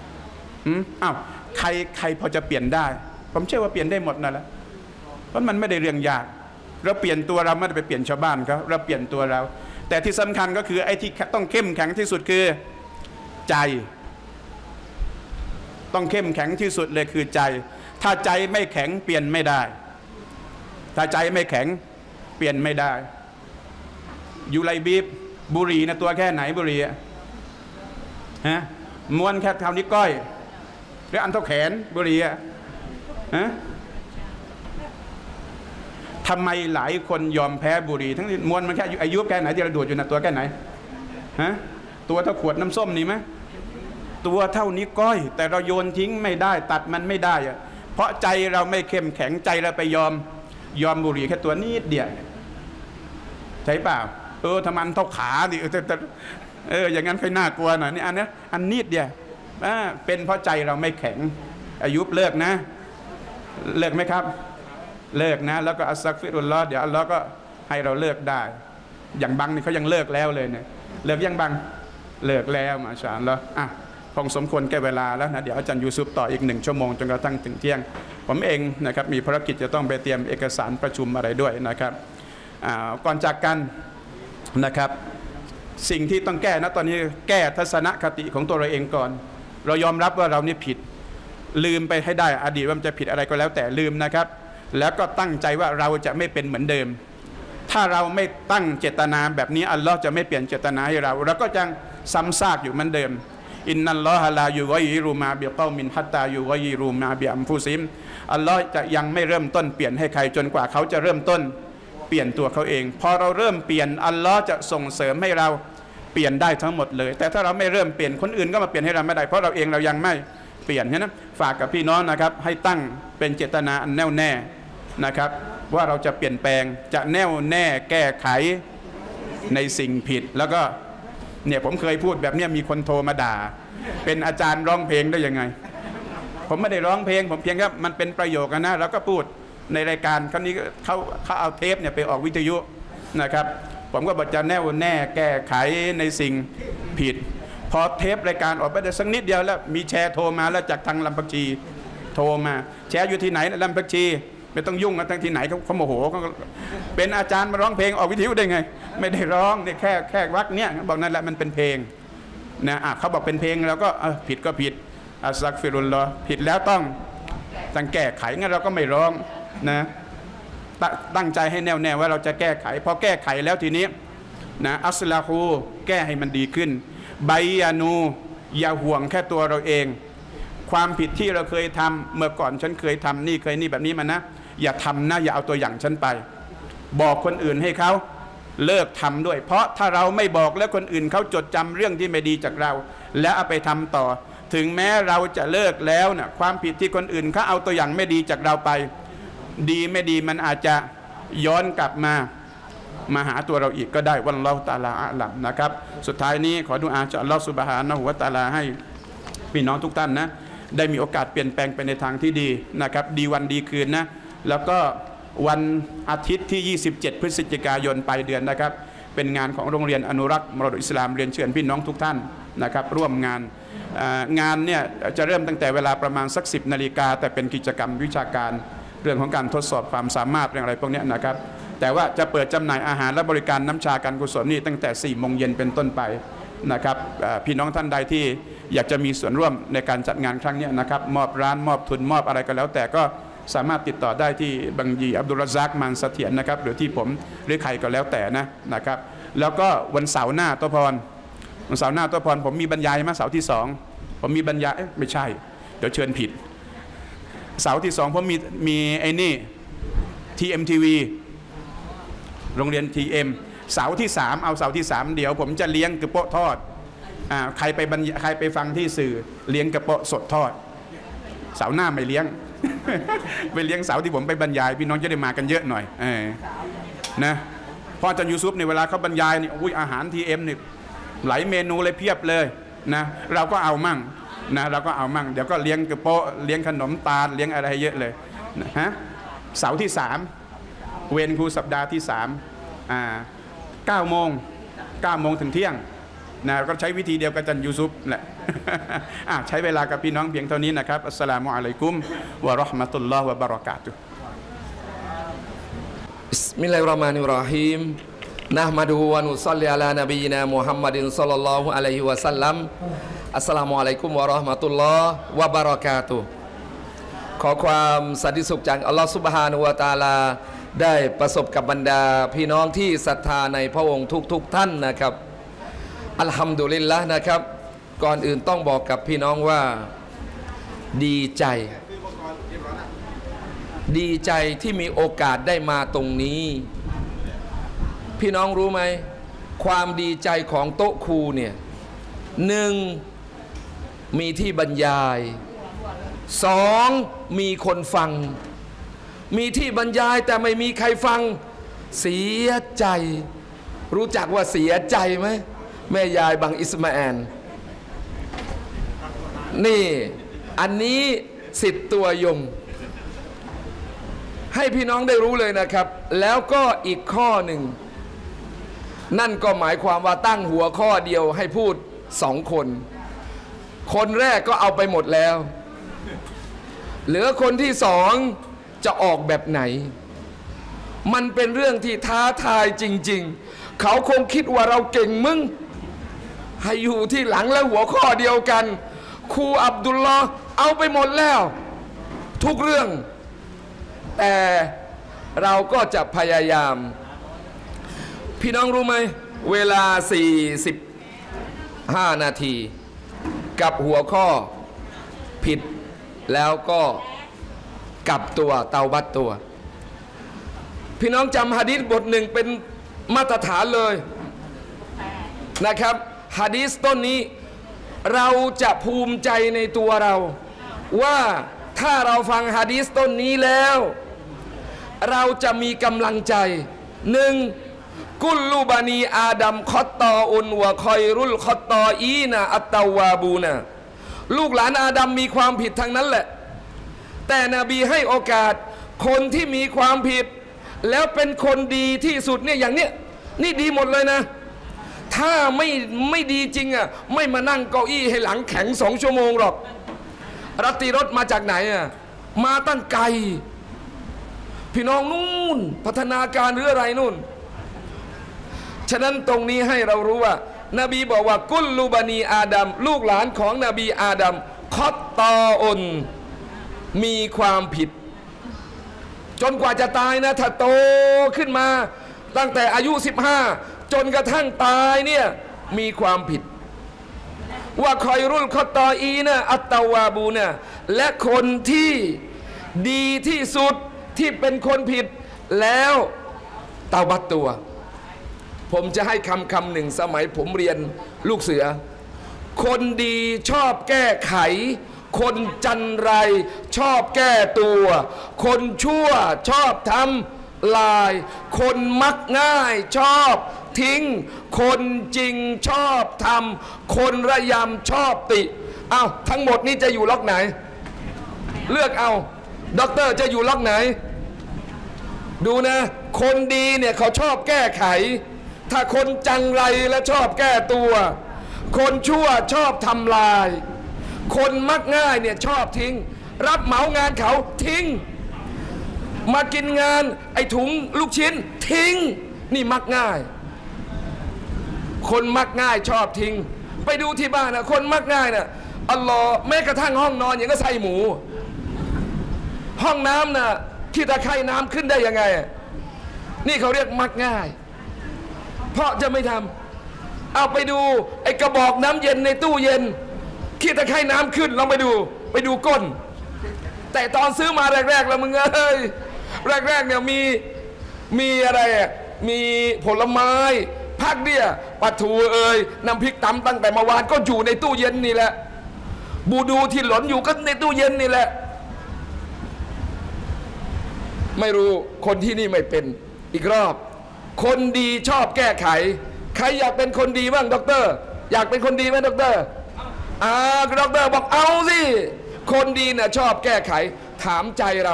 ใครพอจะเปลี่ยนได้ผมเชื่อว่าเปลี่ยนได้หมดนั่นแหละเพราะมันไม่ได้เรื่องยากเราเปลี่ยนตัวเราไม่ได้ไปเปลี่ยนชาวบ้านเขาเราเปลี่ยนตัวเราแต่ที่สำคัญก็คือไอ้ที่ต้องเข้มแข็งที่สุดคือใจต้องเข้มแข็งที่สุดเลยคือใจถ้าใจไม่แข็งเปลี่ยนไม่ได้ถ้าใจไม่แข็งเปลี่ยนไม่ได้ยูไลบีบบุหรี่นะตัวแค่ไหนบุหรี่ฮะม้วนแค่เท่านี้ก้อยหรืออันเท่าแขนบุหรี่อะฮะทำไมหลายคนยอมแพ้บุหรี่ทั้งที่ม้วนมันแค่อายุแค่ไหนที่เราดูดอยู่นะตัวแค่ไหนฮะตัวเท่าขวดน้ำส้มนี่ไหมตัวเท่านี้ก้อยแต่เราโยนทิ้งไม่ได้ตัดมันไม่ได้อะเพราะใจเราไม่เข้มแข็งใจเราไปยอมบุหรี่แค่ตัวนิดเดียวใช่เปล่าทำมันเท่าขาดิอย่างนั้นค่อยน่ากลัวหน่อยนี่อันนี้อันนิดเดียวเป็นเพราะใจเราไม่แข็งอายุเลิกนะเลิกไหมครับเลิกนะแล้วก็อัสซักฟิรุลลอฮ์เดี๋ยวอัลลอฮ์ก็ให้เราเลิกได้อย่างบังนี่เขายังเลิกแล้วเลยเนี่ยเลิกยังบังเลิกแล้วมาชาอัลลอฮ์คงสมควรแก่เวลาแล้วนะเดี๋ยวอาจารย์ยูซุฟต่ออีก1 ชั่วโมงจนกระทั่งถึงเที่ยงผมเองนะครับมีภารกิจจะต้องไปเตรียมเอกสารประชุมอะไรด้วยนะครับก่อนจากกันนะครับสิ่งที่ต้องแก้นะตอนนี้แก้ทัศนคติของตัวเราเองก่อนเรายอมรับว่าเรานี่ผิดลืมไปให้ได้อดีตว่ามันจะผิดอะไรก็แล้วแต่ลืมนะครับแล้วก็ตั้งใจว่าเราจะไม่เป็นเหมือนเดิมถ้าเราไม่ตั้งเจตนาแบบนี้อัลลอฮ์จะไม่เปลี่ยนเจตนาให้เราก็จะซ้ำซากอยู่เหมือนเดิมอินนัลลอฮะลายุกอยยิรูมาบิกอมินฮัตตายุกอยยิรูมาบิอัมฟุซิมอัลลอฮ์จะยังไม่เริ่มต้นเปลี่ยนให้ใครจนกว่าเขาจะเริ่มต้นเปลี่ยนตัวเขาเองพอเราเริ่มเปลี่ยนอัลลอฮ์จะส่งเสริมให้เราเปลี่ยนได้ทั้งหมดเลยแต่ถ้าเราไม่เริ่มเปลี่ยนคนอื่นก็มาเปลี่ยนให้เราไม่ได้เพราะเราเองเรายังไม่เปลี่ยนฉะนั้นฝากกับพี่น้องนะครับให้ตั้งเป็นเจตนาอันแน่วแน่นะครับว่าเราจะเปลี่ยนแปลงจะแน่วแน่แก้ไขในสิ่งผิดแล้วก็เนี่ยผมเคยพูดแบบนี้มีคนโทรมาด่าเป็นอาจารย์ร้องเพลงได้ยังไงผมไม่ได้ร้องเพลงผมเพียงแค่มันเป็นประโยคนะแล้วก็พูดในรายการครั้งนี้เขาเอาเทปเนี่ยไปออกวิทยุนะครับผมก็บอกจะแน่วแน่แก้ไขในสิ่งผิดพอเทปรายการออกไปได้สักนิดเดียวแล้วมีแชร์โทรมาแล้วจากทางลำพักชีโทรมาแชร์อยู่ที่ไหนลำพักชีไม่ต้องยุ่งกันทั้งที่ไหนเขาโมโหเขาเป็นอาจารย์มาร้องเพลงออกวิทยุได้ไงไม่ได้ร้องเนี่ยแค่วักเนี่ยบอกนั่นแหละมันเป็นเพลงนะเขาบอกเป็นเพลงแล้วก็ผิดก็ผิดอัสซักฟิรุลลอฮ์ผิดแล้วต้องแก้ไขงั้นเราก็ไม่ร้องนะตั้งใจให้แน่วแน่ว่าเราจะแก้ไขพอแก้ไขแล้วทีนี้นะอัสลาฮูแก้ให้มันดีขึ้นไบยานูอย่าห่วงแค่ตัวเราเองความผิดที่เราเคยทำเมื่อก่อนฉันเคยทำนี่เคยนี่แบบนี้มานะอย่าทำนะอย่าเอาตัวอย่างฉันไปบอกคนอื่นให้เขาเลิกทำด้วยเพราะถ้าเราไม่บอกแล้วคนอื่นเขาจดจำเรื่องที่ไม่ดีจากเราแล้วเอาไปทำต่อถึงแม้เราจะเลิกแล้วนะความผิดที่คนอื่นเขาเอาตัวอย่างไม่ดีจากเราไปดีไม่ดีมันอาจจะย้อนกลับมาหาตัวเราอีกก็ได้วัลลอฮุตะอาลาอะลัมนะครับสุดท้ายนี้ขอดุอาจากอัลลอฮฺซุบฮานะฮูวะตะอาลาให้พี่น้องทุกท่านนะได้มีโอกาสเปลี่ยนแปลงไปในทางที่ดีนะครับดีวันดีคืนนะแล้วก็วันอาทิตย์ที่ 27 พฤศจิกายนปลายเดือนนะครับเป็นงานของโรงเรียนอนุรักษ์มรดกอิสลามเรียนเชิญพี่น้องทุกท่านนะครับร่วมงานเนี่ยจะเริ่มตั้งแต่เวลาประมาณสัก 10 นาฬิกาแต่เป็นกิจกรรมวิชาการเรื่องของการทดสอบความสามารถเรื่องอะไรพวกนี้นะครับแต่ว่าจะเปิดจำหน่ายอาหารและบริการน้ำชาการกุศลนี่ตั้งแต่ 4 โมงเย็นเป็นต้นไปนะครับพี่น้องท่านใดที่อยากจะมีส่วนร่วมในการจัดงานครั้งนี้นะครับมอบร้านมอบทุนมอบอะไรก็แล้วแต่ก็สามารถติดต่อได้ที่บังยีอับดุลรซักมันเสถียรนะครับหรือที่ผมหรือใครก็แล้วแต่นะครับแล้วก็วันเสาร์หน้าตัวพรวันเสาร์หน้าตัวพรผมมีบรรยายมาเสาร์ที่2ผมมีบรรยายไม่ใช่เดี๋ยวเชิญผิดเสาร์ที่2ผมมีไอ้นี่ TMTV โรงเรียน TM เสาร์ที่3เอาเสาร์ที่3เดี๋ยวผมจะเลี้ยงกระโปะทอดใครไปฟังที่สื่อเลี้ยงกระโปะสดทอดเสาร์หน้าไม่เลี้ยง ไปเลี้ยงเสาร์ที่ผมไปบรรยายพี่น้องจะได้มากันเยอะหน่อยนะพออาจารย์ยูซุฟในเวลาเขาบรรยายนี่อาหาร TM นี่หลายเมนูเลยเพียบเลยนะเราก็เอามั่งนะเราก็เอามั่งเดี๋ยวก็เลี้ยงกระโปะเลี้ยงขนมตาลเลี้ยงอะไรเยอะเลยนะฮะเสาร์ที่3เวรครูสัปดาห์ที่9 โมงถึงเที่ยงนะก็ใช้วิธีเดียวกับอาจารย์ยูซุฟแหละใช้เวลากับพี่น้องเพียงเท่านี้นะครับอัสสลามุอะลัยกุมวะเราะห์มะตุลลอฮ์วะบะเราะกาตุฮ์บิสมิลลาฮิรเราะห์มานิรเราะฮีมนะห์มะดุฮุวะนุศ็อลลิอะลานะบีนามุฮัมมัดศ็อลลัลลอฮุอะลัยฮิวะซัลลัมอัสสลามุอะลัยกุมวะเราะห์มะตุลลอฮ์วะบะเราะกาตุฮ์ขอความสันติสุขจากอัลลอฮ์ซุบฮานะฮูวะตะอาลาได้ประสบกับบรรดาพี่น้องที่ศรัทธาในพระองค์ทุกท่านนะครับอัลฮัมดุลิลละห์นะครับก่อนอื่นต้องบอกกับพี่น้องว่าดีใจที่มีโอกาสได้มาตรงนี้พี่น้องรู้ไหมความดีใจของโต๊ะครูเนี่ยหนึ่งมีที่บรรยายสองมีคนฟังมีที่บรรยายแต่ไม่มีใครฟังเสียใจรู้จักว่าเสียใจไหมแม่ยายบังอิสมาแอลนี่อันนี้สิทธิ์ตัวยงให้พี่น้องได้รู้เลยนะครับแล้วก็อีกข้อหนึ่งนั่นก็หมายความว่าตั้งหัวข้อเดียวให้พูด2 คนคนแรกก็เอาไปหมดแล้วเหลือคนที่2จะออกแบบไหนมันเป็นเรื่องที่ท้าทายจริงๆเขาคงคิดว่าเราเก่งมึงให้อยู่ที่หลังและหัวข้อเดียวกันครูอับดุลลอฮ์เอาไปหมดแล้วทุกเรื่องแต่เราก็จะพยายามพี่น้องรู้ไหมเวลา45 นาทีกับหัวข้อผิดแล้วก็กลับตัวเตาบัตตัวพี่น้องจำหะดีษบทหนึ่งเป็นมาตรฐานเลยนะครับหะดีษต้นนี้เราจะภูมิใจในตัวเราว่าถ้าเราฟังหะดีษต้นนี้แล้วเราจะมีกำลังใจหนึ่งกุลลูบานีอาดัมคอตตออุนวะคอยรุลคอตตออีนาอัตตาวาบูนะลูกหลานอาดัมมีความผิดทั้งนั้นแหละแต่นบีให้โอกาสคนที่มีความผิดแล้วเป็นคนดีที่สุดเนี่ยอย่างเนี้ยนี่ดีหมดเลยนะถ้าไม่ดีจริงอ่ะไม่มานั่งเก้าอี้ให้หลังแข็ง2 ชั่วโมงหรอกรัตติรถมาจากไหนอ่ะมาตั้งไกลพี่น้องนู่นพัฒนาการหรืออะไรนู่นฉะนั้นตรงนี้ให้เรารู้ว่านบีบอกว่ากุลลูบานีอาดัมลูกหลานของนบีอาดัมคอตตออุนมีความผิดจนกว่าจะตายนะถ้าโตขึ้นมาตั้งแต่อายุ15จนกระทั่งตายเนี่ยมีความผิดว่าคอยรุลคอตตออีนะอัตตาวาบูนะและคนที่ดีที่สุดที่เป็นคนผิดแล้วเตาบัตตัวผมจะให้คำหนึ่งสมัยผมเรียนลูกเสือคนดีชอบแก้ไขคนจันไรชอบแก้ตัวคนชั่วชอบทำลายคนมักง่ายชอบทิ้งคนจริงชอบทำคนระยำชอบติเอาทั้งหมดนี้จะอยู่ล็อกไหนเลือกเอาด็อกเตอร์จะอยู่ล็อกไหนดูนะคนดีเนี่ยเขาชอบแก้ไขถ้าคนจังไรและชอบแก้ตัวคนชั่วชอบทำลายคนมักง่ายเนี่ยชอบทิ้งรับเหมางานเขาทิ้งมากินงานไอ้ถุงลูกชิ้นทิ้งนี่มักง่ายคนมักง่ายชอบทิ้งไปดูที่บ้านนะคนมักง่ายนะอัลลอฮ์แม้กระทั่งห้องนอนอย่างก็ใส่หมูห้องน้ำนะขี้ตะไคร่น้ำขึ้นได้ยังไงนี่เขาเรียกมักง่ายเพราะจะไม่ทำเอาไปดูไอ้กระบอกน้ำเย็นในตู้เย็นขี้ตะไคร่น้ำขึ้นลองไปดูก้นแต่ตอนซื้อมาแรกๆแล้วมึงเอ้ยแรกๆเนี่ยมีอะไรมีผลไม้ผักเดี่ยปลาทูน้ำพริกตำตั้งแต่เมื่อวานก็อยู่ในตู้เย็นนี่แหละบูดูที่หล่นอยู่ก็ในตู้เย็นนี่แหละไม่รู้คนที่นี่ไม่เป็นอีกรอบคนดีชอบแก้ไขใครอยากเป็นคนดีบ้างด็อกเตอร์อยากเป็นคนดีไหมด็อกเตอร์ด็อกเตอร์บอกเอาสิคนดีน่ะชอบแก้ไขถามใจเรา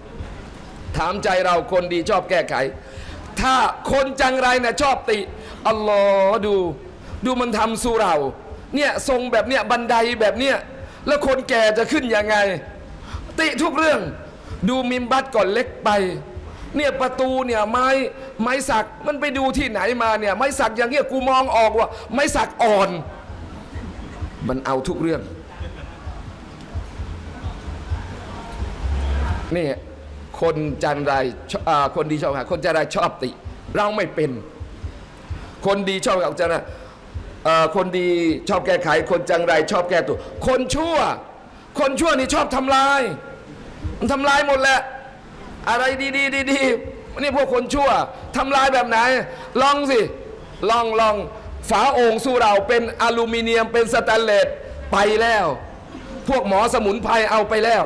คนดีชอบแก้ไขถ้าคนจังไรน่ะชอบติอัลลอฮ์ดูมันทำสู่เราเนี่ยทรงแบบเนี้ยบันไดแบบเนี้ยแล้วคนแก่จะขึ้นยังไงติทุกเรื่องดูมิมบัตก่อนเล็กไปเนี่ยประตูเนี่ยไม้สักมันไปดูที่ไหนมาเนี่ยไม้สักอย่างเงี้ยกูมองออกว่าไม้สักอ่อนมันเอาทุกเรื่องนี่คนจันไรคนดีชอบคนจันไรชอบติเราไม่เป็นคนดีชอบกับจันไรคนดีชอบแก้ไขคนจังไรชอบแก้ตัวคนชั่วนี่ชอบทำลายมันทำลายหมดแหละอะไรดีนี่พวกคนชั่วทำลายแบบไหนลองสิลองฝาโอ่งสู้เราเป็นอลูมิเนียมเป็นสแตนเลสไปแล้วพวกหมอสมุนไพรเอาไปแล้ว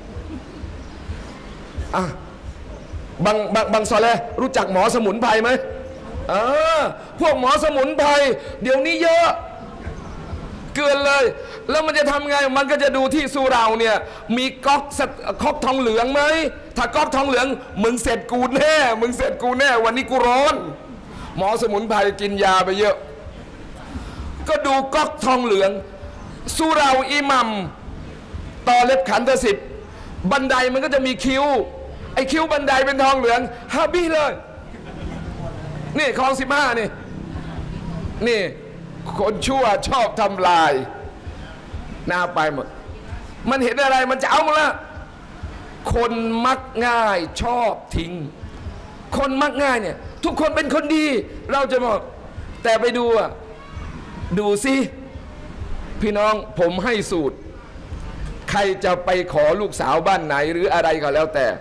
บางซอเลรู้จักหมอสมุนไพรไหมพวกหมอสมุนไพรเดี๋ยวนี้เยอะเกินเลยแล้วมันจะทำไงมันก็จะดูที่สุเราเนี่ยมีก๊อกทองเหลืองไหมถ้าก๊อกทองเหลืองมึงเสร็จกูแน่วันนี้กูร้อนหมอสมุนไพรกินยาไปเยอะก็ดูก๊อกทองเหลืองสุเราอิหมัมต่อเล็บขันธ์สิบบันไดมันก็จะมีคิ้วไอ้คิ้วบันไดเป็นทองเหลืองฮาบี้เลยนี่คลอง15นี่คนชั่วชอบทำลายน่าไปหมดมันเห็นอะไรมันจะเอาหมดละคนมักง่ายชอบทิ้งคนมักง่ายเนี่ยทุกคนเป็นคนดีเราจะบอกแต่ไปดูสิพี่น้องผมให้สูตรใครจะไปขอลูกสาวบ้านไหนหรืออะไรก็แล้วแต่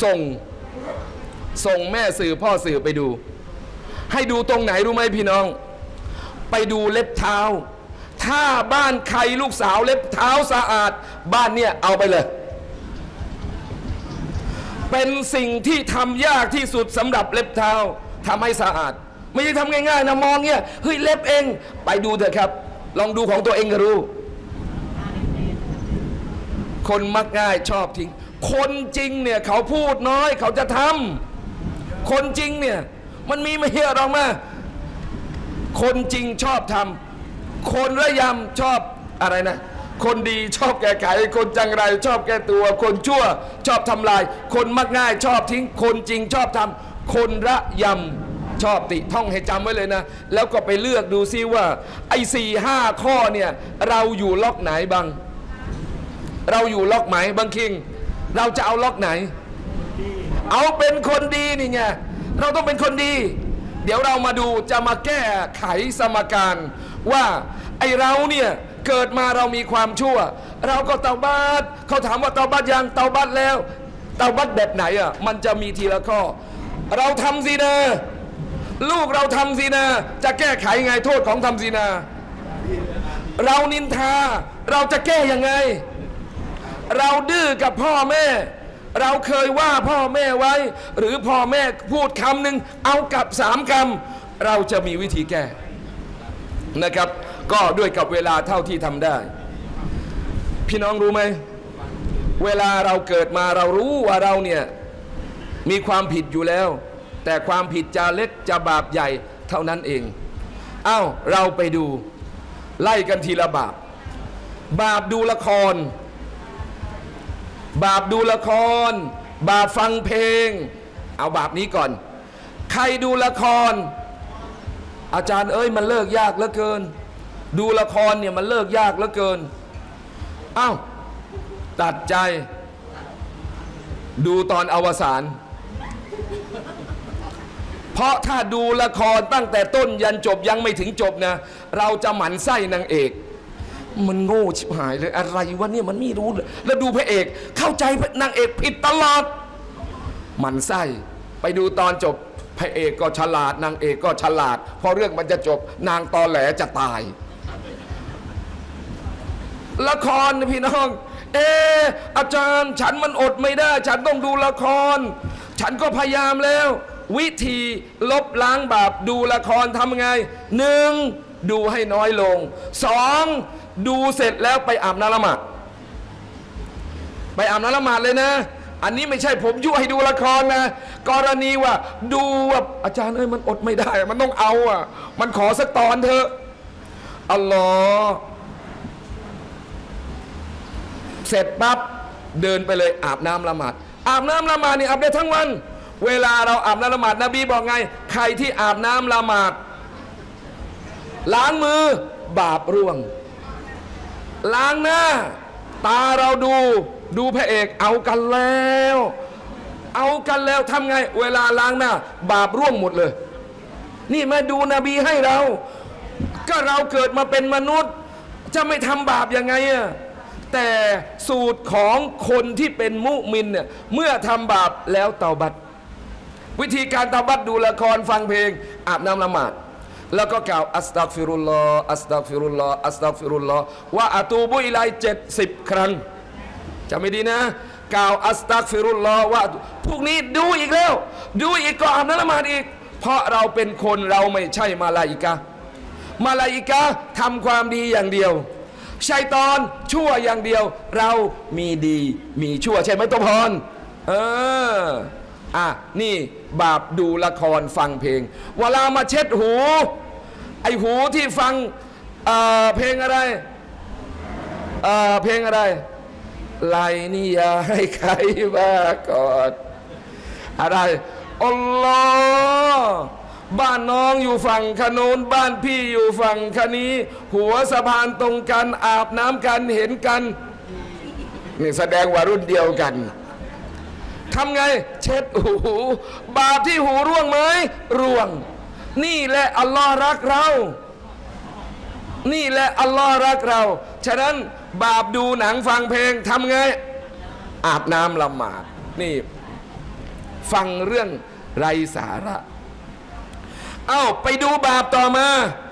ส่งแม่สื่อพ่อสื่อไปดูให้ดูตรงไหนรู้ไหมพี่น้องไปดูเล็บเท้าถ้าบ้านใครลูกสาวเล็บเท้าสะอาดบ้านเนี่ยเอาไปเลยเป็นสิ่งที่ทำยากที่สุดสำหรับเล็บเท้าทำให้สะอาดไม่ใช่ทำง่ายๆนะมองเนี่ยเฮ้ยเล็บเองไปดูเถอะครับลองดูของตัวเองก็รู้คนมักง่ายชอบทิ้งคนจริงเนี่ยเขาพูดน้อยเขาจะทำคนจริงเนี่ยมันมีไม่เยอะหรอกมาคนจริงชอบทำคนระยำชอบอะไรนะคนดีชอบแก้ไขคนจังไรชอบแก้ตัวคนชั่วชอบทำลายคนมักง่ายชอบทิ้งคนจริงชอบทำคนระยำชอบติท่องให้จำไว้เลยนะแล้วก็ไปเลือกดูซิว่าไอ้4-5 ข้อเนี่ยเราอยู่ล็อกไหนบ้างเราอยู่ล็อกไหนบางคิงเราจะเอาล็อกไหนเอาเป็นคนดีนี่ไงเราต้องเป็นคนดีเดี๋ยวเรามาดูจะมาแก้ไขสมการว่าไอเราเนี่ยเกิดมาเรามีความชั่วเราก็เตาบัตเขาถามว่าเตาบัตยังเตาบัตแล้วเตาบัตแบบไหนอ่ะมันจะมีทีละข้อเราทำซีนาลูกเราทำซีนาจะแก้ไขไงโทษของทำซีนาเรานินทาเราจะแก้ยังไงเราดื้อกับพ่อแม่เราเคยว่าพ่อแม่ไว้หรือพ่อแม่พูดคำหนึ่งเอากับ3 คำเราจะมีวิธีแก้นะครับก็ด้วยกับเวลาเท่าที่ทำได้พี่น้องรู้ไหมเวลาเราเกิดมาเรารู้ว่าเราเนี่ยมีความผิดอยู่แล้วแต่ความผิดจะเล็กจะบาปใหญ่เท่านั้นเองเราไปดูไล่กันทีละบาปดูละครบาปดูละครบาปฟังเพลงเอาบาปนี้ก่อนใครดูละครอาจารย์มันเลิกยากเหลือเกินดูละครเนี่ยมันเลิกยากเหลือเกินตัดใจดูตอนอวสานเพราะถ้าดูละครตั้งแต่ต้นยันจบยังไม่ถึงจบนะเราจะหมั่นไส้นางเอกมันโง่ชิบหายเลยอะไรวะเนี่ยมันไม่รู้แล้วดูพระเอกเข้าใจนางเอกผิดตลอดมันไส้ไปดูตอนจบพระเอกก็ฉลาดนางเอกก็ฉลาดพอเรื่องมันจะจบนางตอแหลจะตายละครพี่น้องอาจารย์ฉันมันอดไม่ได้ฉันต้องดูละครฉันก็พยายามแล้ววิธีลบล้างบาปดูละครทำไง1ดูให้น้อยลง2ดูเสร็จแล้วไปอาบน้ำละหมาดเลยนะอันนี้ไม่ใช่ผมยุให้ดูละครนะกรณีว่าดูว่าอาจารย์มันอดไม่ได้มันต้องเอามันขอสักตอนเถอะอัลลอฮ์เสร็จปั๊บเดินไปเลยอาบน้ำละหมาดนี่อาบได้ทั้งวันเวลาเราอาบน้ำละหมาดนบีบอกไงใครที่อาบน้ำละหมาดล้างมือบาปร่วงล้างหน้าตาเราดูพระเอกเอากันแล้วทำไงเวลาล้างหน้าบาปร่วงหมดเลยนี่มาดูนบีให้เราก็เราเกิดมาเป็นมนุษย์จะไม่ทำบาปยังไงอะแต่สูตรของคนที่เป็นมุมินเนี่ยเมื่อทำบาปแล้วเตาบัตวิธีการเตาบัตดูละครฟังเพลงอาบน้ำละหมาดแล้วก็กล่าวอัสตัฆฟิรุลลอฮ์อัสตัฆฟิรุลลอฮ์อัสตัฆฟิรุลลอฮ์ว่าอะตูบุอิลัย70 ครั้งจำไม่ดีนะกล่าวอัสตัฆฟิรุลลอฮ์ว่าพวกนี้ดูอีกแล้วดูอีกก็อาบน้ำละหมาดอีกเพราะเราเป็นคนเราไม่ใช่มาลาอิกะห์มาลาอิกะห์ทำความดีอย่างเดียวชัยฏอนชั่วอย่างเดียวเรามีดีมีชั่วใช่ไหมตัวพรนี่บาปดูละครฟังเพลงเวลามาเช็ดหูไอหูที่ฟังเพลงอะไรเพลงอะไรไลนี่อย่าให้ใครบ้ากอดอะไรอัลลอฮ์บ้านน้องอยู่ฝั่งขนูนบ้านพี่อยู่ฝั่งขนี้หัวสะพานตรงกันอาบน้ำกันเห็นกันนี่แสดงว่ารุ่นเดียวกันทำไงเช็ดหูบาปที่หูร่วงไหมร่วงนี่แหละอัลลอฮ์รักเรานี่แหละอัลลอฮ์รักเราฉะนั้นบาปดูหนังฟังเพลงทำไงอาบน้ำละหมาดนี่ฟังเรื่องไร้สาระไปดูบาปต่อมา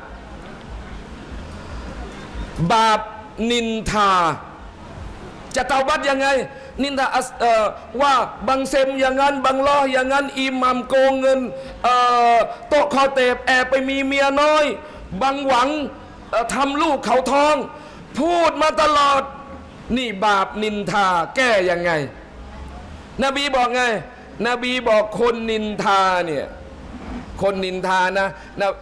บาปนินทาจะเตาบัตยังไงนินทาว่าบังเซมอย่างนั้นบังล้ออย่างนั้นอิหมัมโกงเงินโต๊ะคอเตบแอบไปมีเมียน้อยบังหวังทำลูกเขาท้องพูดมาตลอดนี่บาปนินทาแก้ยังไงนบีบอกไงนบีบอกคนนินทาเนี่ยคนนินทานะ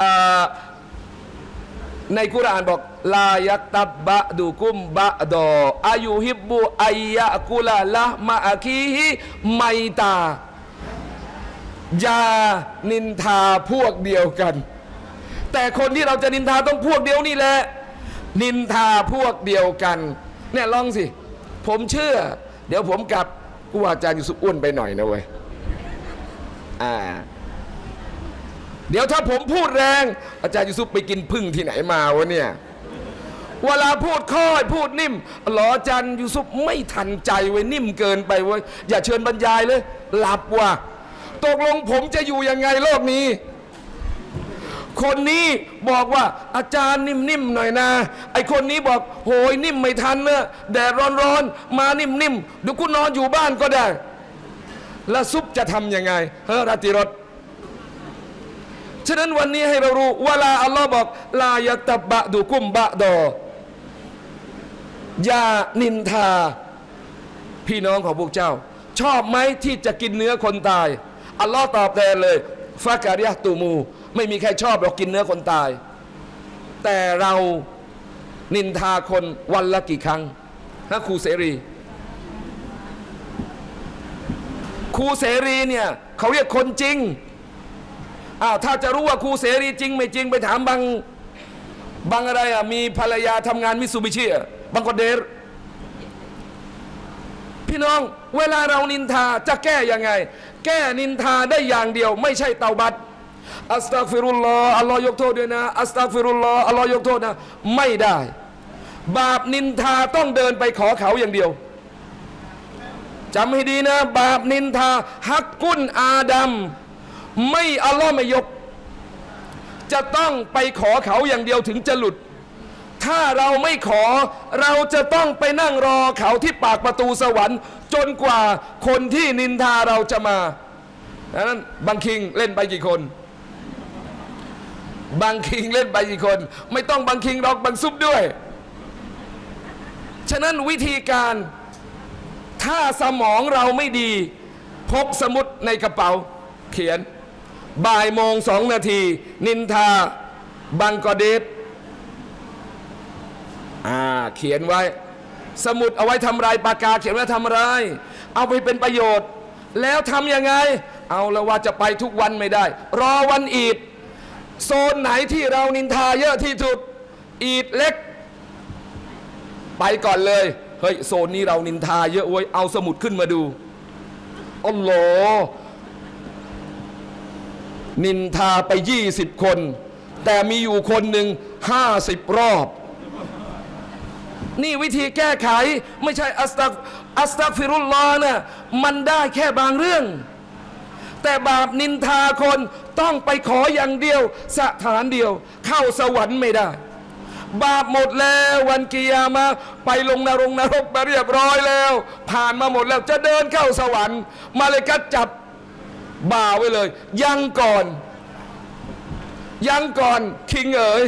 ในกุรอานบอกลายักตับบะดูกุมบะดออายุฮิบบุอัยยะกุลาละมาอาคีฮิไมตาอย่านินทาพวกเดียวกันแต่คนที่เราจะนินทาต้องพวกเดียวนี่แหละนินทาพวกเดียวกันเนี่ยลองสิผมเชื่อเดี๋ยวผมกับกูอาจารย์ยูซุฟอ้วนไปหน่อยนะเว้ยเดี๋ยวถ้าผมพูดแรงอาจารย์ยูซุฟไปกินพึ่งที่ไหนมาวะเนี่ยเวลาพูดค่อยพูดนิ่มหรออาจารย์ยูซุฟไม่ทันใจไว้นิ่มเกินไปเว้ยอย่าเชิญบรรยายเลยหลับว่ะตกลงผมจะอยู่ยังไงโลกนี้คนนี้บอกว่าอาจารย์นิ่มๆหน่อยนะไอคนนี้บอกโหยนิ่มไม่ทันเนอะแดดร้อนๆมานิ่มๆเดี๋ยวกูนอนอยู่บ้านก็ได้แล้วซุปจะทำยังไงราติรสฉะนั้นวันนี้ให้เรารู้เวลาอัลลอฮ์บอกลายัตบะดูกุมบะดออย่านินทาพี่น้องของพวกเจ้าชอบไหมที่จะกินเนื้อคนตายอัลลอฮ์ตอบแทนเลยฟาการิยะตูมูไม่มีใครชอบเรากินเนื้อคนตายแต่เรานินทาคนวันละกี่ครั้งนะครูเสรีเนี่ยเขาเรียกคนจริงถ้าจะรู้ว่าครูเสรีจริงไม่จริงไปถามบางอะไรมีภรรยาทำงานมิตซูบิชิบางกอเดรพี่น้องเวลาเรานินทาจะแก้ยังไงแก้นินทาได้อย่างเดียวไม่ใช่เตาบัตอัสตัฆฟิรุลลอฮ์อัลลอฮ์ยกโทษด้วยนะอัสตัฆฟิรุลลอฮ์อัลลอฮ์ยกโทษนะไม่ได้บาปนินทาต้องเดินไปขอเขาอย่างเดียวจำให้ดีนะบาปนินทาฮักกุนอาดัมไม่อัลลอฮ์ไม่ยกจะต้องไปขอเขาอย่างเดียวถึงจะหลุดถ้าเราไม่ขอเราจะต้องไปนั่งรอเขาที่ปากประตูสวรรค์จนกว่าคนที่นินทาเราจะมาดังนั้นบังคิงเล่นไปกี่คนบังคิงเล่นไปกี่คนไม่ต้องบังคิงหรอกบังซุปด้วยฉะนั้นวิธีการถ้าสมองเราไม่ดีพกสมุดในกระเป๋าเขียนบ่ายโมง2 นาทีนินทาบังกอเดสเขียนไว้สมุดเอาไว้ทำไรปากกาเขียนไว้ทำไรเอาไปเป็นประโยชน์แล้วทำยังไงเอาละว่าจะไปทุกวันไม่ได้รอวันอีดโซนไหนที่เรานินทาเยอะที่สุดอีดเล็กไปก่อนเลยเฮ้ยโซนนี้เรานินทาเยอะเว้ยเอาสมุดขึ้นมาดูอัลลอฮ์นินทาไป20 คนแต่มีอยู่คนหนึ่ง50 รอบ นี่วิธีแก้ไขไม่ใช่อัสตัฆฟิรุลลอฮ์นะมันได้แค่บางเรื่องแต่บาปนินทาคนต้องไปขออย่างเดียวสถานเดียวเข้าสวรรค์ไม่ได้บาปหมดแล้ววันกิยามะห์ไปลงนรกมาเรียบร้อยแล้วผ่านมาหมดแล้วจะเดินเข้าสวรรค์มาเลกัตจับบ่าไว้เลยยังก่อนคิงเอ๋ย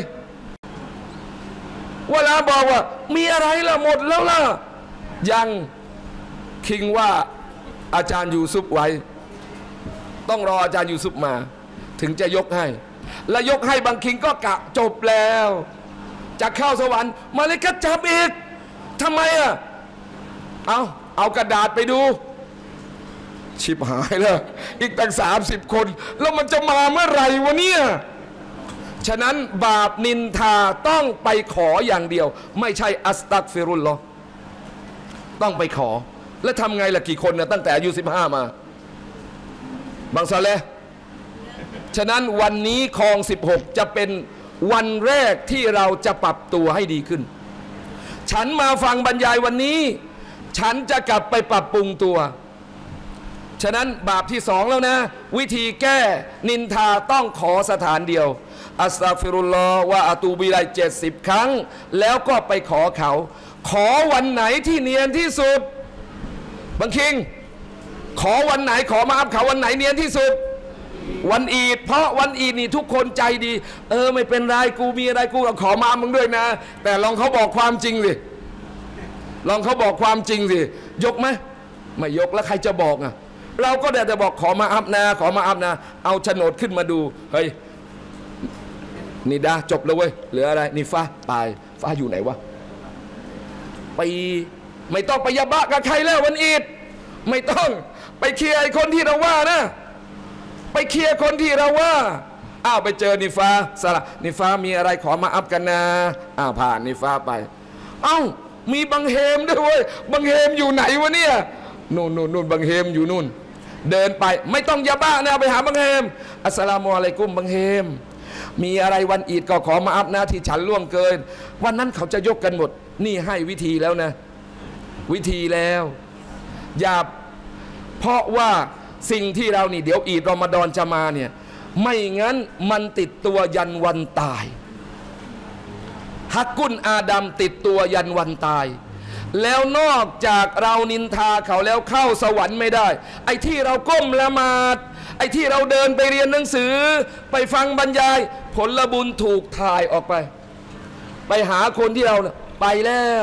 เวลาบอกว่ามีอะไรล่ะหมดแล้วล่ะยังคิงว่าอาจารย์ยูซุปไว้ต้องรออาจารย์ยูซุปมาถึงจะยกให้และยกให้บางคิงก็กะจบแล้วจะเข้าสวรรค์มาเลยก็จับอีกทำไมอ่ะเอากระดาษไปดูชิบหายแล้วอีกตั้ง30 คนแล้วมันจะมาเมื่อไหร่วะเนี่ยฉะนั้นบาปนินทาต้องไปขออย่างเดียวไม่ใช่อัสตัฆฟิรุลลอฮ์ต้องไปขอแล้วทำไงล่ะกี่คนนะตั้งแต่อายุ15มาบางซาเลห์ฉะนั้นวันนี้คลอง16จะเป็นวันแรกที่เราจะปรับตัวให้ดีขึ้นฉันมาฟังบรรยายวันนี้ฉันจะกลับไปปรับปรุงตัวฉะนั้นบาปที่2แล้วนะวิธีแก้นินทาต้องขอสถานเดียวอัสตัฆฟิรุลลอฮ์วะอะตูบิลัย70 ครั้งแล้วก็ไปขอเขาขอวันไหนที่เนียนที่สุดบางคิงขอวันไหนขอมาอัพเขาวันไหนเนียนที่สุดวันอีดเพราะวันอีดนี่ทุกคนใจดีไม่เป็นไรกูมีอะไรกูขอมามึงด้วยนะแต่ลองเขาบอกความจริงสิลองเขาบอกความจริงสิยกไหมไม่ยกแล้วใครจะบอกอ่ะเราก็ได้แต่บอกขอมาอัพนะขอมาอัพนะเอาโฉนดขึ้นมาดูเฮ้ยนี่ดาจบแล้วเว้ยเหลืออะไรนี่ฟ้าตายฟ้าอยู่ไหนวะไปไม่ต้องไปยาบะกับใครแล้ววันอีดไม่ต้องไปเคลียร์คนที่เราว่านะไปเคลียร์คนที่เราว่าไปเจอนิฟ้าสละนิฟ้ามีอะไรขอมาอัพกันนะผ่านนิฟ้าไปมีบังเฮมด้วยเว้ยบังเฮมอยู่ไหนวะเนี่ยนู่นบังเฮมอยู่นู่นเดินไปไม่ต้องยาบ้านะไปหาบังเฮมอัสสลามุอะลัยกุมบังเฮมมีอะไรวันอีดก็ขอมาอัพนะที่ฉันล่วงเกินวันนั้นเขาจะยกกันหมดนี่ให้วิธีแล้วนะวิธีแล้วอย่าเพราะว่าสิ่งที่เรานี่เดี๋ยวอีดรอมฎอนจะมาเนี่ยไม่งั้นมันติดตัวยันวันตายฮักกุนอาดัมติดตัวยันวันตายแล้วนอกจากเรานินทาเขาแล้วเข้าสวรรค์ไม่ได้ไอ้ที่เราก้มละหมาดไอ้ที่เราเดินไปเรียนหนังสือไปฟังบรรยายผลบุญถูกถ่ายออกไปหาคนที่เราไปแล้ว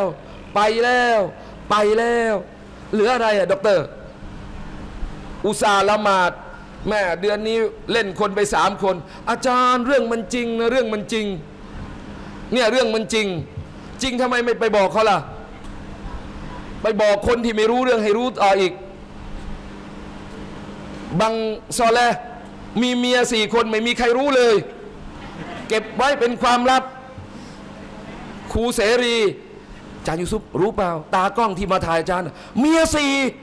เหลืออะไรด็อกเตอร์อุตส่าห์ละหมาดแม่เดือนนี้เล่นคนไป3 คนอาจารย์เรื่องมันจริงนะเรื่องมันจริงเนี่ยเรื่องมันจริงทำไมไม่ไปบอกเขาล่ะไปบอกคนที่ไม่รู้เรื่องให้รู้ต่ออีกบางซอเลห์มีเมีย4 คนไม่มีใครรู้เลยเก็บไว้เป็นความลับครูเสรีอาจารย์ยูซุปรู้เปล่าตากล้องที่มาถ่ายอาจารย์เมีย4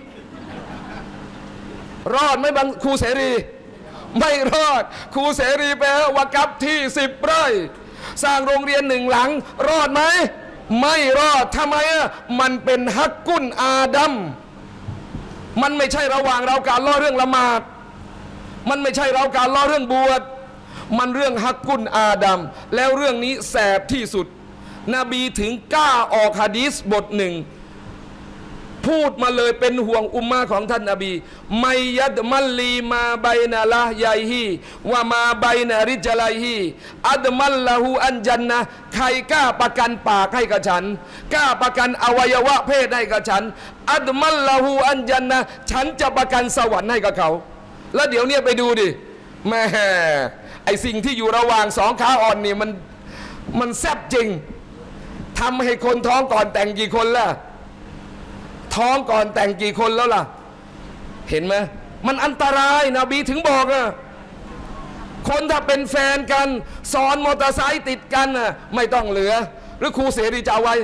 รอดไหมบางครูเสรีไม่รอดครูเสรีไปวากับที่10 ไร่สร้างโรงเรียน1 หลังรอดไหมไม่รอดทำไมมันเป็นฮักกุนอาดัมมันไม่ใช่ระหว่างเราการล่อเรื่องละหมาดมันไม่ใช่เราการล่อเรื่องบวชมันเรื่องฮักกุนอาดัมแล้วเรื่องนี้แสบที่สุดนบีถึงกล้าออกหะดีษบท 1พูดมาเลยเป็นห่วงอุมมะของท่านนบีไมยัดมัลลีมาไบนาละยายฮีว่ามาไบนาริจลัยฮีอัดมัลละหูอันจันนะใครกล้าประกันปากให้กับฉันกล้าประกันอวัยวะเพศให้กับฉันอัดมัลละหูอันจันนะฉันจะประกันสวรรค์ให้กับเขาแล้วเดี๋ยวนี้ไปดูดิแม่ไอสิ่งที่อยู่ระหว่าง2 ขาอ่อนนี่มันแซ่บจริงทำให้คนท้องก่อนแต่งกี่คนล่ะท้องก่อนแต่งกี่คนแล้วล่ะเห็นไหมมันอันตรายนบีถึงบอกคนถ้าเป็นแฟนกันซ้อนมอเตอร์ไซค์ติดกันไม่ต้องเหลือหรือครูเสรีจะเอาไว้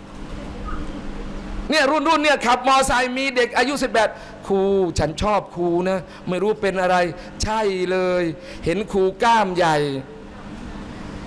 เนี่ยรุ่นเนี่ยขับมอเตอร์ไซค์มีเด็กอายุ18ครูฉันชอบครูนะไม่รู้เป็นอะไรใช่เลยเห็นครูกล้ามใหญ่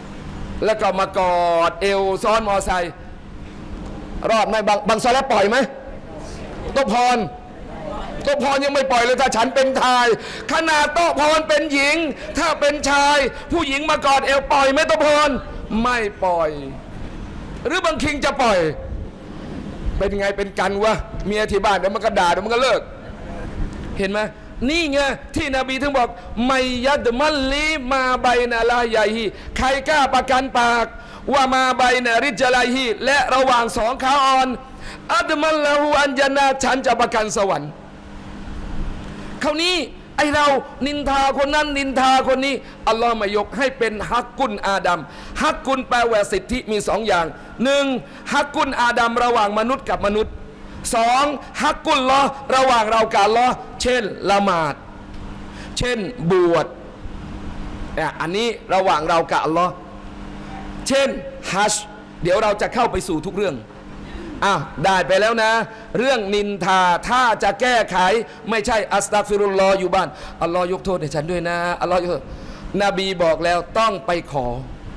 แล้วก็มากอดเอวซ้อนมอไซค์รอดไหมบางซอแล้วปล่อยไหมโต๊ะพรยังไม่ปล่อยเลยถ้าฉันเป็นชายขนาดโต๊ะพรเป็นหญิงถ้าเป็นชายผู้หญิงมากอดเอวปล่อยไหมโต๊ะพรไม่ปล่อยหรือบางคิงจะปล่อยเป็นไงเป็นกันวะเมียที่บ้านเดี๋ยวมันก็ด่าเดี๋ยวมันก็เลิกเห็นไหมนี่ไงที่นบีถึงบอกไม่ยัดมัลลีมาใบนาลาใหญ่ใครกล้าประกันปากว่ามาใบนาริจลาฮีและระหว่างสองขาอ่อนอัดมันละหูอันยานาฉันจะประกันสวรรค์คราวนี้ไอเรานินทาคนนั้นนินทาคนนี้อัลลอฮ์มายกให้เป็นฮักกุลอาดัมฮักกุลแปลว่าสิทธิมีสองอย่างหนึ่งฮักกุลอาดัมระหว่างมนุษย์กับมนุษย์สองฮักกุลลอระหว่างเรากับอัลลอฮ์เช่นละหมาดเช่นบวชอันนี้ระหว่างเรากับอัลลอฮ์เช่นฮัจญ์เดี๋ยวเราจะเข้าไปสู่ทุกเรื่องได้ไปแล้วนะเรื่องนินทาถ้าจะแก้ไขไม่ใช่อัสตัฆฟิรุลลอฮ์อยู่บ้านอัลลอฮ์ยกโทษให้ฉันด้วยนะอัลลอฮ์นบีบอกแล้วต้องไปขอ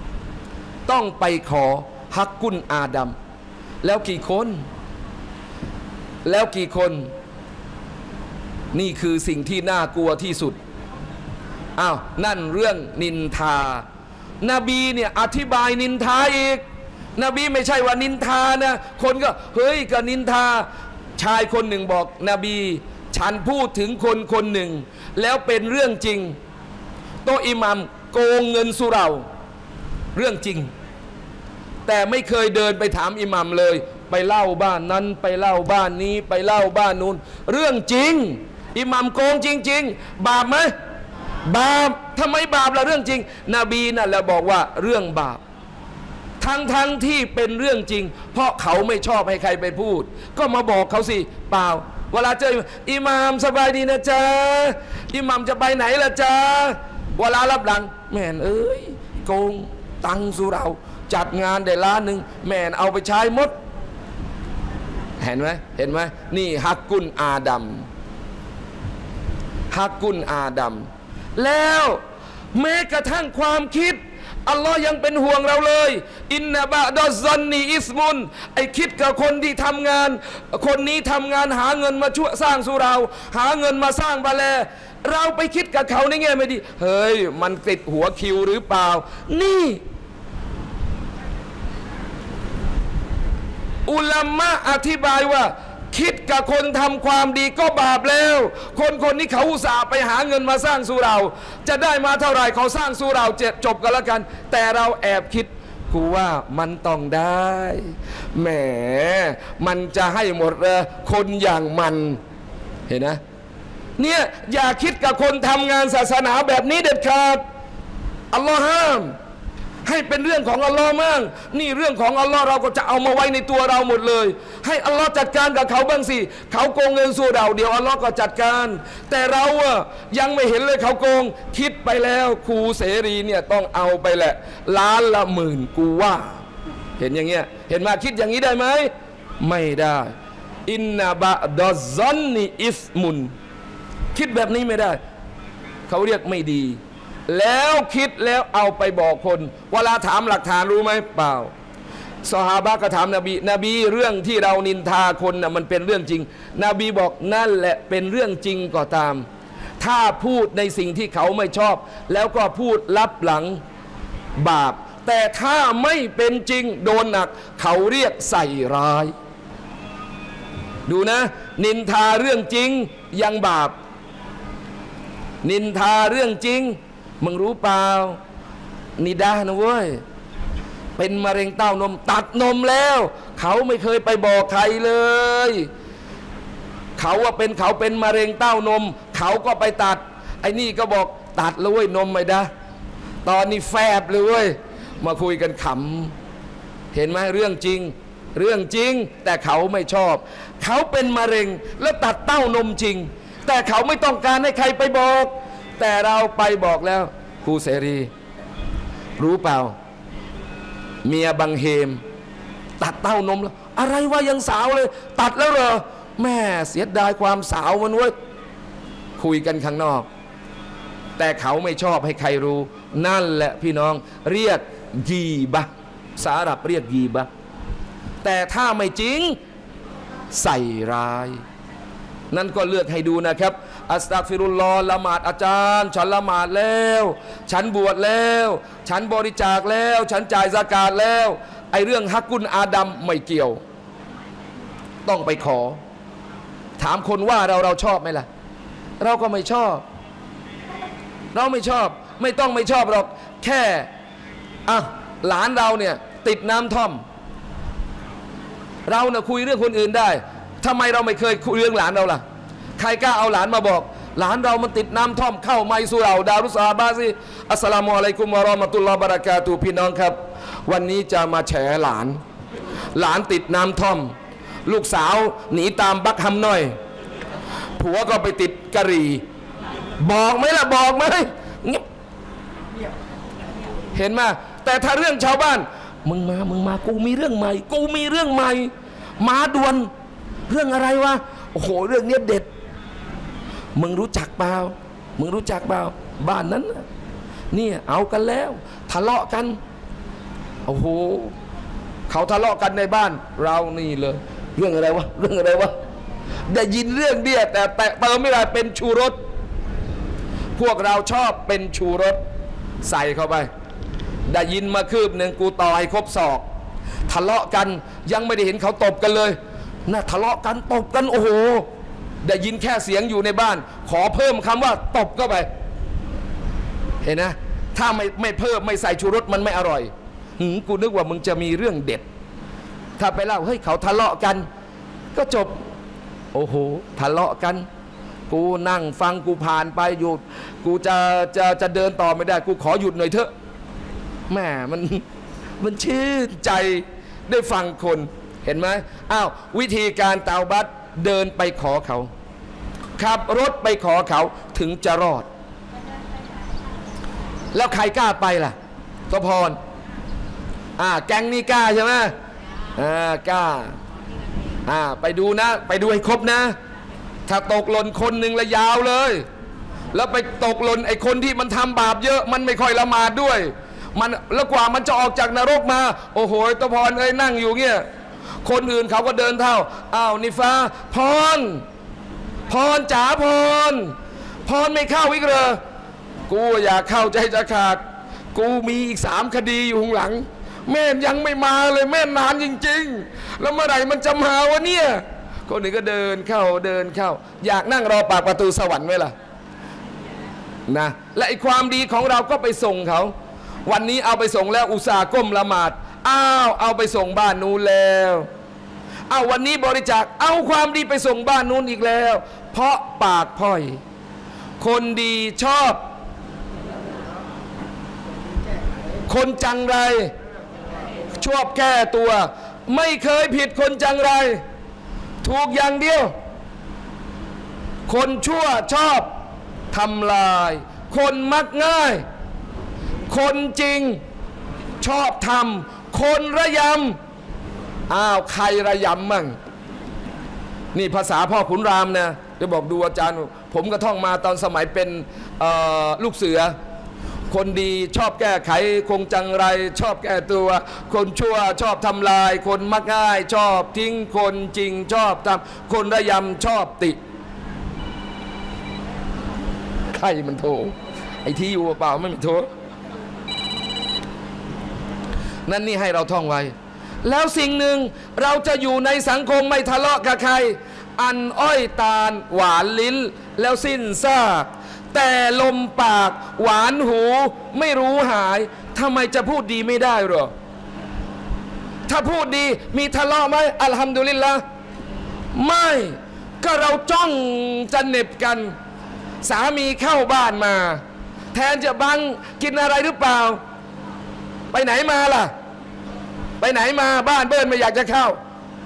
ฮักกุลอาดัมแล้วกี่คนนี่คือสิ่งที่น่ากลัวที่สุดนั่นเรื่องนินทานบีเนี่ยอธิบายนินทาอีกนบีไม่ใช่ว่านินทานะคนก็เฮ้ยก็นินทาชายคนหนึ่งบอกนบีฉันพูดถึงคนหนึ่งแล้วเป็นเรื่องจริงโตอิหมัมโกงเงินสุเราเรื่องจริงแต่ไม่เคยเดินไปถามอิหมัมเลยไปเล่าบ้านนั้นไปเล่าบ้านนี้ไปเล่าบ้านนู้นเรื่องจริงอิหมัมโกงจริงๆบาปไหมบาปทำไมบาปล่ะเรื่องจริงนบีนั่นแหละบอกว่าเรื่องบาปทั้งที่เป็นเรื่องจริงเพราะเขาไม่ชอบให้ใครไปพูดก็มาบอกเขาสิเปล่าเวลาเจออิหม่ามสบายดีนะจ๊ะอิหม่ามจะไปไหนล่ะจ๊ะเวลารับหลังแม่นเอ้ยโกงตังสุเราจัดงานได้ล้านหนึ่งแม่นเอาไปใช้หมดเห็นไหมนี่ฮักกุลอาดัมแล้วแม้กระทั่งความคิดอัลลอฮ์ยังเป็นห่วงเราเลยอินนะบะดอซอนนีอิสมุนไอคิดกับคนที่ทำงานคนนี้ทำงานหาเงินมาช่วยสร้างสุเราหาเงินมาสร้างบาแลเราไปคิดกับเขาในแง่ไม่ดีเฮ้ยมันติดหัวคิวหรือเปล่านี่อุลามะอธิบายว่าคิดกับคนทำความดีก็บาปแล้วคนนี้เขาอุตส่าห์ไปหาเงินมาสร้างสุเราจะได้มาเท่าไหร่เขาสร้างสุเราจบกันแล้วกันแต่เราแอบคิดกูว่ามันต้องได้แหมมันจะให้หมดเลยคนอย่างมันเห็นนะเนี่ยอย่าคิดกับคนทำงานศาสนาแบบนี้เด็ดขาดอัลลอฮ์ห้ามให้เป็นเรื่องของอัลลอฮ์มั่งนี่เรื่องของอัลลอฮ์เราก็จะเอามาไว้ในตัวเราหมดเลยให้อัลลอฮ์จัดการกับเขาบ้างสิเขาโกงเงินสู่เราเดี๋ยวอัลลอฮ์ก็จัดการแต่เรายังไม่เห็นเลยเขาโกงคิดไปแล้วครูเสรีเนี่ยต้องเอาไปแหละล้านละหมื่นกูว่าเห็นอย่างเงี้ยเห็นมาคิดอย่างนี้ได้ไหมไม่ได้อินนาบะดอซอนนีอิสมุนคิดแบบนี้ไม่ได้เขาเรียกไม่ดีแล้วคิดแล้วเอาไปบอกคนเวลาถามหลักฐานรู้ไหมเปล่าซอฮาบะห์ก็ถามนบีเรื่องที่เรานินทาคนน่ะมันเป็นเรื่องจริงนบีบอกนั่นแหละเป็นเรื่องจริงก็ตามถ้าพูดในสิ่งที่เขาไม่ชอบแล้วก็พูดลับหลังบาปแต่ถ้าไม่เป็นจริงโดนหนักเขาเรียกใส่ร้ายดูนะนินทาเรื่องจริงยังบาปนินทาเรื่องจริงมึงรู้เปล่านิดานะเว้ยเป็นมะเร็งเต้านมตัดนมแล้วเขาไม่เคยไปบอกใครเลยเขาเป็นมะเร็งเต้านมเขาก็ไปตัดไอ้นี่ก็บอกตัดแล้วเว้ยนมไม่ได้ตอนนี้แฟบเลยเว้ยมาคุยกันขำเห็นไหมเรื่องจริงแต่เขาไม่ชอบเขาเป็นมะเร็งแล้วตัดเต้านมจริงแต่เขาไม่ต้องการให้ใครไปบอกแต่เราไปบอกแล้วครูเสรีรู้เปล่าเมียบังเฮมตัดเต้านมแล้วอะไรวะยังสาวเลยตัดแล้วเหรอแม่เสียดายความสาวมันเว้ยคุยกันข้างนอกแต่เขาไม่ชอบให้ใครรู้นั่นแหละพี่น้องเรียกยีบะภาษาอาหรับเรียกยีบะแต่ถ้าไม่จริงใส่ร้ายนั่นก็เลือกให้ดูนะครับอัสตัฆฟิรุลลอฮ์ละหมาดอาจารย์ฉันละหมาดแล้วฉันบวชแล้วฉันบริจาคแล้วฉันจ่ายซะกาตแล้วไอเรื่องฮักกุลอาดัมไม่เกี่ยวต้องไปขอถามคนว่าเราชอบไหมล่ะเราก็ไม่ชอบเราไม่ชอบไม่ต้องไม่ชอบหรอกแค่หลานเราเนี่ยติดน้ำท่อมเราเนี่ยคุยเรื่องคนอื่นได้ทำไมเราไม่เคยคุยเรื่องหลานเราล่ะใครกล้าเอาหลานมาบอกหลานเรามันติดน้ำท่อมเข้าไมสุเราดารุสอาบาซีอัสสลามุอะลัยกุมวะเราะมะตุลลอฮ์บะเราะกาตุฮ์พี่น้องครับวันนี้จะมาแฉหลานติดน้ำท่อมลูกสาวหนีตามบักฮัมน้อยผัวก็ไปติดกะหรี่บอกไหมล่ะบอกไหมเห็นไหมแต่ถ้าเรื่องชาวบ้านมึงมากูมีเรื่องใหม่มาด่วนเรื่องอะไรวะโอ้โหเรื่องนี้เด็ดมึงรู้จักเปล่าบ้านนั้นนี่เอากันแล้วทะเลาะกันโอ้โหเขาทะเลาะกันในบ้านเรานี่เลยเรื่องอะไรวะได้ยินเรื่องเดียแต่เติมไม่ได้เป็นชูรสพวกเราชอบเป็นชูรสใส่เข้าไปได้ยินมาคืบหนึ่งกูต่อให้ครบศอกทะเลาะกันยังไม่ได้เห็นเขาตบกันเลยน่ะทะเลาะกันตบกันโอ้โหได้ยินแค่เสียงอยู่ในบ้านขอเพิ่มคำว่าตบเข้าไปเห็นนะถ้าไม่เพิ่มไม่ใส่ชูรสมันไม่อร่อยกูนึกว่ามึงจะมีเรื่องเด็ดถ้าไปเล่าเฮ้ยเขาทะเลาะกันก็จบโอ้โหทะเลาะกันกูนั่งฟังกูผ่านไปหยุดกูจะเดินต่อไม่ได้กูขอหยุดหน่อยเถอะแม่มันชื่นใจได้ฟังคนเห็นไหมวิธีการเตาบัตเดินไปขอเขาขับรถไปขอเขาถึงจะรอดแล้วใครกล้าไปล่ะสพรแก๊งนี้กล้าใช่ไหมกล้าไปดูนะไปดูให้ครบนะถ้าตกหล่นคนหนึ่งละยาวเลยแล้วไปตกหล่นไอ้คนที่มันทำบาปเยอะมันไม่ค่อยละหมาดด้วยมันแล้วกว่ามันจะออกจากนรกมาโอ้โหตะพรนั่งอยู่เงี้ยคนอื่นเขาก็เดินเท่านิฟ้าพรจ๋าพรไม่เข้าอีกเลยกูอยากเข้าใจจะขาดกูมีอีก3 คดีอยู่ข้างหลังแม่ยังไม่มาเลยแม่นานจริงๆแล้วเมื่อไหร่มันจะมาวะเนี่ยคนอื่นก็เดินเข้าอยากนั่งรอปากประตูสวรรค์ไว้ล่ะนะและไอ้ความดีของเราก็ไปส่งเขาวันนี้เอาไปส่งแล้วอุตส่าห์ก้มละหมาดเอาไปส่งบ้านนู้นแล้ววันนี้บริจาคเอาความดีไปส่งบ้านนู้นอีกแล้วเพราะปากพ่อยคนดีชอบคนจังไรชอบแก้ตัวไม่เคยผิดคนจังไรถูกอย่างเดียวคนชั่วชอบทำลายคนมักง่ายคนจริงชอบทำคนระยำใครระยำมั่งนี่ภาษาพ่อขุนรามนะจะบอกดูอาจารย์ผมก็ท่องมาตอนสมัยเป็นลูกเสือคนดีชอบแก้ไขคงจังไรชอบแก้ตัวคนชั่วชอบทำลายคนมักง่ายชอบทิ้งคนจริงชอบทำคนระยำชอบติใครมันโทรไอ้ที่อยู่เปล่าไม่มีโทรนั่นนี่ให้เราท่องไว้แล้วสิ่งหนึ่งเราจะอยู่ในสังคมไม่ทะเลาะกับใครอันอ้อยตาลหวานลิ้นแล้วสิ้นซากแต่ลมปากหวานหูไม่รู้หายทำไมจะพูดดีไม่ได้หรอถ้าพูดดีมีทะเลาะไหมอัลฮัมดุลิลละห์ไม่ก็เราจ้องจะเหน็บกันสามีเข้าบ้านมาแทนจะบังกินอะไรหรือเปล่าไปไหนมาล่ะไปไหนมาบ้านเบิ้ลไม่อยากจะเข้า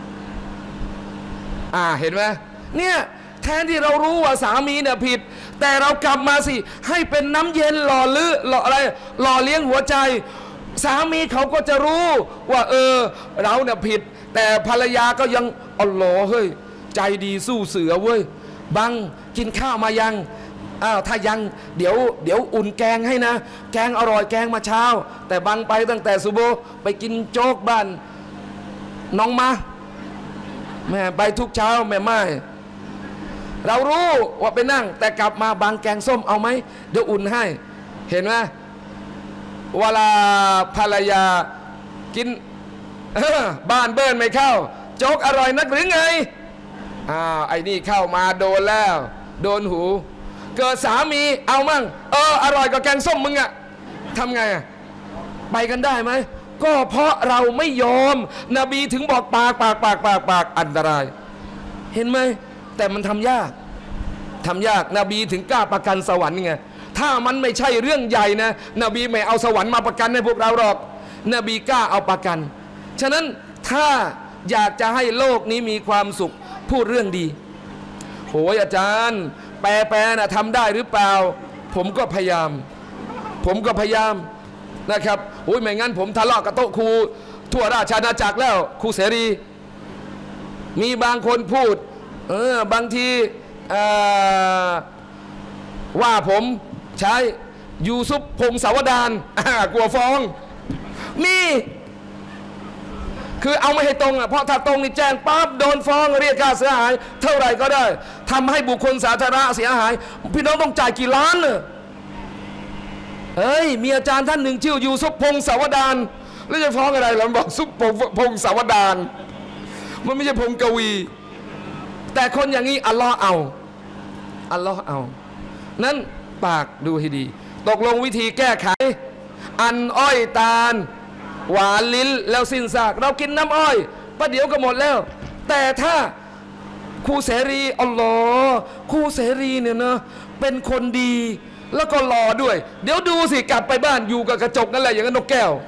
เห็นไหมเนี่ยแทนที่เรารู้ว่าสามีเนี่ยผิดแต่เรากลับมาสิให้เป็นน้ำเย็นหล่อเลี้ยงหัวใจสามีเขาก็จะรู้ว่าเราเนี่ยผิดแต่ภรรยาก็ยังอัลลอฮ์เฮ้ยใจดีสู้เสือเว้ยบังกินข้าวมายังอ้าวถ้ายังเดี๋ยวอุ่นแกงให้นะแกงอร่อยแกงมาเช้าแต่บางไปตั้งแต่ซุโบไปกินโจ๊กบ้านน้องมาแม่ไปทุกเช้าแม่ไม่เรารู้ว่าไปนั่งแต่กลับมาบางแกงส้มเอาไหมเดี๋ยวอุ่นให้เห็นไหมเวลาภรรยากินบ้านเบิ้ลไม่เข้าโจ๊กอร่อยนักหรือไงไอ้นี่เข้ามาโดนแล้วโดนหูเกิดสามีเอามั่งอร่อยกว่าแกงส้มมึงอะทำไงอะไปกันได้ไหมก็เพราะเราไม่ยอมนบีถึงบอกปากอันตรายเห็นไหมแต่มันทำยากนบีถึงกล้าประกันสวรรค์ไงถ้ามันไม่ใช่เรื่องใหญ่นะนบีไม่เอาสวรรค์มาประกันให้พวกเราหรอกนบีกล้าเอาประกันฉะนั้นถ้าอยากจะให้โลกนี้มีความสุขพูดเรื่องดีโหยอาจารย์แปลนะทำได้หรือเปล่าผมก็พยายามนะครับโอ้ยไม่งั้นผมทะเลาะกับโต๊ะครูทั่วราชอาณาจักรแล้วครูเสรีมีบางคนพูดบางทีว่าผมใช้ยูซุปพงศาวดารกลัวฟ้องมีคือเอาไม่ให้ตรงเพราะถ้าตรงนี่แจ้งปั๊บโดนฟ้องเรียกค่าเสียหายเท่าไหร่ก็ได้ทำให้บุคคลสาธารณะเสียหายพี่น้องต้องจ่ายกี่ล้านเลยเฮ้ยมีอาจารย์ท่านหนึ่งชื่อยูซุปพงศาวดารแล้วจะฟ้องอะไรเราบอกซุปพงศาวดารมันไม่ใช่พงกวีแต่คนอย่างนี้อัลลอฮ์เอานั้นปากดูให้ดีตกลงวิธีแก้ไขอันอ้อยตาลหวานลิ้นแล้วสิ้นซากเรากินน้ำอ้อยประเดี๋ยวก็หมดแล้วแต่ถ้าครูเสรีอัลลอฮ์ครูเสรีเนี่ยนะเป็นคนดีแล้วก็หล่อด้วยเดี๋ยวดูสิกลับไปบ้านอยู่กับกระจกนั่นแหละอย่างนั้นนกแก้ว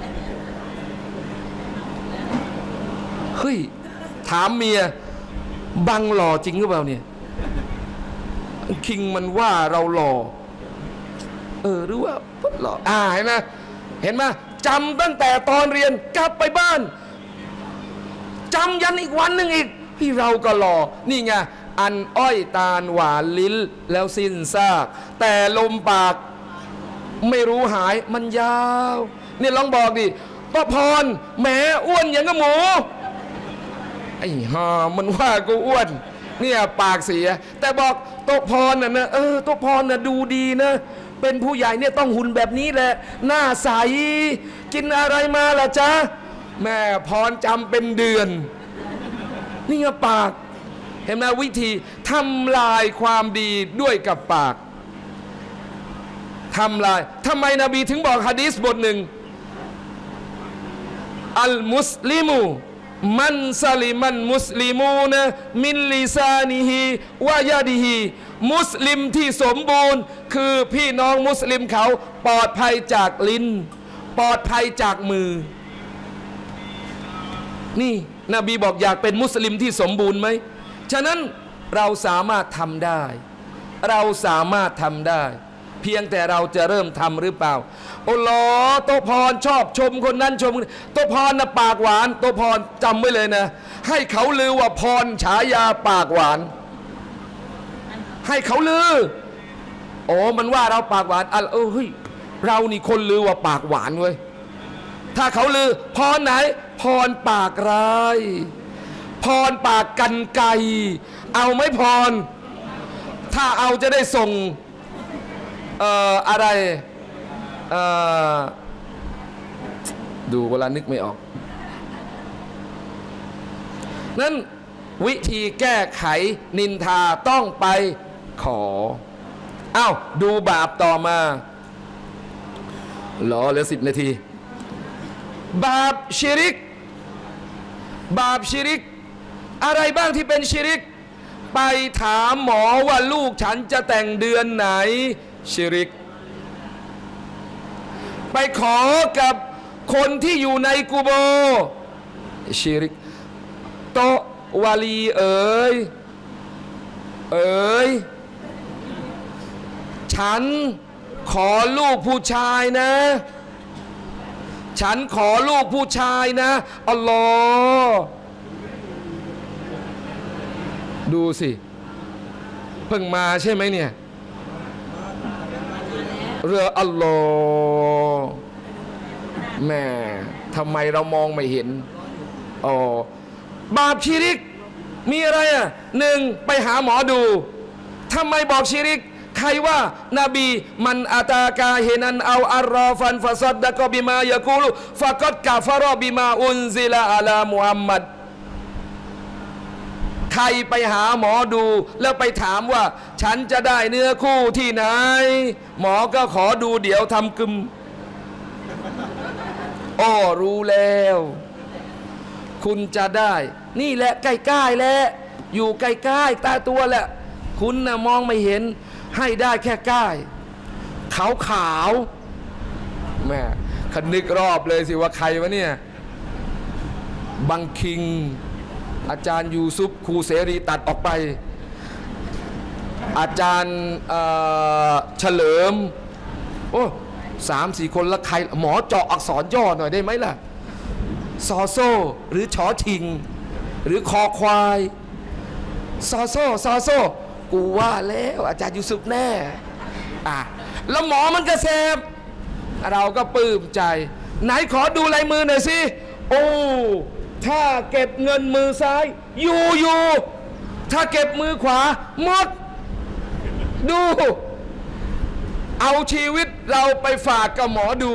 เฮ้ยถามเมียบังหล่อจริงหรือเปล่าเนี่ยคิงมันว่าเราหล่อหรือว่าหล่อเห็นไหมจำตั้งแต่ตอนเรียนกลับไปบ้านจำยันอีกวันหนึ่งอีกที่เราก็หล่อนี่ไงอันอ้อยตาลหวานลิ้นแล้วสิ้นซากแต่ลมปากไม่รู้หายมันยาวนี่ลองบอกดิป้าพรแหมอ้วนอย่างกับหมูไอ้ห่ามันว่ากูอ้วนเนี่ยปากเสียแต่บอกโตพรนะโตพรนะดูดีนะเป็นผู้ใหญ่เนี่ยต้องหุ่นแบบนี้แหละหน้าใสกินอะไรมาล่ะจ๊ะแม่พรจำเป็นเดือนนี่ไงปากเห็นไหมวิธีทำลายความดีด้วยกับปากทำลายทำไมนบีถึงบอกหะดีษบทหนึ่งอัลมุสลิมูมันซาลิมันมุสลิมูนะมินลิซานิฮิวายาดิฮิมุสลิมที่สมบูรณ์คือพี่น้องมุสลิมเขาปลอดภัยจากลิ้นปลอดภัยจากมือนี่นบีบอกอยากเป็นมุสลิมที่สมบูรณ์ไหมฉะนั้นเราสามารถทำได้เพียงแต่เราจะเริ่มทำหรือเปล่าโอ้โหโตพรชอบชมคนนั้นชมโตพรนะปากหวานโตพรจำไว้เลยนะให้เขาลือว่าพรฉายาปากหวานให้เขาลือมันว่าเราปากหวานเฮ้ยเรานี่คนลือว่าปากหวานเว้ยถ้าเขาลือพรไหนพรปากร้ายพรปากกันไกเอาไหมพรถ้าเอาจะได้ส่งอะไรดูเวลานึกไม่ออกนั้นวิธีแก้ไขนินทาต้องไปขอดูบาปต่อมาเหลือ10 นาทีบาปชิริกอะไรบ้างที่เป็นชิริกไปถามหมอว่าลูกฉันจะแต่งเดือนไหนชิริกไปขอกับคนที่อยู่ในกุโบร์ชิริกโตวาลีเอ๋ยฉันขอลูกผู้ชายนะอัลลอฮ์ดูสิเพิ่งมาใช่ไหมเนี่ยเรืออัลลอฮ์แม่ทำไมเรามองไม่เห็นอ๋อบาปชิริกมีอะไรอ่ะหนึ่งไปหาหมอดูทำไมบอกชิริกใครว่านบีมันอาตากาเฮนันเอาอัลรอฟันฟาซัดดะกบิมายะกูลุฟะกัดกะฟะรอบิมาอุนซิลาอะลามุฮัมมัดใครไปหาหมอดูแล้วไปถามว่าฉันจะได้เนื้อคู่ที่ไหนหมอก็ขอดูเดี๋ยวทำกึมอ้อรู้แล้วคุณจะได้นี่แหละใกล้ๆแล้วอยู่ใกล้ๆตาตัวแหละคุณน่ะมองไม่เห็นให้ได้แค่ใกล้ขาวแม่คันนึกรอบเลยสิว่าใครวะเนี่ยบังคิงอาจารย์ยูซุปครูเสรีตัดออกไปอาจารย์เฉลิมโอ้3-4 คนแล้วใครหมอเจาะอักษรย่อหน่อยได้ไหมล่ะซอโซ่หรือชอชิงหรือคอควายซอโซ่กูว่าแล้วอาจารย์ยูซุปแน่แล้วหมอมันก็แซบเราก็ปลื้มใจไหนขอดูลายมือหน่อยสิโอ้ถ้าเก็บเงินมือซ้ายอยู่ถ้าเก็บมือขวาหมดดูเอาชีวิตเราไปฝากกับหมอดู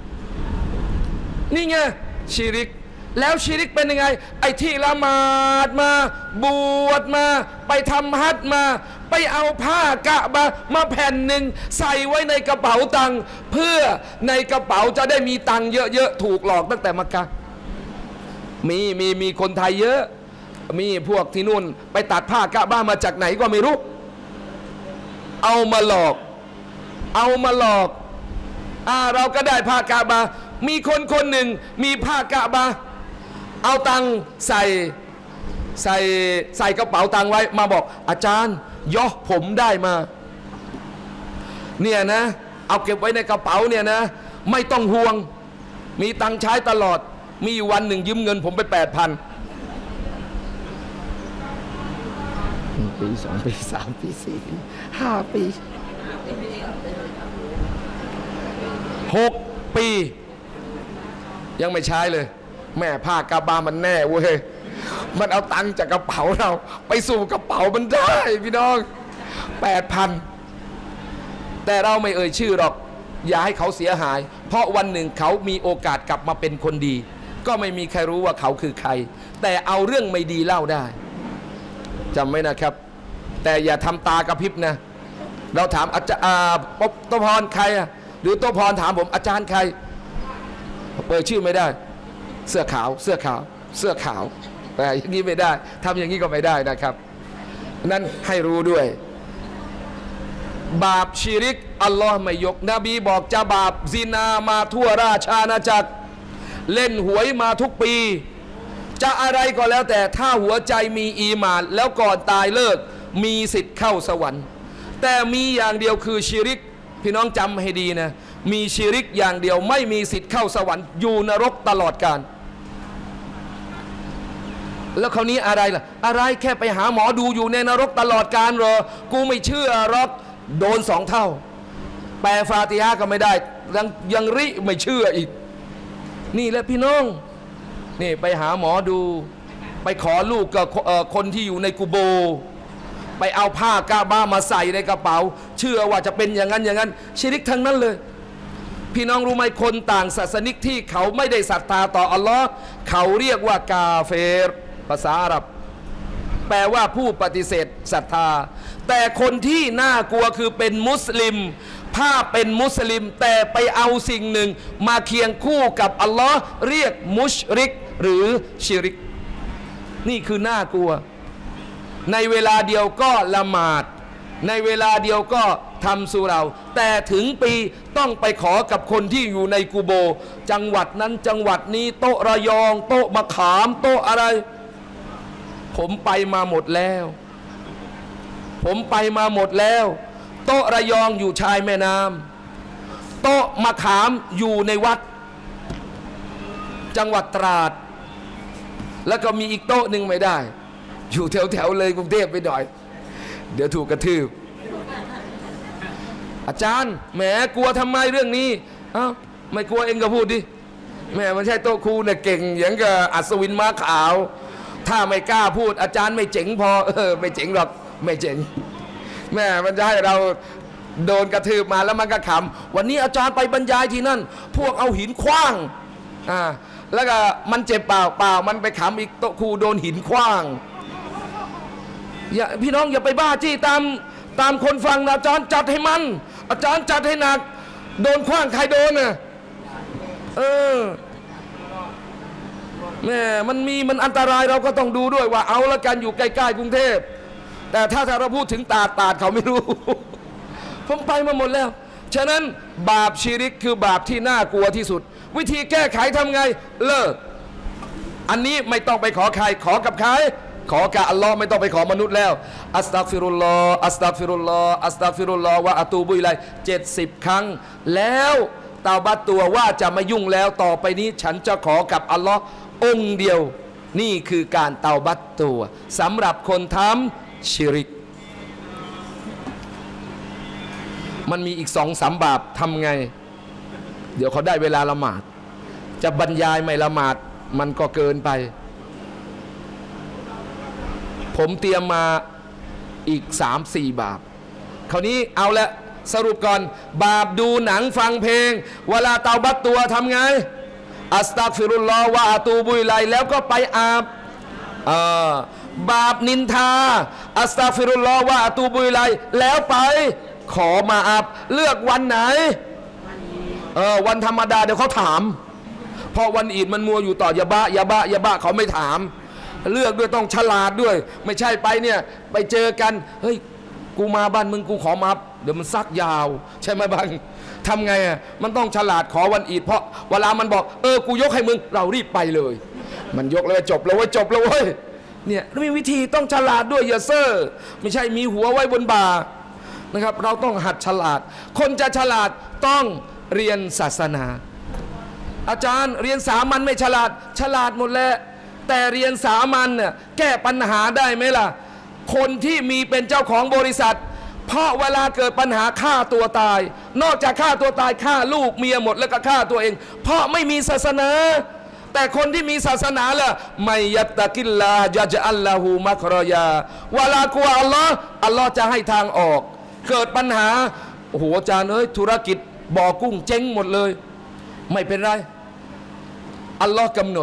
นี่ไงชิริกแล้วชิริกเป็นยังไงไอ้ที่ละหมาดมาบวชมาไปทำฮัจญ์มาไปเอาผ้ากะบะมาแผ่นหนึ่งใส่ไว้ในกระเป๋าตังค์เพื่อในกระเป๋าจะได้มีตังค์เยอะๆถูกหลอกตั้งแต่มักกะมีคนไทยเยอะมีพวกที่นู่นไปตัดผ้ากะบะมาจากไหนก็ไม่รู้เอามาหลอกเราก็ได้ผ้ากะบะมีคนหนึ่งมีผ้ากะบะเอาตังค์ใส่กระเป๋าตังค์ไว้มาบอกอาจารย์ย่อผมได้มาเนี่ยนะเอาเก็บไว้ในกระเป๋าเนี่ยนะไม่ต้องห่วงมีตังค์ใช้ตลอดมีวันหนึ่งยืมเงินผมไป 8,000 1 ปี 2 ปี 3 ปี 4 ปี 5 ปี 6 ปียังไม่ใช้เลยแม่ผ้ากาบามันแน่เว้ยมันเอาตังค์จากกระเป๋าเราไปสู่กระเป๋ามันได้พี่น้อง 8,000 แต่เราไม่เอ่ยชื่อหรอกอย่าให้เขาเสียหายเพราะวันหนึ่งเขามีโอกาสกลับมาเป็นคนดีก็ไม่มีใครรู้ว่าเขาคือใครแต่เอาเรื่องไม่ดีเล่าได้จำไว้นะครับแต่อย่าทำตากระพริบนะเราถามอาจารย์โตพรใครอะหรือโตพรถามผมอาจารย์ใครเปิดชื่อไม่ได้เสื้อขาวแต่อย่างนี้ไม่ได้ทำอย่างนี้ก็ไม่ได้นะครับนั่นให้รู้ด้วยบาปชิริกอัลลอฮ์ไม่ยกนบีบอกจะบาปซินามาทั่วราชอาณาจักรเล่นหวยมาทุกปีจะอะไรก็แล้วแต่ถ้าหัวใจมีอีหม่านแล้วก่อนตายเลิกมีสิทธิ์เข้าสวรรค์แต่มีอย่างเดียวคือชิริกพี่น้องจำให้ดีนะมีชิริกอย่างเดียวไม่มีสิทธิ์เข้าสวรรค์อยู่นรกตลอดกาลแล้วคราวนี้อะไรล่ะอะไรแค่ไปหาหมอดูอยู่ในนรกตลอดกาลเหรอกูไม่เชื่อหรอกโดน2 เท่าแปลฟาติฮะห์ก็ไม่ได้ยังริไม่เชื่ออีกนี่แหละพี่น้องนี่ไปหาหมอดูไปขอลูกกับคนที่อยู่ในกุโบไปเอาผ้ากาบามาใส่ในกระเป๋าเชื่อว่าจะเป็นอย่างนั้นชิริกทั้งนั้นเลยพี่น้องรู้ไหมคนต่างศาสนิกที่เขาไม่ได้ศรัทธาต่ออัลลอฮ์เขาเรียกว่ากาเฟรภาษาอาหรับแปลว่าผู้ปฏิเสธศรัทธาแต่คนที่น่ากลัวคือเป็นมุสลิมถ้าเป็นมุสลิมแต่ไปเอาสิ่งหนึ่งมาเคียงคู่กับอัลลอฮ์เรียกมุชริกหรือชิริกนี่คือน่ากลัวในเวลาเดียวก็ละหมาดในเวลาเดียวก็ทำสุเราแต่ถึงปีต้องไปขอกับคนที่อยู่ในกุโบจังหวัดนั้นจังหวัดนี้โต๊ะระยองโต๊ะมะขามโต๊ะอะไรผมไปมาหมดแล้วโต๊ะระยองอยู่ชายแม่น้ำโต๊ะมะขามอยู่ในวัดจังหวัดตราดแล้วก็มีอีกโต๊ะหนึ่งไม่ได้อยู่แถวเลยกรุงเทพไปหน่อยเดี๋ยวถูกกระทืบอาจารย์แหมกลัวทำไมเรื่องนี้อ้าวไม่กลัวเองก็พูดดิแม่มันใช่โต๊ะครูเนี่ยเก่งอย่างกับอัศวินม้าขาวถ้าไม่กล้าพูดอาจารย์ไม่เจ๋งพอไม่เจ๋งหรอกไม่เจ๋งแม่มันจะให้เราโดนกระทืบมาแล้วมันก็ขำวันนี้อาจารย์ไปบรรยายที่นั่นพวกเอาหินคว้างแล้วก็มันเจ็บเปล่ามันไปขำอีกโต๊ะครูโดนหินคว้างอย่าพี่น้องอย่าไปบ้าจี้ตามคนฟังนะอาจารย์จัดให้มันอาจารย์จัดให้หนักโดนคว้างใครโดนน่ะแม่มันอันตรายเราก็ต้องดูด้วยว่าเอาละกันอยู่ใกล้ๆกรุงเทพแต่ถ้าเราพูดถึงตาดเขาไม่รู้ ผมไปมาหมดแล้วฉะนั้นบาปชิริกคือบาปที่น่ากลัวที่สุดวิธีแก้ไขทำไงเลิกอันนี้ไม่ต้องไปขอใครขอกับใครขอกับอัลลอฮ์ไม่ต้องไปขอมนุษย์แล้วอัสตัฆฟิรุลลอฮ์อัสตัฆฟิรุลลอฮ์อัสตัฆฟิรุลลอฮ์วะอะตูบุอิลัย70 ครั้งแล้วเตาบัตตัวว่าจะไม่ยุ่งแล้วต่อไปนี้ฉันจะขอกับอัลลอฮ์องค์เดียวนี่คือการเตาบัตตัวสำหรับคนทำชิริกมันมีอีก2-3 บาปทำไงเดี๋ยวเขาได้เวลาละหมาดจะบรรยายไม่ละหมาดมันก็เกินไปผมเตรียมมาอีก 3-4 บาปคราวนี้เอาละสรุปก่อนบาปดูหนังฟังเพลงเวลาเตาบัตตัวทำไงอัสตัฆฟิรุลลอฮ์วะอะตูบุอิลัยแล้วก็ไปอาบบาปนินทาอัสตัฆฟิรุลลอฮ์วะอะตูบุอิลัยแล้วไปขอมาอาบเลือกวันไหนวันธรรมดาเดี๋ยวเขาถามเพราะวันอีดมันมัวอยู่ต่อยาบ้าเขาไม่ถามเลือกด้วยต้องฉลาดด้วยไม่ใช่ไปเนี่ยไปเจอกันเฮ้ยกูมาบ้านมึงกูขอมาเดี๋ยวมันซักยาวใช่ไหมบางทำไงมันต้องฉลาดขอวันอีดเพราะเวลามันบอกกูยกให้มึงเรารีบไปเลยมันยกแล้วจบแล้วเว้ยเนี่ยมีวิธีต้องฉลาดด้วยอย่าเซ่อไม่ใช่มีหัวไว้บนบ่านะครับเราต้องหัดฉลาดคนจะฉลาดต้องเรียนศาสนาอาจารย์เรียนสามัญไม่ฉลาดหมดแล้วแต่เรียนสามัญเนี่ยแก้ปัญหาได้ไหมล่ะคนที่มีเป็นเจ้าของบริษัทเพราะเวลาเกิดปัญหาฆ่าตัวตายนอกจากฆ่าตัวตายฆ่าลูกเมียหมดแล้วก็ฆ่าตัวเองเพราะไม่มีศาสนาแต่คนที่มีศาสนาล่ะไม่ยัตตะกิลลาญะญะอัลลอฮูมักรอยาวะลากลัวอัลลอฮ์จะให้ทางออกเกิดปัญหาโอ้โหอาจารย์ธุรกิจบ่อกุ้งเจ๊งหมดเลยไม่เป็นไรอัลลอฮ์กำหนด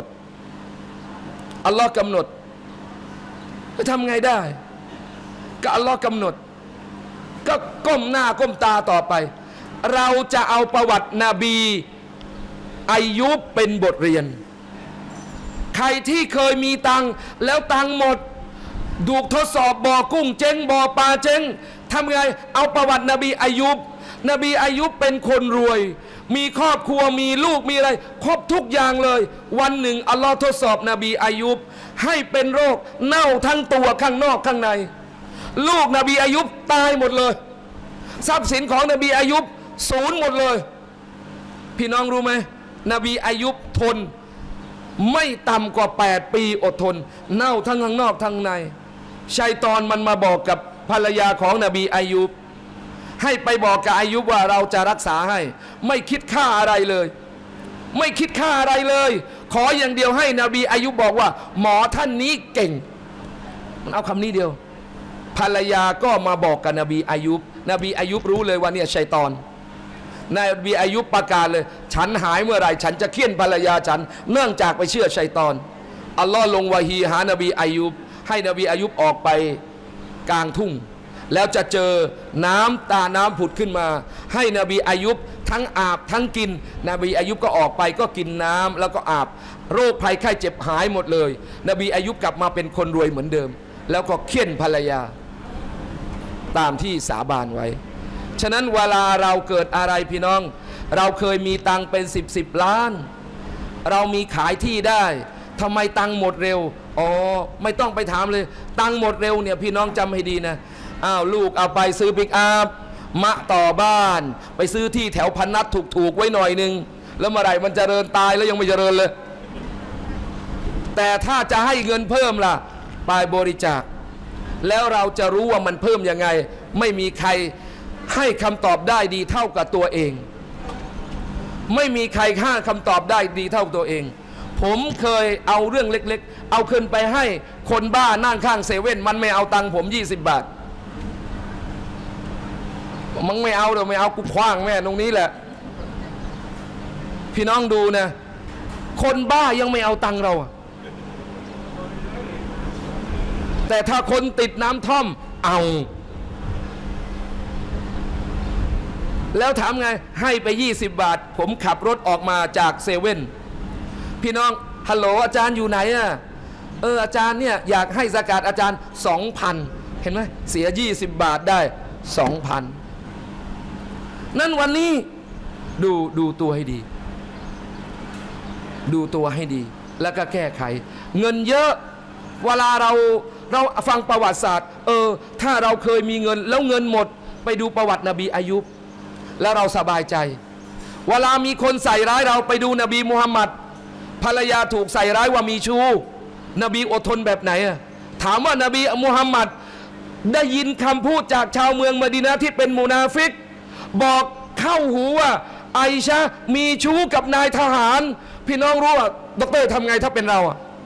จะทำไงได้ก็อัลลอฮ์กำหนดก็ก้มหน้าก้มตาต่อไปเราจะเอาประวัตินบีอายุบเป็นบทเรียนใครที่เคยมีตังแล้วตังหมดถูกทดสอบบ่อกุ้งเจ๊งบ่อปลาเจ๊งทำไงเอาประวัตินบีอายุบเป็นคนรวยมีครอบครัวมีลูกมีอะไรครบทุกอย่างเลยวันหนึ่งอัลลอฮ์ทดสอบนบีอายุบให้เป็นโรคเน่าทั้งตัวข้างนอกข้างในลูกนบีอายุบตายหมดเลยทรัพย์สินของนบีอายุบสูญหมดเลยพี่น้องรู้ไหมนบีอายุบทนไม่ต่ำกว่า8 ปีอดทนเน่าทั้งข้างนอกทั้งในชัยฏอนมันมาบอกกับภรรยาของนบีอายุบให้ไปบอกกับอายุบว่าเราจะรักษาให้ไม่คิดค่าอะไรเลยขออย่างเดียวให้นบีอายุบบอกว่าหมอท่านนี้เก่งมันเอาคำนี้เดียวภรรยาก็มาบอกกับนบีอายุบรู้เลยว่าเนี่ยชัยฏอนนบีอายุบประกาศเลยฉันหายเมื่อไหร่ฉันจะเคี่ยนภรรยาฉันเนื่องจากไปเชื่อชัยฏอนอัลลอฮ์ลงวะฮีหานบีอายุบให้นบีอายุบออกไปกลางทุ่งแล้วจะเจอน้ำผุดขึ้นมาให้นบีอายุบทั้งอาบทั้งกินนบีอายุบก็ออกไปก็กินน้ำแล้วก็อาบโรคภัยไข้เจ็บหายหมดเลยนบีอายุบกลับมาเป็นคนรวยเหมือนเดิมแล้วก็เคี่ยนภรรยาตามที่สาบานไว้ฉะนั้นเวลาเราเกิดอะไรพี่น้องเราเคยมีตังเป็น10 ล้านเรามีขายที่ได้ทำไมตังหมดเร็วไม่ต้องไปถามเลยตังหมดเร็วเนี่ยพี่น้องจำให้ดีนะลูกเอาไปซื้อปิกอัพมะต่อบ้านไปซื้อที่แถวพนัสถูกไว้หน่อยนึงแล้วเมื่อไหร่มันเจริญตายแล้วยังไม่เจริญเลยแต่ถ้าจะให้เงินเพิ่มล่ะไปบริจาคแล้วเราจะรู้ว่ามันเพิ่มยังไงไม่มีใครให้คำตอบได้ดีเท่ากับตัวเองไม่มีใครให้คำตอบได้ดีเท่าตัวเองผมเคยเอาเรื่องเล็กๆเอาขึ้นไปให้คนบ้านั่งข้างเซเว่นมันไม่เอาตังค์ผม20 บาทมึงไม่เอาเดี๋ยวไม่เอากูคว้างแม่ตรงนี้แหละพี่น้องดูนะคนบ้ายังไม่เอาตังค์เราแต่ถ้าคนติดน้ำท่อมเอาแล้วถามไงให้ไป20 บาทผมขับรถออกมาจากเซเว่นพี่น้องฮัลโหลอาจารย์อยู่ไหนอ่ะอาจารย์เนี่ยอยากให้ซะกาตอาจารย์ 2,000 เห็นไหมเสีย20 บาทได้ 2,000 นั่นวันนี้ดูตัวให้ดีดูตัวให้ดีแล้วก็แก้ไขเงินเยอะเวลาเราฟังประวัติศาสตร์ถ้าเราเคยมีเงินแล้วเงินหมดไปดูประวัตินบีอายุบแล้วเราสบายใจเวลามีคนใส่ร้ายเราไปดูนบีมุฮัมมัดภรรยาถูกใส่ร้ายว่ามีชู้นบีอดทนแบบไหนถามว่านบีมุฮัมมัดได้ยินคำพูดจากชาวเมืองมะดีนะห์ที่เป็นมุนาฟิกบอกเข้าหูว่าไอชะมีชู้กับนายทหารพี่น้องรู้ว่าดร.ทำไงถ้าเป็นเรา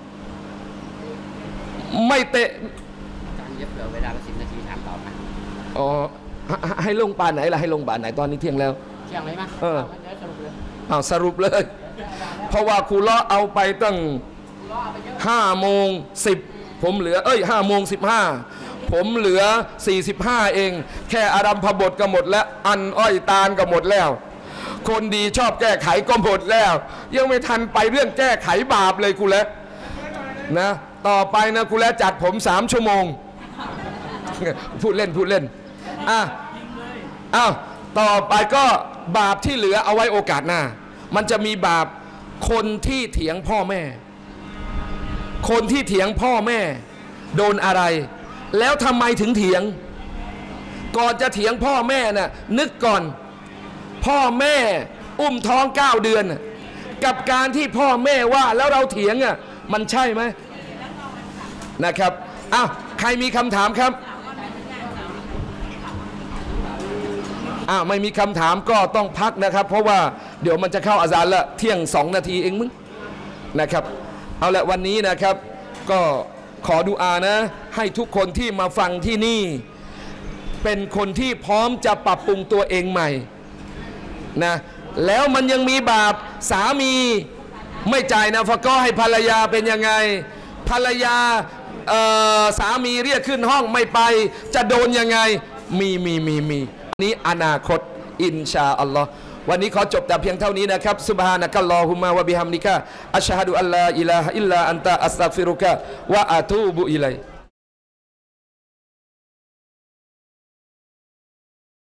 ไม่เตะการเย็บเหลือเวลา10 นาทีถามตอบนะให้ลงป่านไหนล่ะให้ลงป่านไหนตอนนี้เที่ยงแล้วเที่ยงเลยมั้ยสรุปเลยเพราะว่าครูล้อเอาไปตั้ง5:10ผมเหลือ5:15ผมเหลือ45เองแค่อารัมพบทก็หมดแล้วอันอ้อยตาลก็หมดแล้วคนดีชอบแก้ไขก็หมดแล้วยังไม่ทันไปเรื่องแก้ไขบาปเลยกูแล้วนะต่อไปนะกูแล้วจัดผม3 ชั่วโมงพูดเล่นต่อไปก็บาปที่เหลือเอาไว้โอกาสหน้ามันจะมีบาปคนที่เถียงพ่อแม่คนที่เถียงพ่อแม่โดนอะไรแล้วทำไมถึงเถียงก่อนจะเถียงพ่อแม่น่ะนึกก่อนพ่อแม่อุ้มท้อง9 เดือนกับการที่พ่อแม่ว่าแล้วเราเถียงมันใช่ไหมนะครับใครมีคำถามครับไม่มีคำถามก็ต้องพักนะครับเพราะว่าเดี๋ยวมันจะเข้าอาซานละเที่ยง2 นาทีเองมึงนะครับเอาละวันนี้นะครับก็ขอดุอานะให้ทุกคนที่มาฟังที่นี่เป็นคนที่พร้อมจะปรับปรุงตัวเองใหม่นะแล้วมันยังมีบาปสามีไม่จ่ายนะฟะก็ให้ภรรยาเป็นยังไงภรรยาสามีเรียกขึ้นห้องไม่ไปจะโดนยังไงมีนี้อนาคตอินชาอัลลอฮ์วันนี้ขอจบแต่เพียงเท่านี้นะครับซุบฮานะกัลลอฮุมะวะบิฮัมดิกะอัชฮะดุอัลลาอิลาฮะอิลลาอันตะอัสตัฆฟิรุกะวะอะตูบุอิลัย